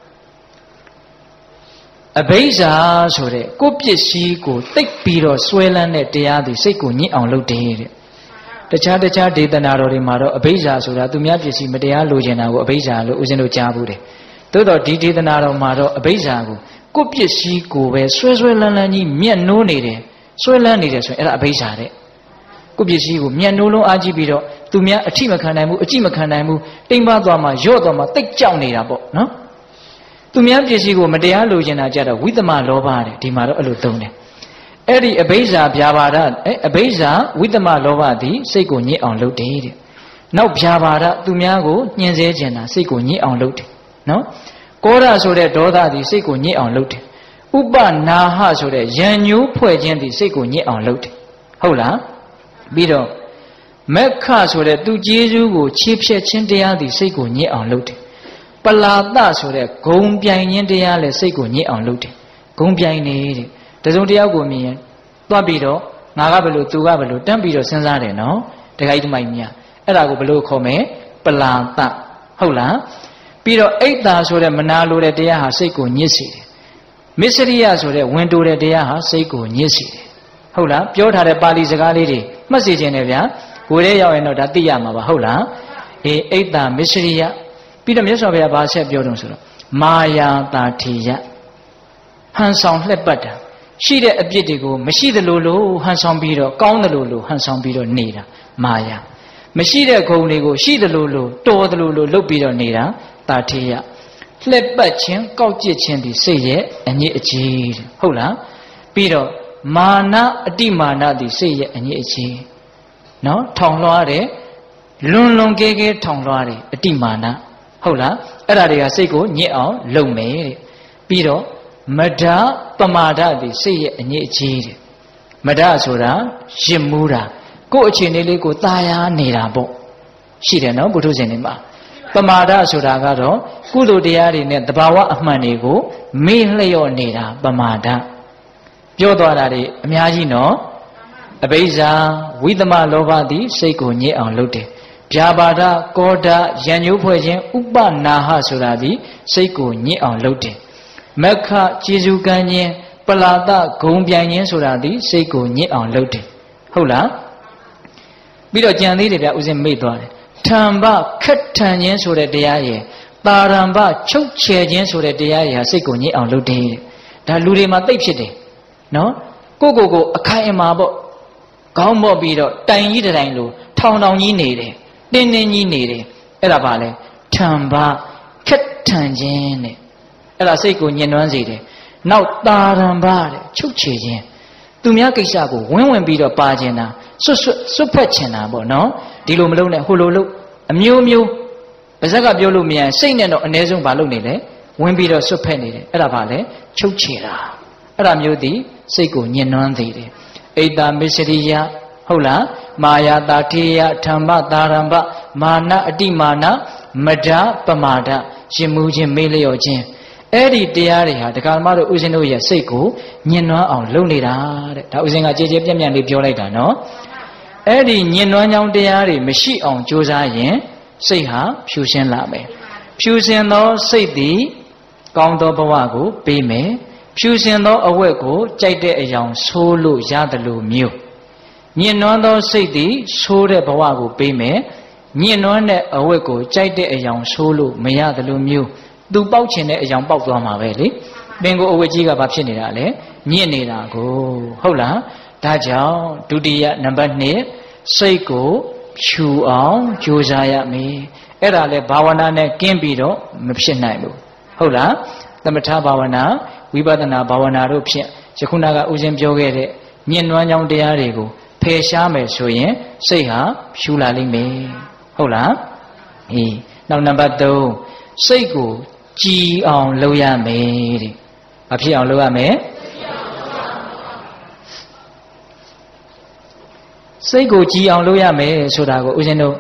အဘိဇ္ဇာဆိုတဲ့ကိုယ်ပစ္စည်းကိုတိတ်ပြီးတော့ဆွဲလန်းတဲ့တရားတွေစိတ်ကိုညစ်အောင်လုပ်တယ်တဲ့တခြားဒေသနာတော်တွေမှာတော့အဘိဇ္ဇာဆိုတာသူများပစ္စည်းမတရားလိုချင်တာကိုအဘိဇ္ဇာလို့ဦးဇင်းတို့ကြားဘူးတယ်သို့တော့ဒီဒေသနာတော်မှာတော့အဘိဇ္ဇာကိုကိုယ်ပစ္စည်းကိုပဲဆွဲလန်းကြီးမြက်နိုးနေတယ်ဆွဲလန်းနေတယ်ဆိုရင်အဲ့ဒါအဘိဇ္ဇာတဲ့ကိုယ်ပစ္စည်းကိုမြက်နိုးလုံးအားကြည့်ပြီးတော့သူများအထိမခံနိုင်ဘူးအကြည့်မခံနိုင်ဘူးတိမ်ပါသွားမှရော့သွားမှတိတ်ကြောက်နေတာပေါ့နော်သူများပစ္စည်းကိုမတရားလိုချင်တာကြတော့ဝိသမလောဘတဲ့ဒီမှာတော့အဲ့လိုသုံးတယ်အဲ့ဒီအဘိဇ္ဇာဗျာပါဒအဘိဇ္ဇာဝိသမလောဘသည်စိတ်ကိုညစ်အောင်လုပ်တယ်တဲ့နောက်ဗျာပါဒသူများကိုညှင်းဆဲချင်တာစိတ်ကိုညစ်အောင်လုပ်တယ်နော်ကောရဆိုတဲ့ဒေါသသည်စိတ်ကိုညစ်အောင်လုပ်တယ်ဥပနာဟဆိုတဲ့ရံညိုးဖွဲ့ခြင်းသည်စိတ်ကိုညစ်အောင်လုပ်တယ်ဟုတ်လားပြီးတော့မက္ခဆိုတဲ့သူကျေးဇူးကိုချေဖြတ်ခြင်းတရားသည်စိတ်ကိုညစ်အောင်လုပ်တယ်ပလာသဆိုတဲ့ဂုံပြိုင်ခြင်းတရားလည်းစိတ်ကိုညစ်အောင်လုပ်တယ်ဂုံပြိုင်နေတဲ့တစုံတယောက်ကိုမြင်ရင်သွားပြီးတော့ငါကဘယ်လိုသူကဘယ်လိုတန်းပြီးတော့စဉ်းစားတယ်နော်တခါကြီးတမိုက်မြတ်အဲ့ဒါကိုဘယ်လိုခေါ်မလဲပလာသဟုတ်လားပြီးတော့အိတ်တာဆိုတဲ့မနာလိုတဲ့တရားဟာစိတ်ကိုညစ်စေတယ်မစ္စရိယဆိုတဲ့ဝင်တိုတဲ့တရားဟာစိတ်ကိုညစ်စေတယ်ဟုတ်လားပြောထားတဲ့ပါဠိစကားလေးတွေမှတ်စေခြင်းနဲ့ဗျာကိုယ်ထဲရောက်ရင်တော့ဒါသိရမှာပါဟုတ်လားအေးအိတ်တာမစ္စရိယပြီးတော့မြတ်စွာဘုရားဘာဆက်ပြောတုံးဆိုတော့မာယာတာထေယဟန်ဆောင်လှက်ပတ်တာရှိတဲ့အပြစ်တွေကိုမရှိသလိုလိုဟန်ဆောင်ပြီးတော့ကောင်းသလိုလိုဟန်ဆောင်ပြီးတော့နေတာမာယာမရှိတဲ့ဂုဏ်တွေကိုရှိသလိုလိုတော်သလိုလိုလုပ်ပြီးတော့နေတာတာထေယလှက်ပတ်ခြင်းကောက်ကျစ်ခြင်းဒီစိတ်ရဲ့အညစ်အကြေးဟုတ်လားပြီးတော့မာနအတိမာနဒီစိတ်ရဲ့အညစ်အကြေးနော်ထောင်လွှားတယ်လွန်ကဲထောင်လွှားတယ်အတိမာနဟုတ်လားအဲ့ဒါတွေကစိတ်ကိုညစ်အောင်လုပ်မယ်တဲ့ပြီးတော့မဒပမာဒဒီစိတ်ရဲ့အညစ်အကြေးတဲ့မဒဆိုတာရစ်မူးတာကိုယ့်အခြေအနေလေးကိုตาရနေတာပေါ့ရှိတယ်နော်ပုထုဇဉ်တွေမှာပမာဒဆိုတာကတော့ကုသိုလ်တရားတွေနဲ့တဘာဝအမှန်တွေကိုမေ့လျော့နေတာပမာဒပြောသွားတာတွေအများကြီးနော်အဘိဇ္ဇာဝိသမလောဘသည်စိတ်ကိုညစ်အောင်လုပ်တယ်ဗျာပါဒကောဒရံညိုးဖွဲ့ခြင်းဥပနာဟဆိုတာသည်စိတ်ကိုညစ်အောင်လုပ်တယ်မက္ခကျေစုကံခြင်းပလာတဂုံပြိုင်ခြင်းဆိုတာသည်စိတ်ကိုညစ်အောင်လုပ်တယ်ဟုတ်လားပြီးတော့ကြံသေးတယ်ဗျဥစဉ်မိတ်သွားတယ်ထံဘခက်ထန်ခြင်းဆိုတဲ့တရားရဲ့တာရံဘချုပ်ချယ်ခြင်းဆိုတဲ့တရားရဲ့ဟာစိတ်ကိုညစ်အောင်လုပ်တယ်ဒါလူတွေမှာသိပ်ဖြစ်တယ်နော်ကိုအခိုင်အမာပေါ့ခေါင်းမော့ပြီးတော့တိုင်ကြီးတိုင်လို့ထောင်ကြီးနေတယ်တင်းကြီးနေတယ်အဲ့ဒါပါလဲထံဘခက်ထန်ခြင်းတဲ့အဲ့ဒါစိတ်ကိုညှဉ်းနှွမ်းစေတယ်နောက်တာရံဘတဲ့ချုပ်ချယ်ခြင်းသူများကိစ္စကိုဝင်ပြီးတော့ပါခြင်းတာစွတ်ဖက်ခြင်းတာပေါ့နော်ဒီလိုမလုပ်နဲ့ဟိုလိုလုပ်အမျိုးမျိုးပါဇက်ကပြောလို့မရရင်စိတ်နဲ့တော့အ ਨੇ ဆုံးမလုပ်နေလေဝင်ပြီးတော့စွတ်ဖက်နေတယ်အဲ့ဒါပါလဲချုပ်ချယ်တာအဲ့ဒါမျိုးသည်စိတ်ကိုညှဉ်းနှွမ်းသေးတယ်အိတ်တာမစ္စရိယဟုတ်လားမာယာတာထေယဓမ္မတာရံဘမာနအတိမာနမဒပမာဒရှင်မှုချင်းမေးလျော့ခြင်းအဲ့ဒီတရားတွေဟာဒကာမတို့ဥစဉ်တို့ရဲ့စိတ်ကိုညှဉ်းနှွမ်းအောင်လုပ်နေတာတဲ့ဒါဥစဉ်ကကြည်ပြန့်လေးပြောလိုက်တာနော်အဲ့ဒီညှဉ်းနှွမ်းကြောင်းတရားတွေမရှိအောင်ကြိုးစားရင်စိတ်ဟာဖြူစင်လာမယ်ဖြူစင်သောစိတ်သည်ကောင်းသောဘဝကိုပေးမယ်ဖြူစင်သောအဝတ်ကိုကြိုက်တဲ့အယောင်ဆိုးလို့ရတယ်လို့မျိုးညှဉ်းနှွမ်းသောစိတ်သည်ဆိုးတဲ့ဘဝကိုပေးမယ်ညှဉ်းနှွမ်းတဲ့အဝတ်ကိုကြိုက်တဲ့အယောင်ဆိုးလို့မရတယ်လို့မျိုးသူပေါက်ချင်တဲ့အယောင်ပေါက်သွားမှာပဲလေပင်ကိုအဝတ်ကြီးကဘာဖြစ်နေတာလဲညှဉ်းနေတာကိုဟုတ်လားဒါကြောင့်ဒုတိယနံပါတ်1စိတ်ကိုဖြူအောင်ကြိုးစားရမယ်အဲ့ဒါလဲဘာဝနာနဲ့ကင်းပြီးတော့မဖြစ်နိုင်ဘူးဟုတ်လားသမထဘာဝနာဝိပဿနာဘာဝနာတို့ဖြင့်ယခုနကဥစဉ်ပြောခဲ့တဲ့ညှဉ်းနှွမ်းကြောင်းတရားတွေကိုဖယ်ရှားမယ်ဆိုရင်စိတ်ဟာဖြူလာလိမ့်မယ်ဟုတ်လားအေးနောက်နံပါတ်3စိတ်ကိုကြည်အောင်လုပ်ရမယ်တဲ့ဘာဖြစ်အောင်လုပ်ရမလဲစိတ်ကိုကြည်အောင်လုပ်ရမယ်ဆိုတာကိုဦးဇင်းတို့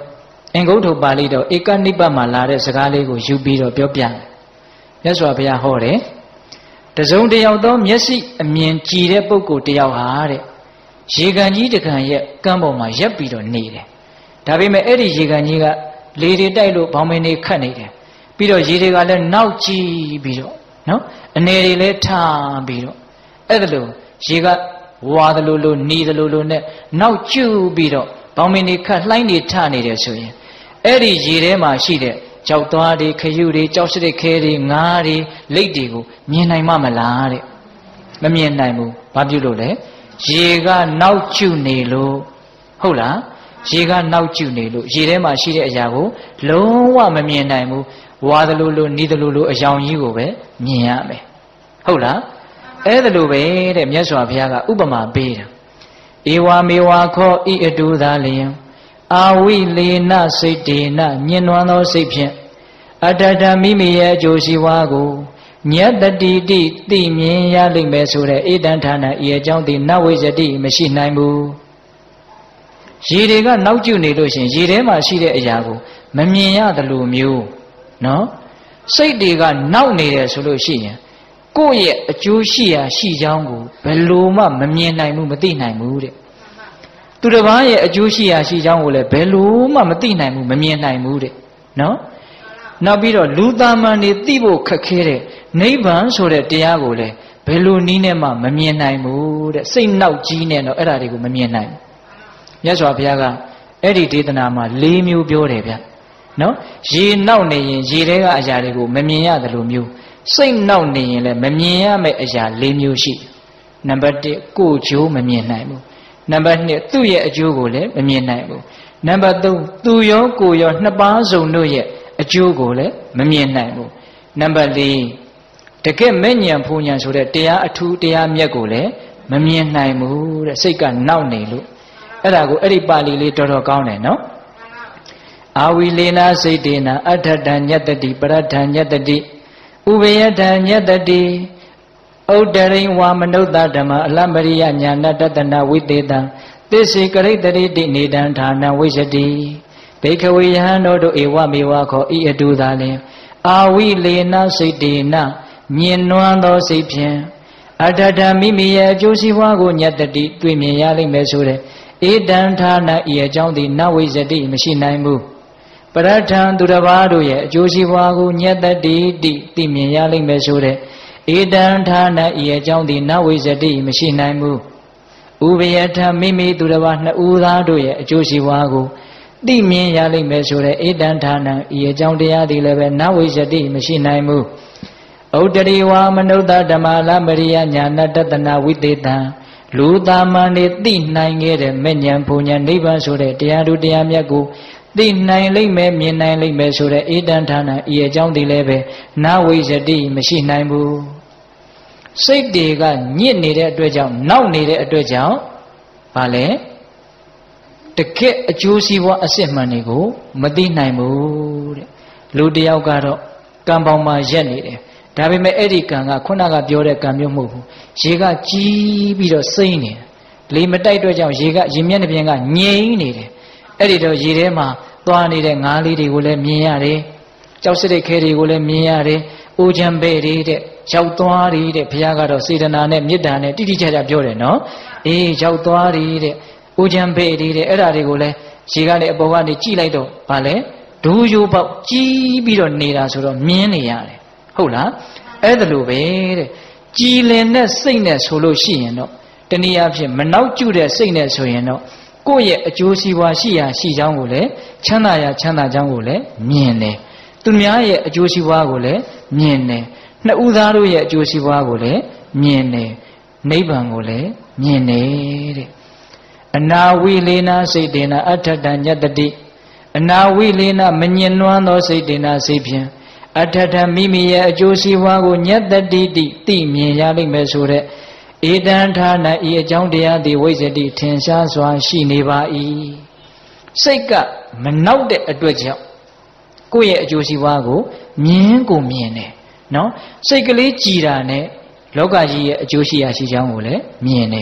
အင်္ဂုတ္တပါဠိတော်ဧကနိပတ်မှာလာတဲ့စကားလေးကိုယူပြီးတော့ပြောပြတယ်မြတ်စွာဘုရားဟောတယ်တစုံတစ်ယောက်သောမျက်စိအမြင်ကြည်တဲ့ပုဂ္ဂိုလ်တစ်ယောက်ဟာတဲ့ရေကန်ကြီးတစ်ကန်ရဲ့ကမ်းပေါ်မှာရပ်ပြီးတော့နေတယ်ဒါပေမဲ့အဲ့ဒီရေကန်ကြီးကလေတွေတိုက်လို့ဘောင်မင်းတွေခတ်နေတယ်ပြီးတော့ရေတွေကလည်းနောက်ကြည့်ပြီးတော့နော်အနေတွေလည်းထားပြီးတော့အဲ့ဒါလို့ရေကဝါသလိုလိုနီသလိုလိုနဲ့နောက်ကျူပြီးတော့ဘောင်မင်းတွေခတ်လှိုင်းတွေထနေတယ်ဆိုရင်အဲ့ဒီရေထဲမှာရှိတဲ့ကြောက်သွားတွေခရုတွေကြောက်စရစ်ခဲတွေငါးတွေလိတ်တွေကိုမြင်နိုင်မှမလားတဲ့မမြင်နိုင်ဘူးဘာဖြစ်လို့လဲရေကနောက်ကျနေလို့ဟုတ်လားရေကနောက်ကျနေလို့ရေထဲမှာရှိတဲ့အရာကိုလုံးဝမမြင်နိုင်ဘူးဝါသလိုလိုနီးသလိုလိုအယောင်ကြီးကိုပဲမြင်ရမယ်ဟုတ်လားအဲ့ဒါလိုပဲတဲ့မြတ်စွာဘုရားကဥပမာပေးတာဧဝမေဝါခောဤအတူသာလျင်အာဝိလေနစိတ်တေနညင်နွမ်းသောစိတ်ဖြင့်အတ္တတမိမိရဲ့အကျိုးရှိဝါကိုညတ္တိတိသိမြင်ရလိမ့်မယ်ဆိုတဲ့ဧတံဌာနဤအကြောင်းသည်နဝိဇ္ဇတိမရှိနိုင်ဘူးရေတွေကနောက်ကျနေလို့ရှိရင်ရေထဲမှာရှိတဲ့အရာကိုမမြင်ရတယ်လို့မျိုးနော်စိတ်တွေကနောက်နေတယ်ဆိုလို့ရှိရင်ကိုယ့်ရဲ့အကျိုးရှိရာရှိကြောင်းကိုဘယ်လိုမှမမြင်နိုင်ဘူးမသိနိုင်ဘူးတဲ့သူတစ်ပါးရဲ့အကျိုးရှိရာရှိကြောင်းကိုလည်းဘယ်လိုမှမသိနိုင်ဘူးမမြင်နိုင်ဘူးတဲ့နော်နောက်ပြီးတော့လူသားမှန်နေသိဖို့ခက်ခဲတဲ့နိဗ္ဗာန်ဆိုတဲ့တရားကိုလည်းဘယ်လိုနည်းနဲ့မှမမြင်နိုင်ဘူးတဲ့စိတ်နောက်ကြီးနဲ့တော့အဲ့ဒါတွေကိုမမြင်နိုင်ဘူးမြတ်စွာဘုရားကအဲ့ဒီဒေသနာမှာ၄မျိုးပြောတယ်ဗျနော်ရေနောက်နေရင်ရေထဲကအရာတွေကိုမမြင်ရတယ်လို့မျိုးစိတ်နောက်နေရင်လည်းမမြင်ရမယ့်အရာ၄မျိုးရှိနံပါတ်1ကိုယ်ကျိုးမမြင်နိုင်ဘူးနံပါတ်2သူ့ရဲ့အကျိုးကိုလည်းမမြင်နိုင်ဘူးနံပါတ်3သူရောကိုယ်ရောနှစ်ပါးစုံတို့ရဲ့အကျိုးကိုလည်းမမြင်နိုင်ဘူးနံပါတ်4တကယ်မဲ့ဉဏ်ဖူဉဏ်ဆိုတဲ့တရားအထူးတရားမြတ်ကိုလည်းမမြင်နိုင်ဘူးတဲ့စိတ်ကနောက်နေလို့အဲ့ဒါကိုအဲ့ဒီပါဠိလေးတော်တော်ကောင်းတယ်နော်အာဝိလေနာစိတ်တေနာအဋ္ဌတံညတ္တိပရထံညတ္တိဥပယထံညတ္တိဥဒ္ဒရိဝါမနုဿဓမ္မအလမရိယညာဏတတနာဝိသေတံသစ္စေကရိတရိတိနေတံဌာနဝိဇတိဘေခဝေယဟံတို့ဧဝမေဝခောဤအတူသာလင်အာဝိလေနာစိတ်တေနမြင်နွမ်းသောစိတ်ဖြင့်အဋ္ဌတံမိမိရဲ့အကျိုးစီးပွားကိုညတတိတွေ့မြင်ရလိမ့်မယ်ဆိုတဲ့ဧတံဌာနဤအကြောင်းသည်နဝိဇတိမရှိနိုင်ဘူးပရထံသူတစ်ပါးတို့ရဲ့အကျိုးစီးပွားကိုညတတိတိသိမြင်ရလိမ့်မယ်ဆိုတဲ့ဧတံဌာနဤအကြောင်းသည်နဝိဇတိမရှိနိုင်ဘူးဥပယထံမိမိသူတစ်ပါးနှစ်ဦးသားတို့ရဲ့အကျိုးစီးပွားကိုသိမြင်ရလိမ့်မယ်ဆိုတဲ့ဧတံဌာနဤအကြောင်းတရားသည်လည်းပဲနဝိဇတိမရှိနိုင်ဘူးဥဒ္ဒရိဝါမနုဿဓမ္မလမရိယညာဏတတနာဝိသေတံလူသားမှန်နေသိနိုင်ခဲ့တဲ့မဲ့ဉဏ်ဘုံဉဏ်နိဗ္ဗာန်ဆိုတဲ့တရားတို့တရားမြတ်ကိုသိနိုင်လိမ့်မယ်မြင်နိုင်လိမ့်မယ်ဆိုတဲ့ဧတံဌာနဤအကြောင်းဒီလည်းပဲနဝိဇတိမရှိနိုင်ဘူးစိတ်တွေကညစ်နေတဲ့အတွက်ကြောင့်နောက်နေတဲ့အတွက်ကြောင့်ဘာလဲတကယ့်အကျိုးစီးပွားအစစ်မှန်တွေကိုမသိနိုင်ဘူးတဲ့လူတယောက်ကတော့ကံပေါင်းမှာရက်နေတယ်ဒါပေမဲ့အဲ့ဒီကံကခုနကပြောတဲ့ကံမျိုးမဟုတ်ဘူးရေကကြီးပြီးတော့စိမ့်နေတယ်လေမတိုက်တော့ကြောင့်ရေမျက်နှာပြင်ကငြိမ်နေတယ်အဲ့ဒီတော့ရေထဲမှာသွားနေတဲ့ငါးလေးတွေကိုလည်းမြင်ရတယ်ကြောက်စရိတ်ခဲတွေကိုလည်းမြင်ရတယ်အိုချံပဲ့တွေတဲ့ရောက်သွားတွေတဲ့ဘုရားကတော့စေတနာနဲ့မေတ္တာနဲ့တိတိကျကျပြောတယ်နော်အေးရောက်သွားတွေတဲ့အိုချံပဲ့တွေတဲ့အဲ့ဒါတွေကိုလည်းရေကလည်းအပေါ်ကနေကြည့်လိုက်တော့ဗာလဲဒူးရိုးပေါက်ကြီးပြီးတော့နေတာဆိုတော့မြင်နေရတယ်ဟုတ်လားအဲ့ဒါလိုပဲတဲ့ကြည်လင်တဲ့စိတ်နဲ့ဆိုလို့ရှိရင်တော့တနည်းအားဖြင့်မနောက်ကျတဲ့စိတ်နဲ့ဆိုရင်တော့ကိုယ့်ရဲ့အကျိုးစီးပွားရှိရာရှိကြောင်းကိုလည်းချမ်းသာရာချမ်းသာကြောင်းကိုလည်းမြင်တယ်သူများရဲ့အကျိုးစီးပွားကိုလည်းမြင်တယ်နှစ်ဦးသားတို့ရဲ့အကျိုးစီးပွားကိုလည်းမြင်တယ်နိဗ္ဗာန်ကိုလည်းမြင်တယ်တဲ့အနာဝိလေနာစိတ်တေနာအဋ္ဌတံညတတိအနာဝိလေနာမညင်နွမ်းသောစိတ်တေနာစိတ်ဖြင့်အဋ္ဌတံမိမိရဲ့အကျိုးစီးပွားကိုညတတိတိသိမြင်ရလိမ့်မယ်ဆိုတဲ့ဧတံဌာနဤအကြောင်းတရားသည်ဝိဇ္ဇတိထင်ရှားစွာရှိနေပါ၏စိတ်ကမနောက်တဲ့အတွက်ကြောင့်ကိုယ့်ရဲ့အကျိုးစီးပွားကိုမြင်ကိုမြင်တယ်နော်စိတ်ကလေးကြည်တာနဲ့လောကကြီးရဲ့အကျိုးရှိရာရှိကြောင်းကိုလည်းမြင်တယ်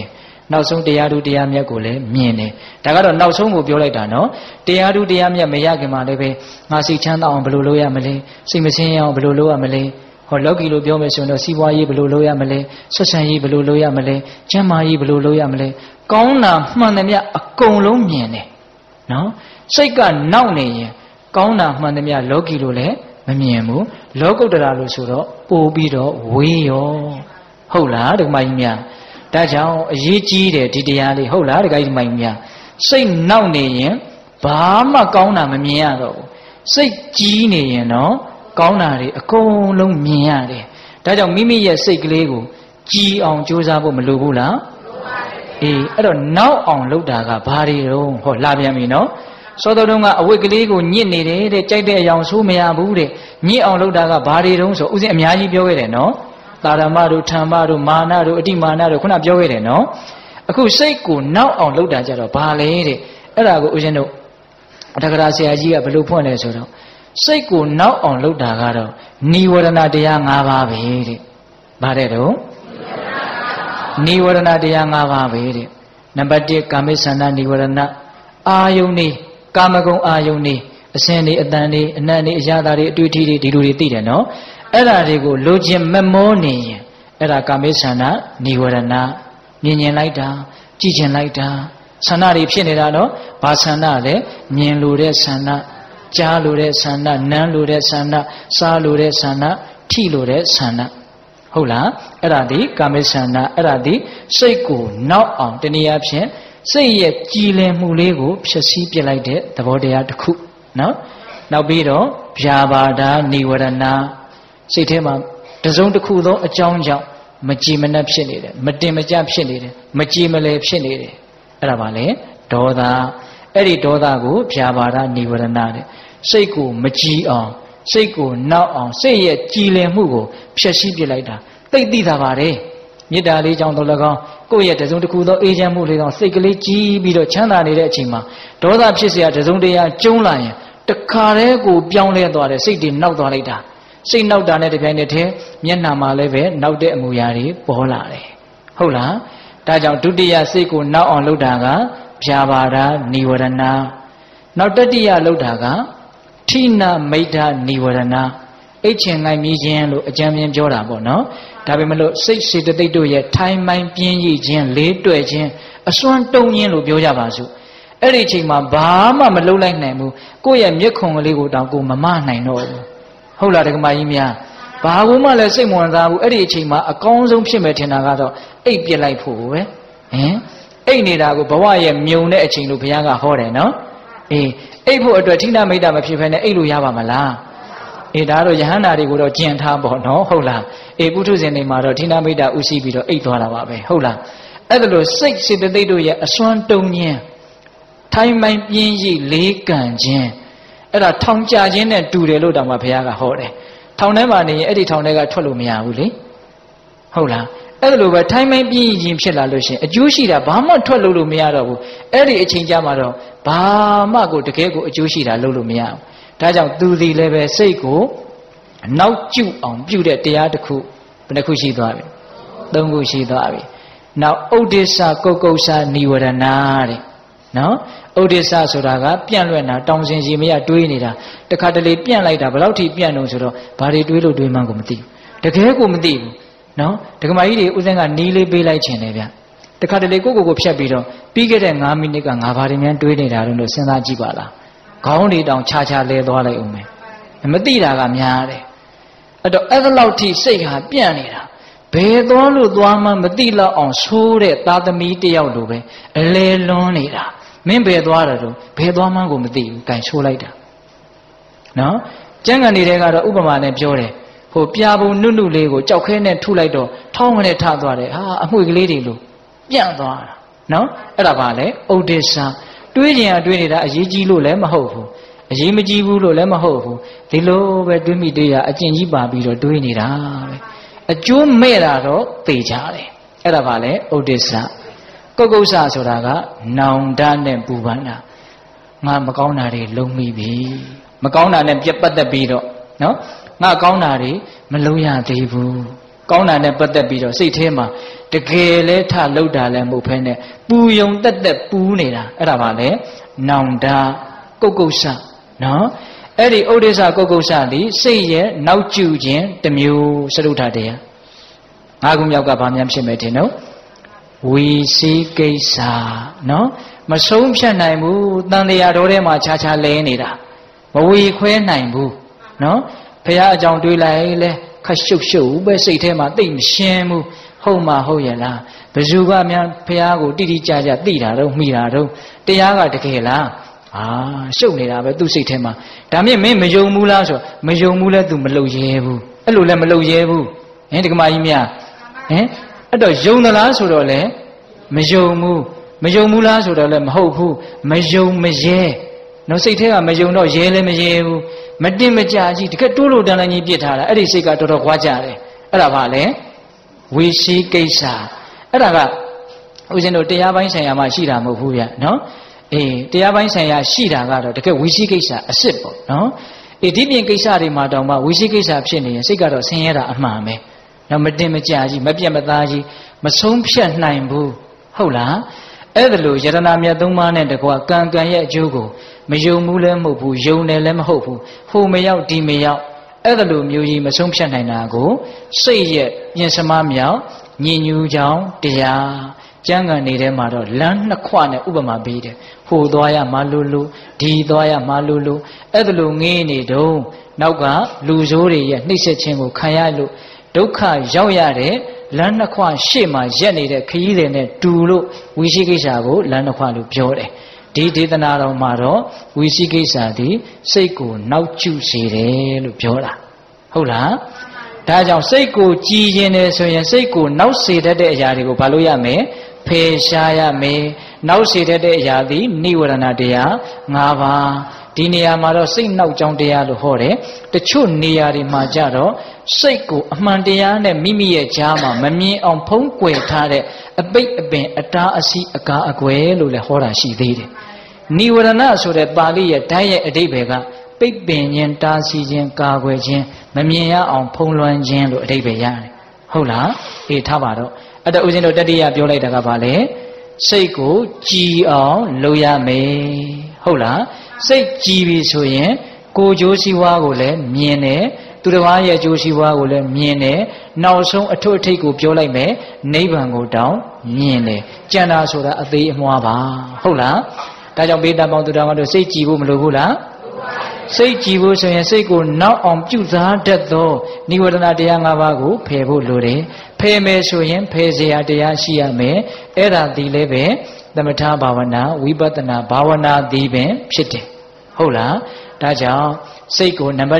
နောက်ဆုံးတရားသူတရားမြတ်ကိုလည်းမြင်တယ်ဒါကတော့နောက်ဆုံးကိုပြောလိုက်တာနော်တရားသူတရားမြတ်မရခင်မှာလည်းပဲငါစိတ်ချမ်းသာအောင်ဘယ်လိုလုပ်ရမလဲစိတ်မဆင်းရဲအောင်ဘယ်လိုလုပ်ရမလဲဟောလောကီလိုပြောမယ်ဆိုရင်တော့စီးပွားရေးဘယ်လိုလုပ်ရမလဲဆက်ဆံရေးဘယ်လိုလုပ်ရမလဲကျန်းမာရေးဘယ်လိုလုပ်ရမလဲကောင်းတာမှန်တယ်မြတ်အကုန်လုံးမြင်တယ်နော်စိတ်ကနောက်နေရင်ကောင်းတာမှန်တယ်မြတ်လောကီလိုလည်းမမြင်ဘူးလောကုတ္တရာလို့ဆိုတော့ပို့ပြီးတော့ဝေးရောဟုတ်လားဒကာမကြီးများဒါကြောင့်အရေးကြီးတယ်ဒီတရားလေးဟုတ်လားဒကာကြီးမကြီးများစိတ်နောက်နေရင်ဘာမှကောင်းတာမမြင်ရတော့ဘူးစိတ်ကြီးနေရင်တော့ကောင်းတာတွေအကုန်လုံးမြင်ရတယ်ဒါကြောင့်မိမိရဲ့စိတ်ကလေးကိုကြည်အောင်ကြိုးစားဖို့မလိုဘူးလားအေးအဲ့တော့နောက်အောင်လုပ်တာကဘာတွေတော့ဟောလာပြန်ပြီနော်စောတော်တုန်းကအဝတ်ကလေးကိုညစ်နေတယ်တဲ့ကြိုက်တဲ့အယောင်ဆိုးမရဘူးတဲ့ညစ်အောင်လုပ်တာကဘာတွေတုံးဆိုဥစဉ်အများကြီးပြောခဲ့တယ်နော်တာရမတို့ထံမတို့မာနတို့အတိမာနတို့ခုနပြောခဲ့တယ်နော်အခုစိတ်ကိုနောက်အောင်လုပ်တာကြတော့ဘာလဲတဲ့အဲ့ဒါကိုဥစဉ်တို့တက္ကရာဆရာကြီးကဘယ်လိုဖွင့်လဲဆိုတော့စိတ်ကိုနောက်အောင်လုပ်တာကတော့နိဝရဏတရား၅ပါးပဲတဲ့ဘာတဲ့တော့နိဝရဏတရား၅ပါးပဲတဲ့နံပါတ်1ကာမိသန္တာနိဝရဏအာယုန်နေကာမဂုဏ်အာယုန်နေအစင်နေအတန်နေအနတ်နေအရာသာတွေအတွေ့အထိတွေဒီလိုတွေသိတယ်နော်အဲ့ဒါတွေကိုလိုချင်မမောနေရင်အဲ့ဒါကာမိသန္တာနိဝရဏမြင်လိုက်တာကြည်ကျင်လိုက်တာဆန္ဒတွေဖြစ်နေတာနော်ဘာဆန္ဒလဲမြင်လို့တဲ့ဆန္ဒကြားလို့တဲ့ဆန္ဒနမ်းလို့တဲ့ဆန္ဒစားလို့တဲ့ဆန္ဒထိလို့တဲ့ဆန္ဒဟုတ်လားအဲ့ဒါဒီကာမိသန္တာအဲ့ဒါဒီစိတ်ကိုနောက်အောင်တနည်းအားဖြင့်စိတ်ရဲ့ကြည်လင်မှုလေးကိုဖြည့်ဆည်းပြလိုက်တဲ့သဘောတရားတစ်ခုနော်နောက်ပြီးတော့ဗျာပါဒာနိဝရဏစိတ်ထဲမှာတစုံတစ်ခုသောအကြောင်းကြောင့်မကြည်မနှက်ဖြစ်နေတယ်မတင်မကျဖြစ်နေတယ်မကြည်မလည်ဖြစ်နေတယ်အဲ့ဒါပါလေဒေါသအဲ့ဒီဒေါသကိုဗျာပါဒာနိဝရဏတဲ့စိတ်ကိုမကြည်အောင်စိတ်ကိုနောက်အောင်စိတ်ရဲ့ကြည်လင်မှုကိုဖြည့်ဆည်းပြလိုက်တာသိသိတာပါတယ်မေတ္တာလေးကြောင့်တော့၎င်းကိုယ့်ရဲ့တစုံတစ်ခုသောအေးချမ်းမှုလေးကြောင့်စိတ်ကလေးကြည်ပြီးတော့ချမ်းသာနေတဲ့အချိန်မှာဒေါသဖြစ်เสียတစုံတရာကျုံးလာရင်တခါတည်းကိုပြောင်းလဲသွားတယ်စိတ်တွေနောက်သွားလိုက်တာစိတ်နောက်တာနဲ့တပြိုင်တည်းမျက်နှာမှာလည်းပဲနောက်တဲ့အမူအရာတွေပေါ်လာတယ်ဟုတ်လားဒါကြောင့်ဒုတိယစိတ်ကိုနောက်အောင်လုပ်တာကဗျာပါဒာနိဝရဏနောက်တတိယလုပ်တာကထိနာမိဋ္ဌနိဝရဏအိတ်ချင်ငိုင်းမြည်ခြင်းလို့အကြံဉာဏ်ပြောတာပေါ့နော်ဒါပေမဲ့လို့စိတ်စေတသိက်တို့ရဲ့ထိုင်မိုင်းပြင်းရည်ခြင်းလေးတွေ့ခြင်းအစွမ်းတုံခြင်းလို့ပြောကြပါစို့အဲ့ဒီအချိန်မှာဘာမှမလုပ်လိုက်နိုင်ဘူးကိုယ့်ရဲ့မျက်ခုံကလေးကိုတောင်ကိုမမနိုင်တော့ဘူးဟုတ်လားဒကမကြီးများဘာဘူးမှလည်းစိတ်မဝင်စားဘူးအဲ့ဒီအချိန်မှာအကောင်းဆုံးဖြစ်မယ်ထင်တာကတော့အိတ်ပြစ်လိုက်ဖို့ပဲဟင်အိတ်နေတာကိုဘဝရဲ့မြုံတဲ့အချိန်လို့ဘုရားကဟောတယ်နော်အေးအိတ်ဖို့အတွက်ထိနာမိတ်တာမဖြစ်ဖ ೇನೆ အိတ်လို့ရပါမလားအေးဒါတော့ယဟန္တာတွေကိုတော့ကျင်ထားပေါ့နော်ဟုတ်လားအေးပုထုဇဉ်တွေမှာတော့ထိနာမိတ်တာဥသိပြီးတော့အိတ်သွားတာပါပဲဟုတ်လားအဲ့ဒါလို့စိတ်စေတသိက်တို့ရဲ့အစွမ်းတုံခြင်းထိုင်မိုင်းပြင်းရည်လေးကန်ခြင်းအဲ့ဒါထောင်ကြခြင်းနဲ့တူတယ်လို့တောင်မှဘုရားကဟောတယ်ထောင်ထဲမှာနေရင်အဲ့ဒီထောင်ထဲကထွက်လို့မရဘူးလေဟုတ်လားအဲ့ဒါလိုပဲထိုင်မိုင်းပြင်းရည်ခြင်းဖြစ်လာလို့ရှိရင်အကျိုးရှိတာဘာမှထွက်လို့မရတော့ဘူးအဲ့ဒီအချိန်ကြမှာတော့ဘာမှကိုတကယ်ကိုအကျိုးရှိတာလုပ်လို့မရဘူးဒါကြောင့်သူသည်လည်းပဲစိတ်ကိုနောက်ကျအောင်ပြုတဲ့တရားတစ်ခုဘယ်နှခုရှိသွားပြီ၃ခုရှိသွားပြီနောက်ဥဒိစ္စကုတ်ကုတ်စာနိဝရဏတဲ့နော်ဥဒိစ္စဆိုတာကပြန့်လွင့်တာတောင်စင်စီမရတွေးနေတာတခါတလေပြန့်လိုက်တာဘယ်လောက်ထိပြန့်လို့ဆိုတော့ဘာတွေတွေးလို့တွေးမှန်းကိုမသိဘူးတကယ်ကိုမသိဘူးနော်ဒကမကြီးတွေဥစဉ်ကနီးလေးပေးလိုက်ခြင်းလေဗျတခါတလေကိုဖြတ်ပြီးတော့ပြီးခဲ့တဲ့9မိနစ်ကငါဘာတွေများတွေးနေတာလို့စဉ်းစားကြည့်ပါလားခေါင်းတွေတောင်ခြားခြားလဲသွားလိုက်အောင်မယ်မသိတာကများတယ်အဲ့တော့အဲ့လောက်ထိစိတ်ဟာပြန့်နေတာဘယ်သွားလို့သွားမှမသိတော့အောင်ဆိုးတဲ့သားသမီးတယောက်လိုပဲအလဲလွန်းနေတာမင်းဘယ်သွားတယ်တော့ဘယ်သွားမှကိုမသိဘူးကင်ဆိုးလိုက်တာနော်ကျမ်းဂန်တွေကတော့ဥပမာနဲ့ပြောတယ်ဟိုပြာပုံနုနုလေးကိုကြောက်ခဲနဲ့ထုလိုက်တော့ထောင်းကနေထသွားတယ်ဟာအမွှေကလေးတွေလို့ပြန့်သွားတာနော်အဲ့ဒါပါလေဥဒိစ္စတွေးကြင်တွေးနေတာအရေးကြီးလို့လည်းမဟုတ်ဘူးအရေးမကြီးဘူးလို့လည်းမဟုတ်ဘူးဒီလိုပဲတွေးမိတွေးရအကျင့်ကြီးပါပြီးတော့တွေးနေတာပဲအကျိုးမဲ့တာတော့သိကြတယ်အဲ့ဒါပါလေဥဒိစ္စကုတ်ကုတ်ဆဆိုတာကနောင်တနဲ့ပူပန်းတာငါမကောင်းတာတွေလုံးမိပြီမကောင်းတာနဲ့ပြတ်ပတ်သက်ပြီးတော့နော်ငါကောင်းတာတွေမလုံးရသေးဘူးကောင်းတာနဲ့ပတ်သက်ပြီးတော့စိတ်ထဲမှာတကယ်လဲထလှုပ်တာလဲမဟုတ်ဖဲနဲ့ပူယုံတက်တက်ပူးနေတာအဲ့ဒါပါလေနောင်တကုတ်ကုတ်ဆနော်အဲ့ဒီဥဒိစ္စကုတ်ကုတ်ဆသည်စိတ်ရဲ့နောက်ကျခြင်းတစ်မျိုးစရုထတရား၅ခုမြောက်ကဘာများဖြစ်မယ်ထင်တော့ဝီစီကိစ္စနော်မဆုံးဖြတ်နိုင်ဘူးတန်တရားတော်ထဲမှာခြားခြားလဲနေတာမဝီခွဲနိုင်ဘူးနော်ဘုရားအကြောင်းတွေးလိုက်လဲခက်ရှုပ်ရှုပ်ပဲစိတ်ထဲမှာသိမရှင်းဘူးဟုတ်မှဟုတ်ရဲ့လားဘယ်သူကများဘုရားကိုတိတိကျကျသိတာတော့မှီတာတော့တရားကတကယ်လားရှုပ်နေတာပဲသူ့စိတ်ထဲမှာဒါမြင့်မင်းမယုံဘူးလားဆိုမယုံဘူးလဲ तू မလုပ်ရဲဘူးအဲ့လိုလဲမလုပ်ရဲဘူးဒီကမာကြီးများအဲ့တော့ယုံသလားဆိုတော့လဲမယုံဘူးလားဆိုတော့လဲမဟုတ်ဘူးမယုံမရဲနော်စိတ်ထဲကမယုံတော့ရဲလဲမရဲဘူးမတင်မကြကြီးတကယ်တိုးလို့တန်တန်ကြီးပြစ်ထားတာအဲ့ဒီစိတ်ကတော်တော်ခွာကြတယ်အဲ့ဒါပါလေဝီစီကိစ္စအဲ့ဒါကဦးဇင်းတို့တရားပိုင်းဆိုင်ရာမှာရှိတာမဟုတ်ဘူးဗျနော်တရားပိုင်းဆိုင်ရာရှိတာကတော့တကယ်ဝီစီကိစ္စအစ်စ်ပေါ့နော်ဒီပြင်ကိစ္စတွေမှာတောင်မှဝီစီကိစ္စဖြစ်နေရင်စိတ်ကတော့ဆင်းရဲတာအမှန်ပဲနော်မတင်မကြကြီးမပြတ်မသားကြီးမဆုံးဖြတ်နိုင်ဘူးဟုတ်လားအဲ့ဒါလို့ယတနာမြတ်သုံးပါးနဲ့တကွကံရဲ့အကျိုးကိုမယုံဘူးလည်းမဟုတ်ဘူးယုံတယ်လည်းမဟုတ်ဘူးဟိုမရောက်ဒီမရောက်အဲ့ဒါလိုမျိုးကြီးမဆုံးဖြတ်နိုင်တာကိုစိတ်ရဲ့ပြင်စမမြောက်ညဉ့်ညူးကြောင်းတရားကျမ်းဂန်နေတဲ့မှာတော့လမ်းနှစ်ခွနဲ့ဥပမာပေးတယ်ဟိုသွားရမှလို့ဒီသွားရမှလို့အဲ့ဒါလိုငေးနေတော့နောက်ကလူဆိုးတွေရဲ့နှိမ့်ဆက်ခြင်းကိုခံရလို့ဒုက္ခရောက်ရတဲ့လမ်းနှစ်ခွရှေ့မှာရက်နေတဲ့ခရီးတွေနဲ့တူလို့ဝီရှိကိစ္စကိုလမ်းနှစ်ခွလို့ပြောတယ်ဒီဒေသနာတော်မှာတော့ဝီရှိကိစ္စသည်စိတ်ကိုနောက်ကျစေတယ်လို့ပြောတာဟုတ်လားဒါကြောင့်စိတ်ကိုကြည်ခြင်းတယ်ဆိုရင်စိတ်ကိုနောက်စေတတ်တဲ့အရာတွေကိုဘာလို့ရမလဲဖယ်ရှားရမယ်နောက်စေတတ်တဲ့အရာသည်နိဝရဏတရား၅ပါးဒီနေရာမှာတော့စိတ်နောက်ကြောင်းတရားလို့ဟောတယ်တချို့နေရာတွေမှာကြတော့စိတ်ကိုအမှန်တရားနဲ့မိမိရဲ့ကြားမှာမမြင်အောင်ဖုံးကွယ်ထားတဲ့အပိတ်အပင်အတားအဆီးအကားအကွယ်လို့လည်းဟောတာရှိသေးတယ်နိဝရဏဆိုတဲ့ပါဠိရဲ့ဓာတ်ရဲ့အဓိပ္ပာယ်ကပိတ်ပင်ခြင်းတားဆီးခြင်းကာကွယ်ခြင်းမမြင်ရအောင်ဖုံးလွှမ်းခြင်းလို့အဓိပ္ပာယ်ရတယ်ဟုတ်လားထားပါတော့အဲ့တော့ဦးဇင်းတို့တတိယပြောလိုက်တာကဘာလဲစိတ်ကိုကြည်အောင်လုပ်ရမယ်ဟုတ်လားစိတ်ကြည်ပြီဆိုရင်ကိုယ်ကျိုးစီးပွားကိုလည်းမြင်တယ်သူတစ်ပါးရဲ့ကျိုးစီးပွားကိုလည်းမြင်တယ်နောက်ဆုံးအထွတ်အထိပ်ကိုပြောလိုက်မယ်နိဗ္ဗာန်ကိုတောင်မြင်တယ်ကျန်တာဆိုတာအသေးအမွှားပါဟုတ်လားဒါကြောင့်ဘေးတပေါင်းသူတော်မတို့စိတ်ကြည်ဖို့မလိုဘူးလားစိတ်ကြည်ဖို့ဆိုရင်စိတ်ကိုနောက်အောင်ပြုစားတတ်သောနိဝရဏတရား၅ပါးကိုဖယ်ဖို့လိုတယ်ဖယ်မယ်ဆိုရင်ဖယ်เสียတရားရှိရမယ်အဲ့ဒါဒီလည်းပဲသမထဘာဝနာဝိပဿနာဘာဝနာသည်ပင်ဖြစ်တယ်ဟုတ်လားဒါကြောင့်စိတ်ကိုနံပါတ်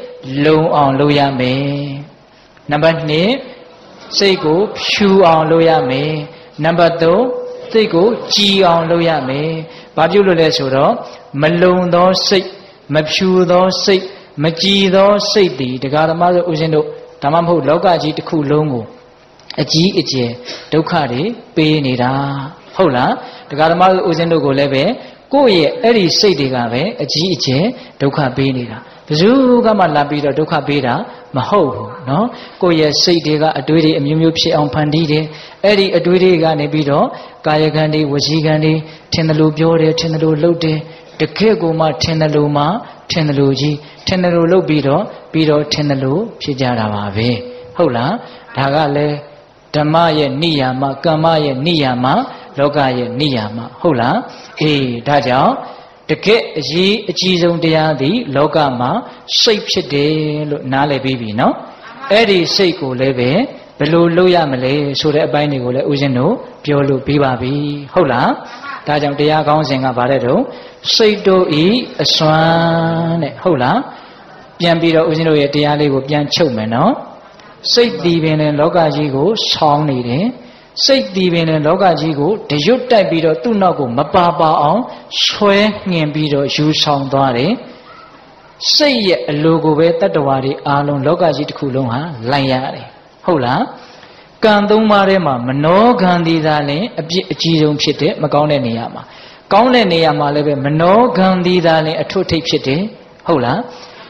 1လုံအောင်လုပ်ရမယ်နံပါတ်2စိတ်ကိုဖြူအောင်လုပ်ရမယ်နံပါတ်3စိတ်ကိုကြည်အောင်လုပ်ရမယ်ဘာပြုလို့လဲဆိုတော့မလုံသောစိတ်မဖြူသောစိတ်မကြည်သောစိတ်သည်တရားဓမ္မဆိုဦးဇင်းတို့ဒါမှမဟုတ်လောကကြီးတစ်ခုလုံးကိုအကြီးအကျယ်ဒုက္ခတွေပေးနေတာဟုတ်လားတရားဓမ္မဆိုဦးဇင်းတို့ကိုလည်းပဲကိုယ့်ရဲ့အဲ့ဒီစိတ်တွေကပဲအကြီးအကျယ်ဒုက္ခပေးနေတာဘယ်သူကမှလာပြီးတော့ဒုက္ခပေးတာမဟုတ်ဘူးเนาะကိုယ့်ရဲ့စိတ်တွေကအတွေးတွေအမျိုးမျိုးဖြစ်အောင်ဖန်တီးတယ်အဲ့ဒီအတွေးတွေကနေပြီးတော့ကာယကံတွေဝစီကံတွေထင်တယ်လို့ပြောတယ်ထင်တယ်လို့လုပ်တယ်တကယ့်ကိုမှထင်တယ်လို့မှထင်တယ်လို့ကြီးထင်တယ်လို့လုပ်ပြီးတော့ထင်တယ်လို့ဖြစ်ကြတာပါပဲဟုတ်လားဒါကလည်းဓမ္မရဲ့နိယာမကမ္မရဲ့နိယာမလောကရဲ့နိယာမဟုတ်လားဒါကြောင့်တကယ့်အရေးအကြီးဆုံးတရားသည်လောကမှာစိတ်ဖြစ်တယ်လို့နားလည်ပြီးပြီနော်အဲ့ဒီစိတ်ကိုလည်းပဲဘယ်လိုလုပ်ရမလဲဆိုတဲ့အပိုင်းတွေကိုလည်းဦးဇင်းတို့ပြောလို့ပြီးပါပြီဟုတ်လားဒါကြောင့်တရားကောင်းစဉ်ကဗါတဲ့တော့စိတ်တို့ဤအစွမ်းတဲ့ဟုတ်လားပြန်ပြီးတော့ဦးဇင်းတို့ရဲ့တရားလေးကိုပြန်ချုပ်မယ်နော်စိတ်တည်ပင်လည်းလောကကြီးကိုဆောင်းနေတယ်စိတ်တည်ပင်လည်းလောကကြီးကိုတရွတ်တိုက်ပြီးတော့သူ့နောက်ကိုမပါအောင်ဆွဲငင်ပြီးတော့ယူဆောင်သွားတယ်စိတ်ရဲ့အလိုကိုပဲတတ္တဝါတွေအားလုံးလောကကြီးတစ်ခုလုံးဟာလိုက်ရတယ်ဟုတ်လားကံသုံးပါးထဲမှာမနောကံဒီသာလင်အပြစ်အကြီးဆုံးဖြစ်တယ်မကောင်းတဲ့နေရာမှာကောင်းတဲ့နေရာမှာလည်းပဲမနောကံဒီသာလင်အထွတ်ထိပ်ဖြစ်တယ်ဟုတ်လား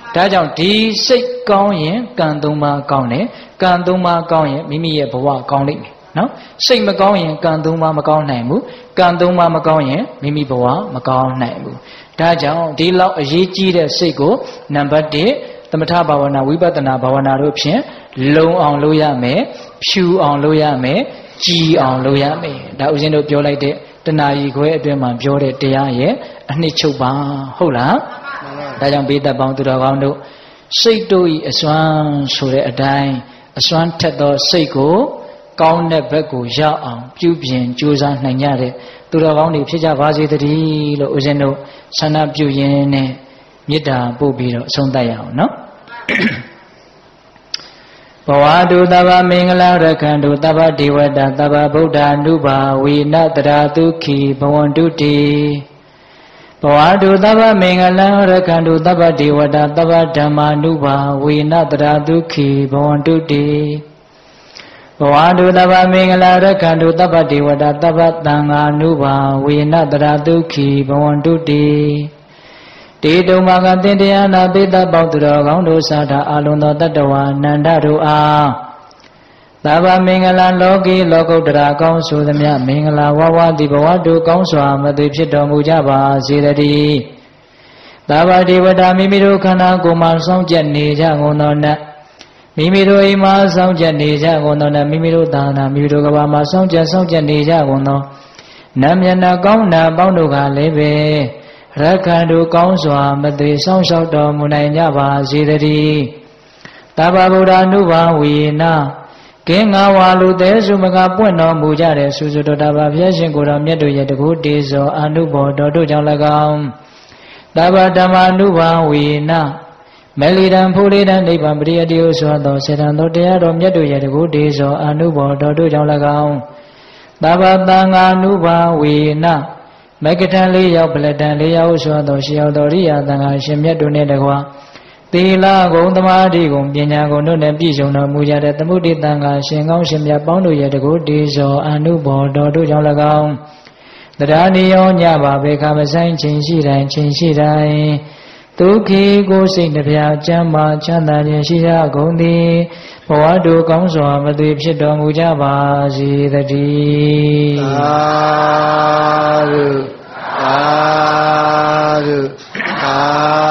ဒါကြောင့်ဒီစိတ်ကောင်းရင်ကံသုံးပါးကောင်းတယ်ကံသုံးပါးကောင်းရင်မိမိရဲ့ဘဝကောင်းလိမ့်မယ်နော်စိတ်မကောင်းရင်ကံသုံးပါးမကောင်းနိုင်ဘူးကံသုံးပါးမကောင်းရင်မိမိဘဝမကောင်းနိုင်ဘူးဒါကြောင့်ဒီလောက်အရေးကြီးတဲ့စိတ်ကိုနံပါတ်1သမထဘာဝနာဝိပဿနာဘာဝနာတို့ဖြင့်လုံအောင်လုပ်ရမယ်ဖြူအောင်လုပ်ရမယ်ကြည်အောင်လုပ်ရမယ်ဒါဦးဇင်းတို့ပြောလိုက်တဲ့တဏှာကြီးခွဲအတွင်းမှာပြောတဲ့တရားရဲ့အနှစ်ချုပ်ပါဟုတ်လားဒါကြောင့်ဘေးသက်ပေါင်းသူတော်ကောင်းတို့စိတ်တို့ဤအစွမ်းဆိုတဲ့အတိုင်းအစွမ်းထက်သောစိတ်ကိုကောင်းတဲ့ဘက်ကိုရောက်အောင်ပြုပြင်ကြိုးစားနိုင်ကြတဲ့သူတော်ကောင်းတွေဖြစ်ကြပါစေတည်းလို့ဦးဇင်းတို့ဆန္ဒပြုရင်းနဲ့မေတ္တာပို့ပြီးတော့အဆုံးသတ်ရအောင်နော်ဘဝတုသဗ္ဗမင်္ဂလာရခန္တုသဗ္ဗဒေဝတာသဗ္ဗဗုဒ္ဓ ानु ဘာဝေနတရာဒုက္ခိဘဝန္တုတိဘဝတုသဗ္ဗမင်္ဂလာရခန္တုသဗ္ဗဒေဝတာသဗ္ဗဓမ္မာ ानु ဘာဝေနတရာဒုက္ခိဘဝန္တုတိဘဝတုသဗ္ဗမင်္ဂလာရခန္တုသဗ္ဗဒေဝတာသဗ္ဗသံဃာ ानु ဘာဝေနတရာဒုက္ခိဘဝန္တုတိတေတုံမာကသင်တရားနာပိသပေါင်းသူတော်ကောင်းတို့စာထာအလုံးသောတတ္တဝါနန္ဒတို့အားသဗ္ဗမင်္ဂလာလောကီလောကုတ္တရာကောင်းဆိုသမျှမင်္ဂလာဝဝတိဘဝတို့ကောင်းစွာမသွေဖြစ်တော်မူကြပါစေတည်းသဗ္ဗဒေဝတာမိမိတို့ခန္ဓာကိုယ်မှာစောင့်ကြနေကြကုန်သောနတ်မိမိတို့အိမ်မှာစောင့်ကြနေကြကုန်သောနတ်မိမိတို့သာနာမိမိတို့ကဘာမှာစောင့်ကြနေကြကုန်သောနတ်မျက်နှာကောင်းနာပေါင်းတို့ကလည်းပဲရခန္တုကောင်းစွာမသွေဆောင်လျှောက်တော်မူနိုင်ကြပါစေတည်းသဗ္ဗဗုဒ္ဓ ानु ဘာဝေနကင်းငါဝါလူသေးစုမကပွင့်တော်မူကြတဲ့စုစုတော်တာဘာဘုရားရှင်ကိုယ်တော်မြတ်တို့ရဲ့တကုတေဇောအနုဘောတော်တို့ကြောင့်၎င်းသဗ္ဗဓမ္မာ ानु ဘာဝေနမေလီတံဖူလီတံနိဗ္ဗာန်ပရိယတိဟုဆိုသောစေတံတော်တရားတော်မြတ်တို့ရဲ့တကုတေဇောအနုဘောတော်တို့ကြောင့်၎င်းသဗ္ဗသံဃာ ानु ဘာဝေနမဂ္ဂထံ၄ရောက်ပလတံ၄ရောက်ဆိုသောရှေးရောက်တော်ရိယာသံဃာရှင်မြတ်တို့နှင့်တကွာသီလဂုဏ်သမာဓိဂုဏ်ပညာဂုဏ်တို့နှင့်ပြည့်စုံတော်မူကြတဲ့သမုဒိသံဃာရှင်ကောင်းရှင်မြတ်ပေါင်းတို့ရဲ့တကုတေဇောအနုဘောတော်တို့ကြောင့်၎င်းတရားနိယောညပါဘေခမဆိုင်ခြင်းရှိတိုင်းဒုက္ခိကိုစိတ်နှပြချမ်းသာချမ်းသာခြင်းရှိကြကုန်သည်ဘဝတို့ကောင်းစွာမသွေဖြစ်တော်မူကြပါစေတည်းသာဓုသာဓုသာ